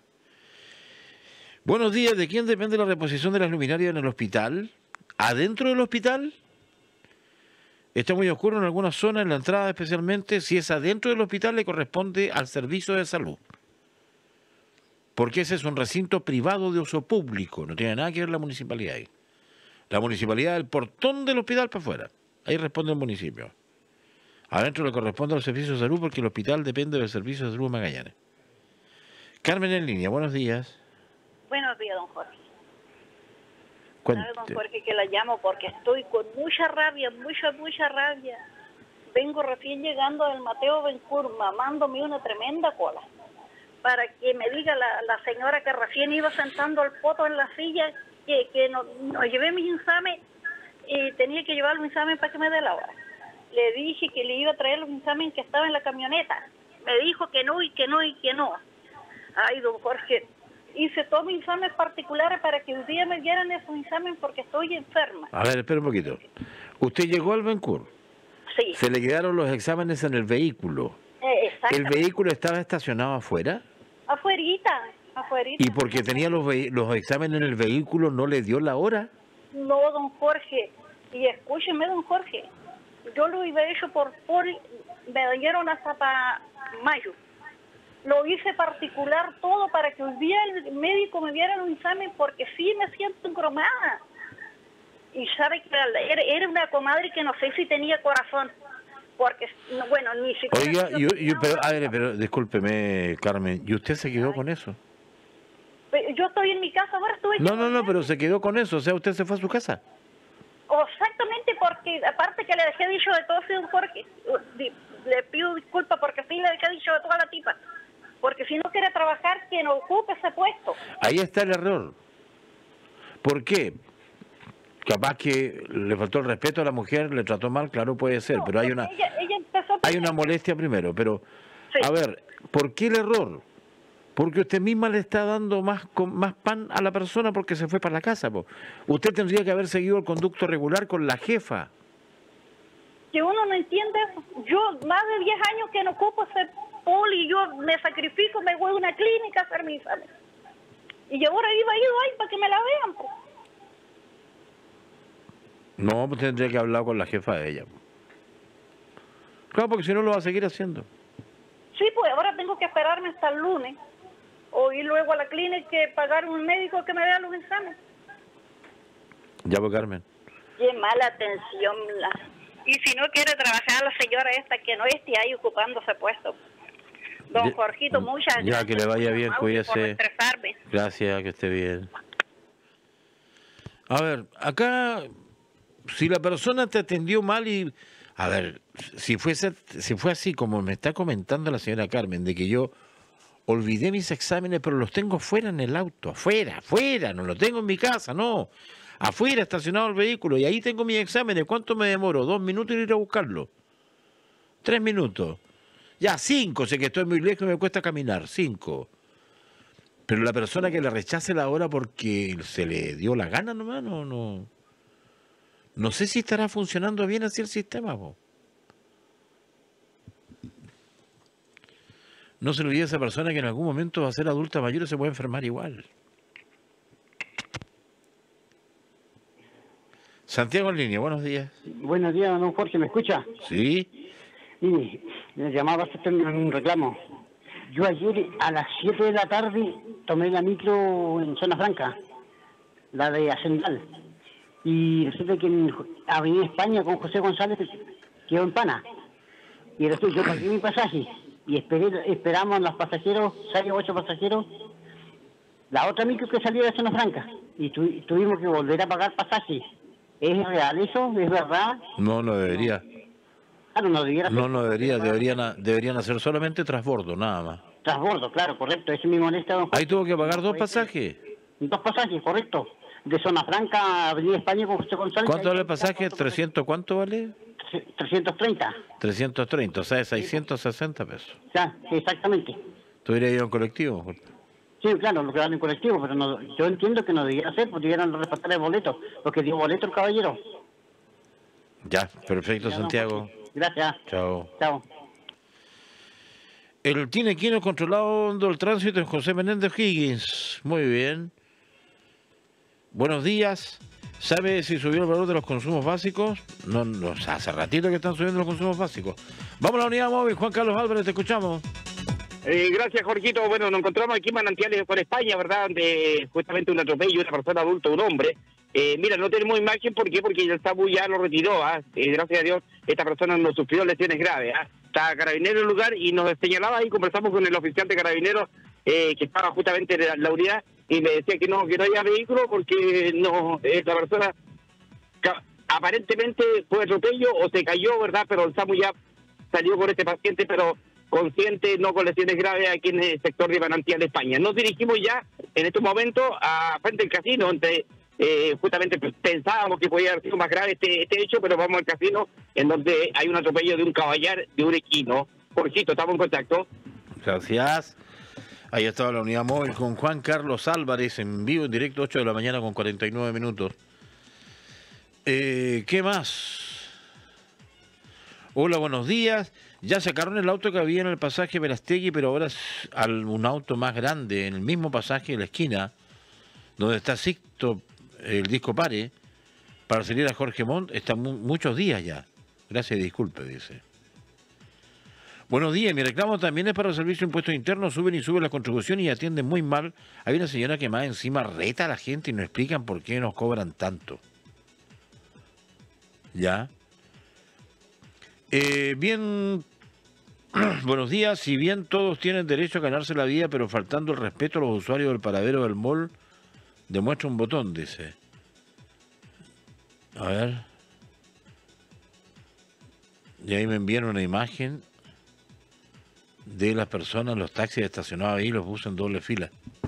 Buenos días, ¿de quién depende la reposición de las luminarias en el hospital? ¿Adentro del hospital? Está muy oscuro en algunas zonas, en la entrada especialmente. Si es adentro del hospital, le corresponde al servicio de salud. Porque ese es un recinto privado de uso público. No tiene nada que ver la municipalidad ahí. La municipalidad del portón del hospital para afuera. Ahí responde el municipio. Adentro le corresponde al servicio de salud porque el hospital depende del servicio de salud de Magallanes. Carmen en línea, buenos días.
Buenos días, don Jorge.
Cuente.
¿Sabe, don Jorge, que la llamo porque estoy con mucha rabia, mucha, mucha rabia? Vengo recién llegando del Mateo Bencur, mamándome una tremenda cola. Para que me diga la, la señora que recién iba sentando el poto en la silla, que, que no, no llevé mis exámenes y tenía que llevar los exámenes para que me dé la hora. Le dije que le iba a traer los exámenes que estaban en la camioneta. Me dijo que no y que no y que no. Ay, don Jorge, hice todos mis exámenes particulares para que un día me dieran esos exámenes porque estoy enferma.
A ver, espera un poquito. ¿Usted llegó al Bencur?
Sí.
¿Se le quedaron los exámenes en el vehículo?
Eh,
¿El vehículo estaba estacionado afuera?
Afuerita, afuerita.
¿Y porque tenía los, los exámenes en el vehículo no le dio la hora?
No, don Jorge. Y escúcheme, don Jorge. Yo lo iba hecho por, por me dieron hasta para mayo. lo hice particular todo para que hoy día el médico me diera un examen porque sí me siento engromada. Y sabe que era, era una comadre que no sé si tenía corazón, porque, no, bueno, ni siquiera...
Oiga, yo, yo, pero, a ver, pero discúlpeme, Carmen, ¿y usted se quedó con eso?
Yo estoy en mi casa, ahora estuve...
No, no, no, pero se quedó con eso, o sea, usted se fue a su casa.
Exactamente, porque aparte que le dejé dicho de todo, señor Jorge, le pido disculpas porque sí le dejé dicho de toda la tipa, porque si no quiere trabajar, que no ocupe ese puesto.
Ahí está el error. ¿Por qué? Capaz que le faltó el respeto a la mujer, le trató mal, claro, puede ser, no, pero hay una
ella, ella empezó
hay una molestia primero, pero
sí.
A ver, ¿por qué el error? Porque usted misma le está dando más más pan a la persona porque se fue para la casa, po. Usted tendría que haber seguido el conducto regular con la jefa.
Que uno no entiende eso. Yo más de diez años que no ocupo ese pool y yo me sacrifico, me voy a una clínica a hacer mi examen. Y ahora iba ido ahí para que me la vean, po.
No, pues tendría que hablar con la jefa de ella. Claro, porque si no lo va a seguir haciendo.
Sí, pues ahora tengo que esperarme hasta el lunes. O ir luego a la clínica y pagar un médico que me vea los exámenes.
Ya, pues, Carmen.
Qué mala atención. La... Y si no quiere trabajar la señora esta, que no esté ahí ocupando ese puesto. Don
Ya,
Jorgito, muchas
ya,
gracias.
que le vaya bien, cuídese.
Por estresarme.
Gracias, que esté bien. A ver, acá... Si la persona te atendió mal y... A ver, si fuese, si fue así como me está comentando la señora Carmen, de que yo olvidé mis exámenes, pero los tengo fuera en el auto, afuera, afuera, no los tengo en mi casa, no. Afuera, estacionado el vehículo, y ahí tengo mis exámenes. ¿Cuánto me demoro? ¿Dos minutos en ir a buscarlo? ¿Tres minutos? Ya, cinco, sé que estoy muy lejos y me cuesta caminar, cinco. Pero la persona que le rechace la hora porque se le dio la gana nomás, no... no No sé si estará funcionando bien así el sistema, po. No se le olvide a esa persona que en algún momento va a ser adulta mayor y se puede enfermar igual. Santiago en línea, buenos días.
Buenos días, don Jorge, ¿me escucha?
Sí.
Sí, me llamaba para hacer un reclamo. Yo ayer a las siete de la tarde tomé la micro en Zona Franca, la de Hacendal. Y resulta que en Avenida España con José González quedó en pana. Y resulta yo pagué mi pasaje y esperé, esperamos los pasajeros, seis o ocho pasajeros, la otra micro que salió de Zona Franca. Y tu, tuvimos que volver a pagar pasaje. ¿Es real eso? ¿Es verdad?
No, no debería.
Claro, no debería.
No, no debería. Deberían, deberían hacer solamente transbordo, nada más.
Transbordo, claro, correcto. Eso me molesta, don Jorge.
Ahí tuvo que pagar dos pasajes.
Dos pasajes, correcto. De Zona Franca a Avenida España con José González.
¿Cuánto vale el pasaje? ¿trescientos cuánto vale?
trescientos treinta.
trescientos treinta, o sea, seiscientos sesenta pesos.
Ya, exactamente.
¿Tú hubieras ido en colectivo?
Sí, claro, lo que vale en colectivo, pero no, yo entiendo que no debiera hacer, porque debieran respetar el boleto, porque dio boleto el caballero.
Ya, perfecto,
Ya,
Santiago.
Gracias.
Chao.
Chao.
El tiene quino controlando el tránsito en José Menéndez Higgins. Muy bien. Buenos días. ¿Sabe si subió el valor de los consumos básicos? No, no, o sea, hace ratito que están subiendo los consumos básicos. Vamos a la unidad móvil. Juan Carlos Álvarez, te escuchamos.
Eh, gracias, Jorgito. Bueno, nos encontramos aquí en Manantiales por España, ¿verdad? Donde justamente un atropello, una persona adulta, un hombre. Eh, mira, no tenemos imagen, ¿por qué? Porque el SAMU ya lo retiró, ¿ah? Eh, gracias a Dios, esta persona no sufrió lesiones graves, ¿ah? Está carabinero en el lugar y nos señalaba y conversamos con el oficial de carabineros eh, que estaba justamente en la, la unidad y me decía que no, que no había vehículo porque no, esta persona aparentemente fue atropello o se cayó, ¿verdad? Pero el SAMU ya salió con este paciente, pero consciente, no con lesiones graves aquí en el sector de Manantial, España. Nos dirigimos ya en estos momentos a frente al casino, donde eh, justamente pensábamos que podía haber sido más grave este, este hecho, pero vamos al casino en donde hay un atropello de un caballar de un equino. Jorgito, estamos en contacto.
Gracias. Ahí estaba la unidad móvil con Juan Carlos Álvarez en vivo, en directo, ocho de la mañana con cuarenta y nueve minutos. Eh, ¿Qué más? Hola, buenos días. Ya sacaron el auto que había en el pasaje Verastegui, pero ahora es al, un auto más grande, en el mismo pasaje de la esquina, donde está Sixto, el disco Pare, para salir a Jorge Montt, está mu muchos días ya. Gracias y disculpe, dice. Buenos días, mi reclamo también es para el servicio de impuestos internos, suben y suben las contribuciones y atienden muy mal. Hay una señora que más encima reta a la gente y no explican por qué nos cobran tanto. ¿Ya? Eh, bien, buenos días, si bien todos tienen derecho a ganarse la vida, pero faltando el respeto a los usuarios del paradero del mall, demuestra un botón, dice. A ver. Y ahí me envían una imagen de las personas, los taxis estacionados ahí, los buses en doble fila.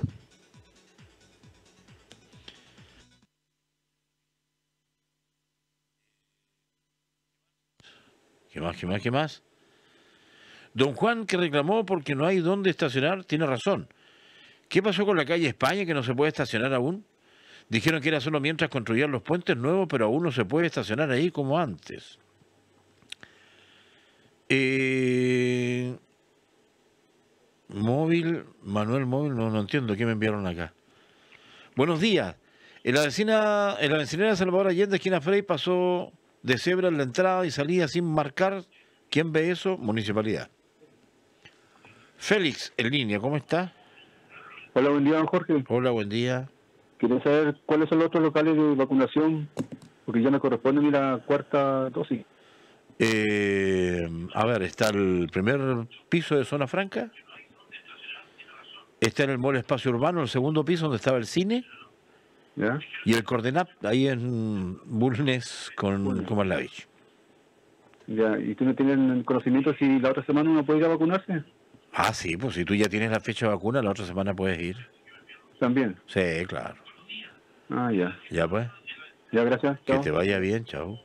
¿Qué más, qué más, qué más? Don Juan, que reclamó porque no hay dónde estacionar, tiene razón. ¿Qué pasó con la calle España, que no se puede estacionar aún? Dijeron que era solo mientras construían los puentes nuevos, pero aún no se puede estacionar ahí como antes. Eh... Móvil, Manuel Móvil, no, no entiendo qué me enviaron acá. Buenos días. En la vecina, en la vecinera de Salvador Allende, esquina Frey, pasó de cebra en la entrada y salida sin marcar. ¿Quién ve eso? Municipalidad. Félix, en línea, ¿cómo está?
Hola, buen día, don Jorge.
Hola, buen día.
Quería saber cuáles son los otros locales de vacunación, porque ya me corresponde mi la cuarta dosis.
Eh, a ver, está el primer piso de Zona Franca. Está en el Mall Espacio Urbano, el segundo piso donde estaba el cine.
¿Ya?
Y el Coordenat, ahí en Bulnes con Kumalavich.
Ya, ¿y tú no tienes conocimiento si la otra semana uno puede ir a vacunarse?
Ah, sí, pues si tú ya tienes la fecha de vacuna, la otra semana puedes ir.
¿También?
Sí, claro.
Ah, ya.
Ya pues.
Ya, gracias.
Que
Chao.
te vaya bien, chao.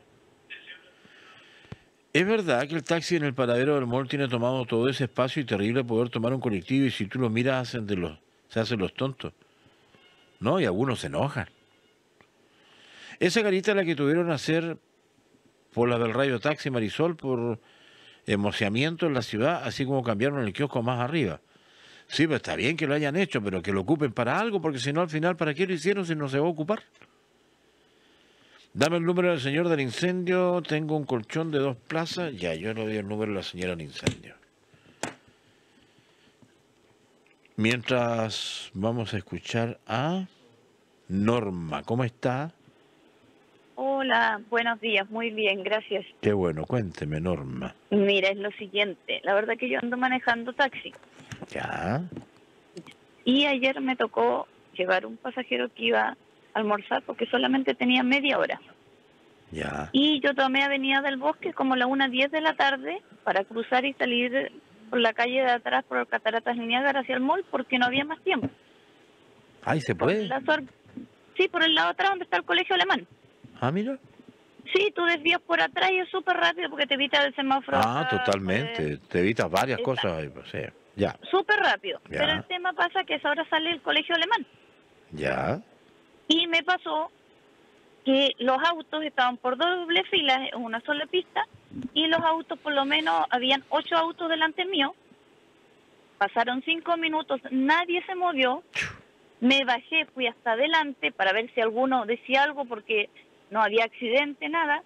Es verdad que el taxi en el paradero del mall tiene tomado todo ese espacio y terrible poder tomar un colectivo y si tú lo miras hacen de los, se hacen los tontos. No, y algunos se enojan. Esa carita es la que tuvieron a hacer por la del Rayo Taxi Marisol por emociamiento en la ciudad, así como cambiaron el kiosco más arriba. Sí, pues está bien que lo hayan hecho, pero que lo ocupen para algo, porque si no al final, ¿para qué lo hicieron si no se va a ocupar? Dame el número del señor del incendio, tengo un colchón de dos plazas. Ya, yo no doy el número de la señora del incendio. Mientras vamos a escuchar a Norma. ¿Cómo está?
Hola, buenos días, muy bien, gracias.
Qué bueno, cuénteme, Norma.
Mira, es lo siguiente, la verdad que yo ando manejando taxi
Ya,
y ayer me tocó llevar un pasajero que iba a almorzar porque solamente tenía media hora.
ya.
Y yo tomé Avenida del Bosque como la una diez de la tarde para cruzar y salir por la calle de atrás por Cataratas Niágara hacia el mall porque no había más tiempo.
Ay, ¿se puede?
La suer- sí, por el lado atrás donde está el colegio alemán.
Ah, mira.
Sí, tú desvías por atrás y es súper rápido porque te evita el semáforo.
Ah,
acá,
totalmente. Te evitas varias
Está.
cosas ahí, pues, sí. Ya,
súper rápido.
Ya.
Pero el tema pasa que ahora sale el colegio alemán.
ya.
Y me pasó que los autos estaban por doble fila en una sola pista y los autos, por lo menos, habían ocho autos delante mío. Pasaron cinco minutos, nadie se movió. Me bajé, fui hasta adelante para ver si alguno decía algo porque no había accidente, nada.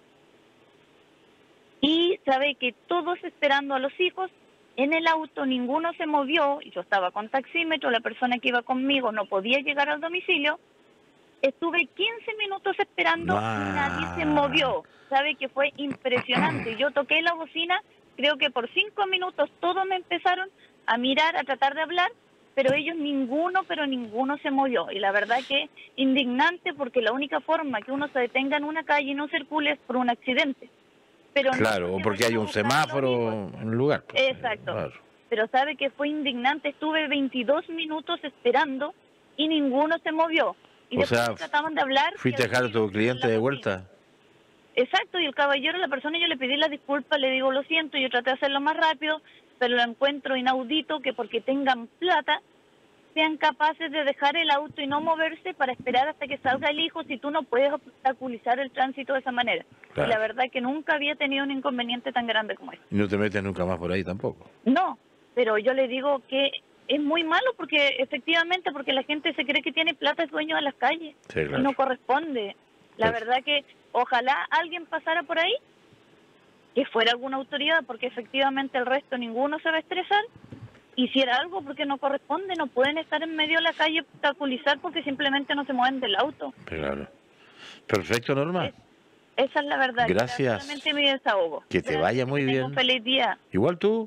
Y sabe que todos esperando a los hijos, en el auto ninguno se movió. Yo estaba con taxímetro, la persona que iba conmigo no podía llegar al domicilio. Estuve quince minutos esperando
Ah.
y nadie se movió. Sabe que fue impresionante. Yo toqué la bocina, creo que por cinco minutos todos me empezaron a mirar, a tratar de hablar, pero ellos ninguno, pero ninguno se movió. Y la verdad que indignante porque la única forma que uno se detenga en una calle y no circule es por un accidente. Pero no
Claro, o porque hay un semáforo en el lugar. pues,
Exacto.
claro.
Pero sabe que fue indignante. Estuve veintidós minutos esperando y ninguno se movió. Y
O
después
sea,
trataban de hablar.
¿Fuiste a dejar a tu cliente de vuelta?
Exacto, y el caballero, la persona, yo le pedí la disculpa, le digo, lo siento, yo traté de hacerlo más rápido, pero lo encuentro inaudito que porque tengan plata sean capaces de dejar el auto y no moverse para esperar hasta que salga el hijo si tú no puedes obstaculizar el tránsito de esa manera.
Claro.
Y la verdad que nunca había tenido un inconveniente tan grande como este.
Y no te metes nunca más por ahí tampoco.
No, pero yo le digo que es muy malo porque efectivamente, porque la gente se cree que tiene plata, es dueño de las calles.
Sí, claro.
Y no corresponde. La
Pues-
verdad que ojalá alguien pasara por ahí que fuera alguna autoridad, porque efectivamente el resto ninguno se va a estresar. Hiciera algo porque no corresponde, no pueden estar en medio de la calle obstaculizar porque simplemente no se mueven del auto.
Claro. Perfecto, Norma.
Es, esa es la verdad.
Gracias.
Solamente mi desahogo.
Que te
Gracias,
vaya muy
que
bien.
tenga un feliz día.
Igual tú.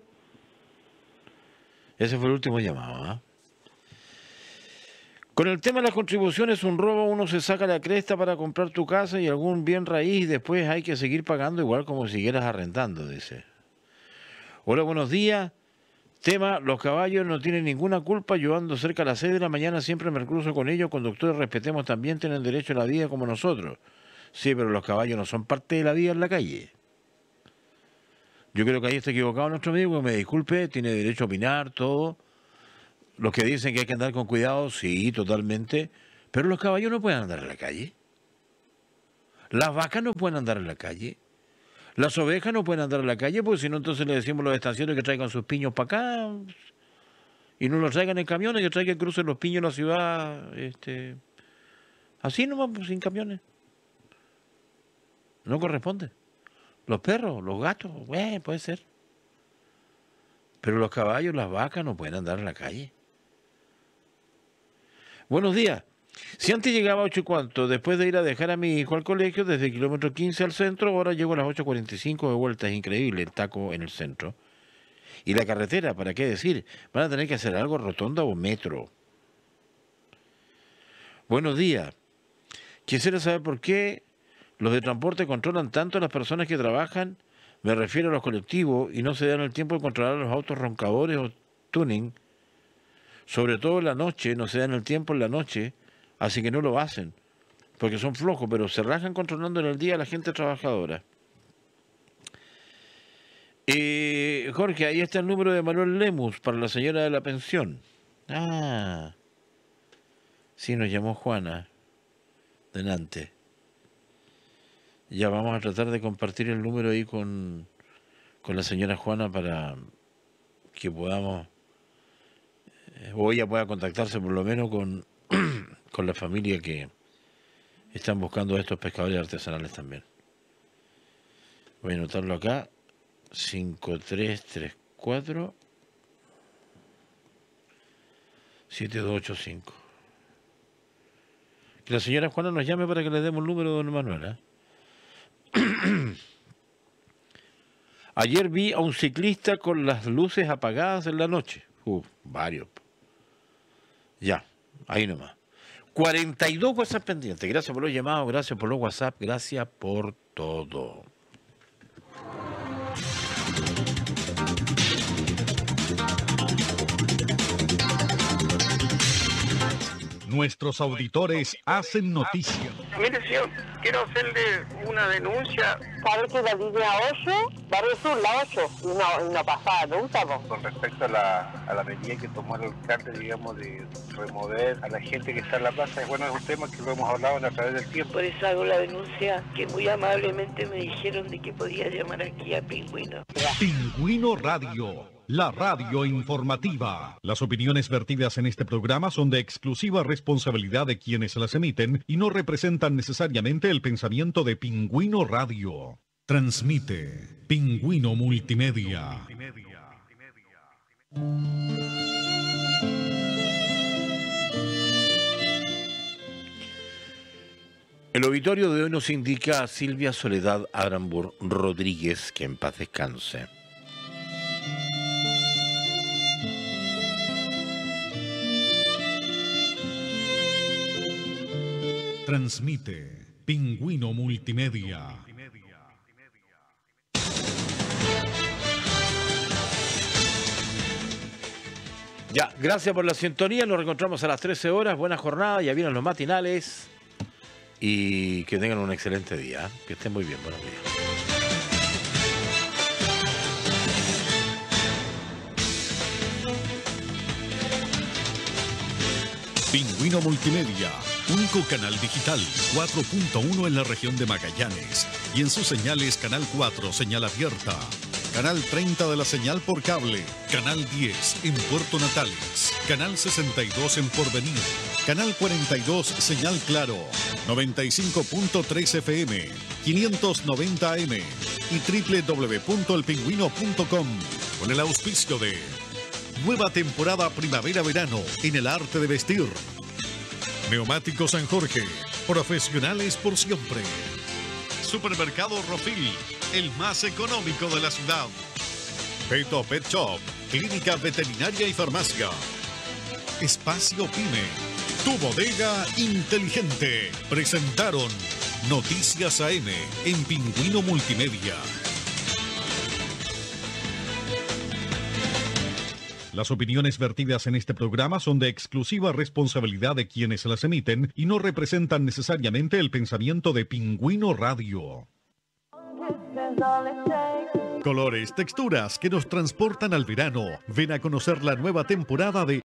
Ese fue el último llamado, ¿ah? Con el tema de las contribuciones, un robo, uno se saca la cresta para comprar tu casa y algún bien raíz y después hay que seguir pagando igual como si siguieras arrendando, dice. Hola, buenos días. Tema, los caballos no tienen ninguna culpa. Yo ando cerca a las seis de la mañana, siempre me cruzo con ellos. Conductores, respetemos también, tienen derecho a la vida como nosotros. Sí, pero los caballos no son parte de la vida en la calle. Yo creo que ahí está equivocado nuestro amigo, que me disculpe, tiene derecho a opinar, todo. Los que dicen que hay que andar con cuidado, sí, totalmente. Pero los caballos no pueden andar en la calle. Las vacas no pueden andar en la calle. Las ovejas no pueden andar en la calle, porque si no, entonces le decimos a los estaciones que traigan sus piños para acá y no los traigan en camiones, que traigan, crucen los piños en la ciudad, este, así nomás, pues, sin camiones. No corresponde. Los perros, los gatos, bueno, puede ser. Pero los caballos, las vacas no pueden andar en la calle. Buenos días. Si antes llegaba a ocho y cuanto, después de ir a dejar a mi hijo al colegio, desde el kilómetro quince al centro, ahora llego a las ocho cuarenta y cinco de vuelta. Es increíble el taco en el centro. Y la carretera, ¿para qué decir? Van a tener que hacer algo, rotonda o metro. Buenos días. Quisiera saber por qué los de transporte controlan tanto a las personas que trabajan, me refiero a los colectivos, y no se dan el tiempo de controlar a los autos roncadores o tuning. Sobre todo en la noche, no se dan el tiempo en la noche, así que no lo hacen, porque son flojos, pero se rajan controlando en el día a la gente trabajadora. Eh, Jorge, ahí está el número de Manuel Lemus para la señora de la pensión. Ah, sí, nos llamó Juana delante. Ya vamos a tratar de compartir el número ahí con, con la señora Juana para que podamos, o ella pueda contactarse por lo menos con, con la familia que están buscando a estos pescadores artesanales también. Voy a anotarlo acá. cinco tres tres cuatro siete dos ocho cinco. Que la señora Juana nos llame para que le demos el número de don Manuel, ¿eh? Ayer vi a un ciclista con las luces apagadas en la noche. Uh, varios. Ya, ahí nomás. cuarenta y dos WhatsApp pendientes. Gracias por los llamados, gracias por los WhatsApp, gracias por todo.
Nuestros auditores hacen noticia.
Mire, señor, quiero hacerle una denuncia.
¿Sabe que la línea ocho? Barrio Sur, la ocho, y no, y no pasaba nunca, po.
Con respecto a la, a la medida que tomó el alcalde, digamos, de remover a la gente que está en la plaza, bueno, es un tema que lo hemos hablado a través del tiempo.
Por eso hago la denuncia, que muy amablemente me dijeron de que podía llamar aquí a Pingüino.
Pingüino Radio, la radio informativa. Las opiniones vertidas en este programa son de exclusiva responsabilidad de quienes las emiten y no representan necesariamente el pensamiento de Pingüino Radio. Transmite Pingüino Multimedia.
El obituario de hoy nos indica a Silvia Soledad Arambur Rodríguez, que en paz descanse.
Transmite Pingüino Multimedia.
Ya, gracias por la sintonía. Nos reencontramos a las trece horas. Buena jornada, ya vienen los matinales. Y que tengan un excelente día. Que estén muy bien. Buenos días.
Pingüino Multimedia, único canal digital, cuatro punto uno en la región de Magallanes. Y en sus señales Canal cuatro, señal abierta. Canal treinta de la señal por cable. Canal diez en Puerto Natales. Canal sesenta y dos en Porvenir. Canal cuarenta y dos, señal Claro. noventa y cinco punto tres F M. quinientos noventa A M. y doble u doble u doble u punto el pingüino punto com, con el auspicio de Nueva temporada primavera-verano en el arte de vestir. Neumáticos San Jorge, profesionales por siempre. Supermercado Rofil, el más económico de la ciudad. Peto Pet Shop, clínica veterinaria y farmacia. Espacio Pyme, tu bodega inteligente. Presentaron Noticias A M en Pingüino Multimedia. Las opiniones vertidas en este programa son de exclusiva responsabilidad de quienes las emiten y no representan necesariamente el pensamiento de Pingüino Radio. Colores, texturas que nos transportan al verano. Ven a conocer la nueva temporada de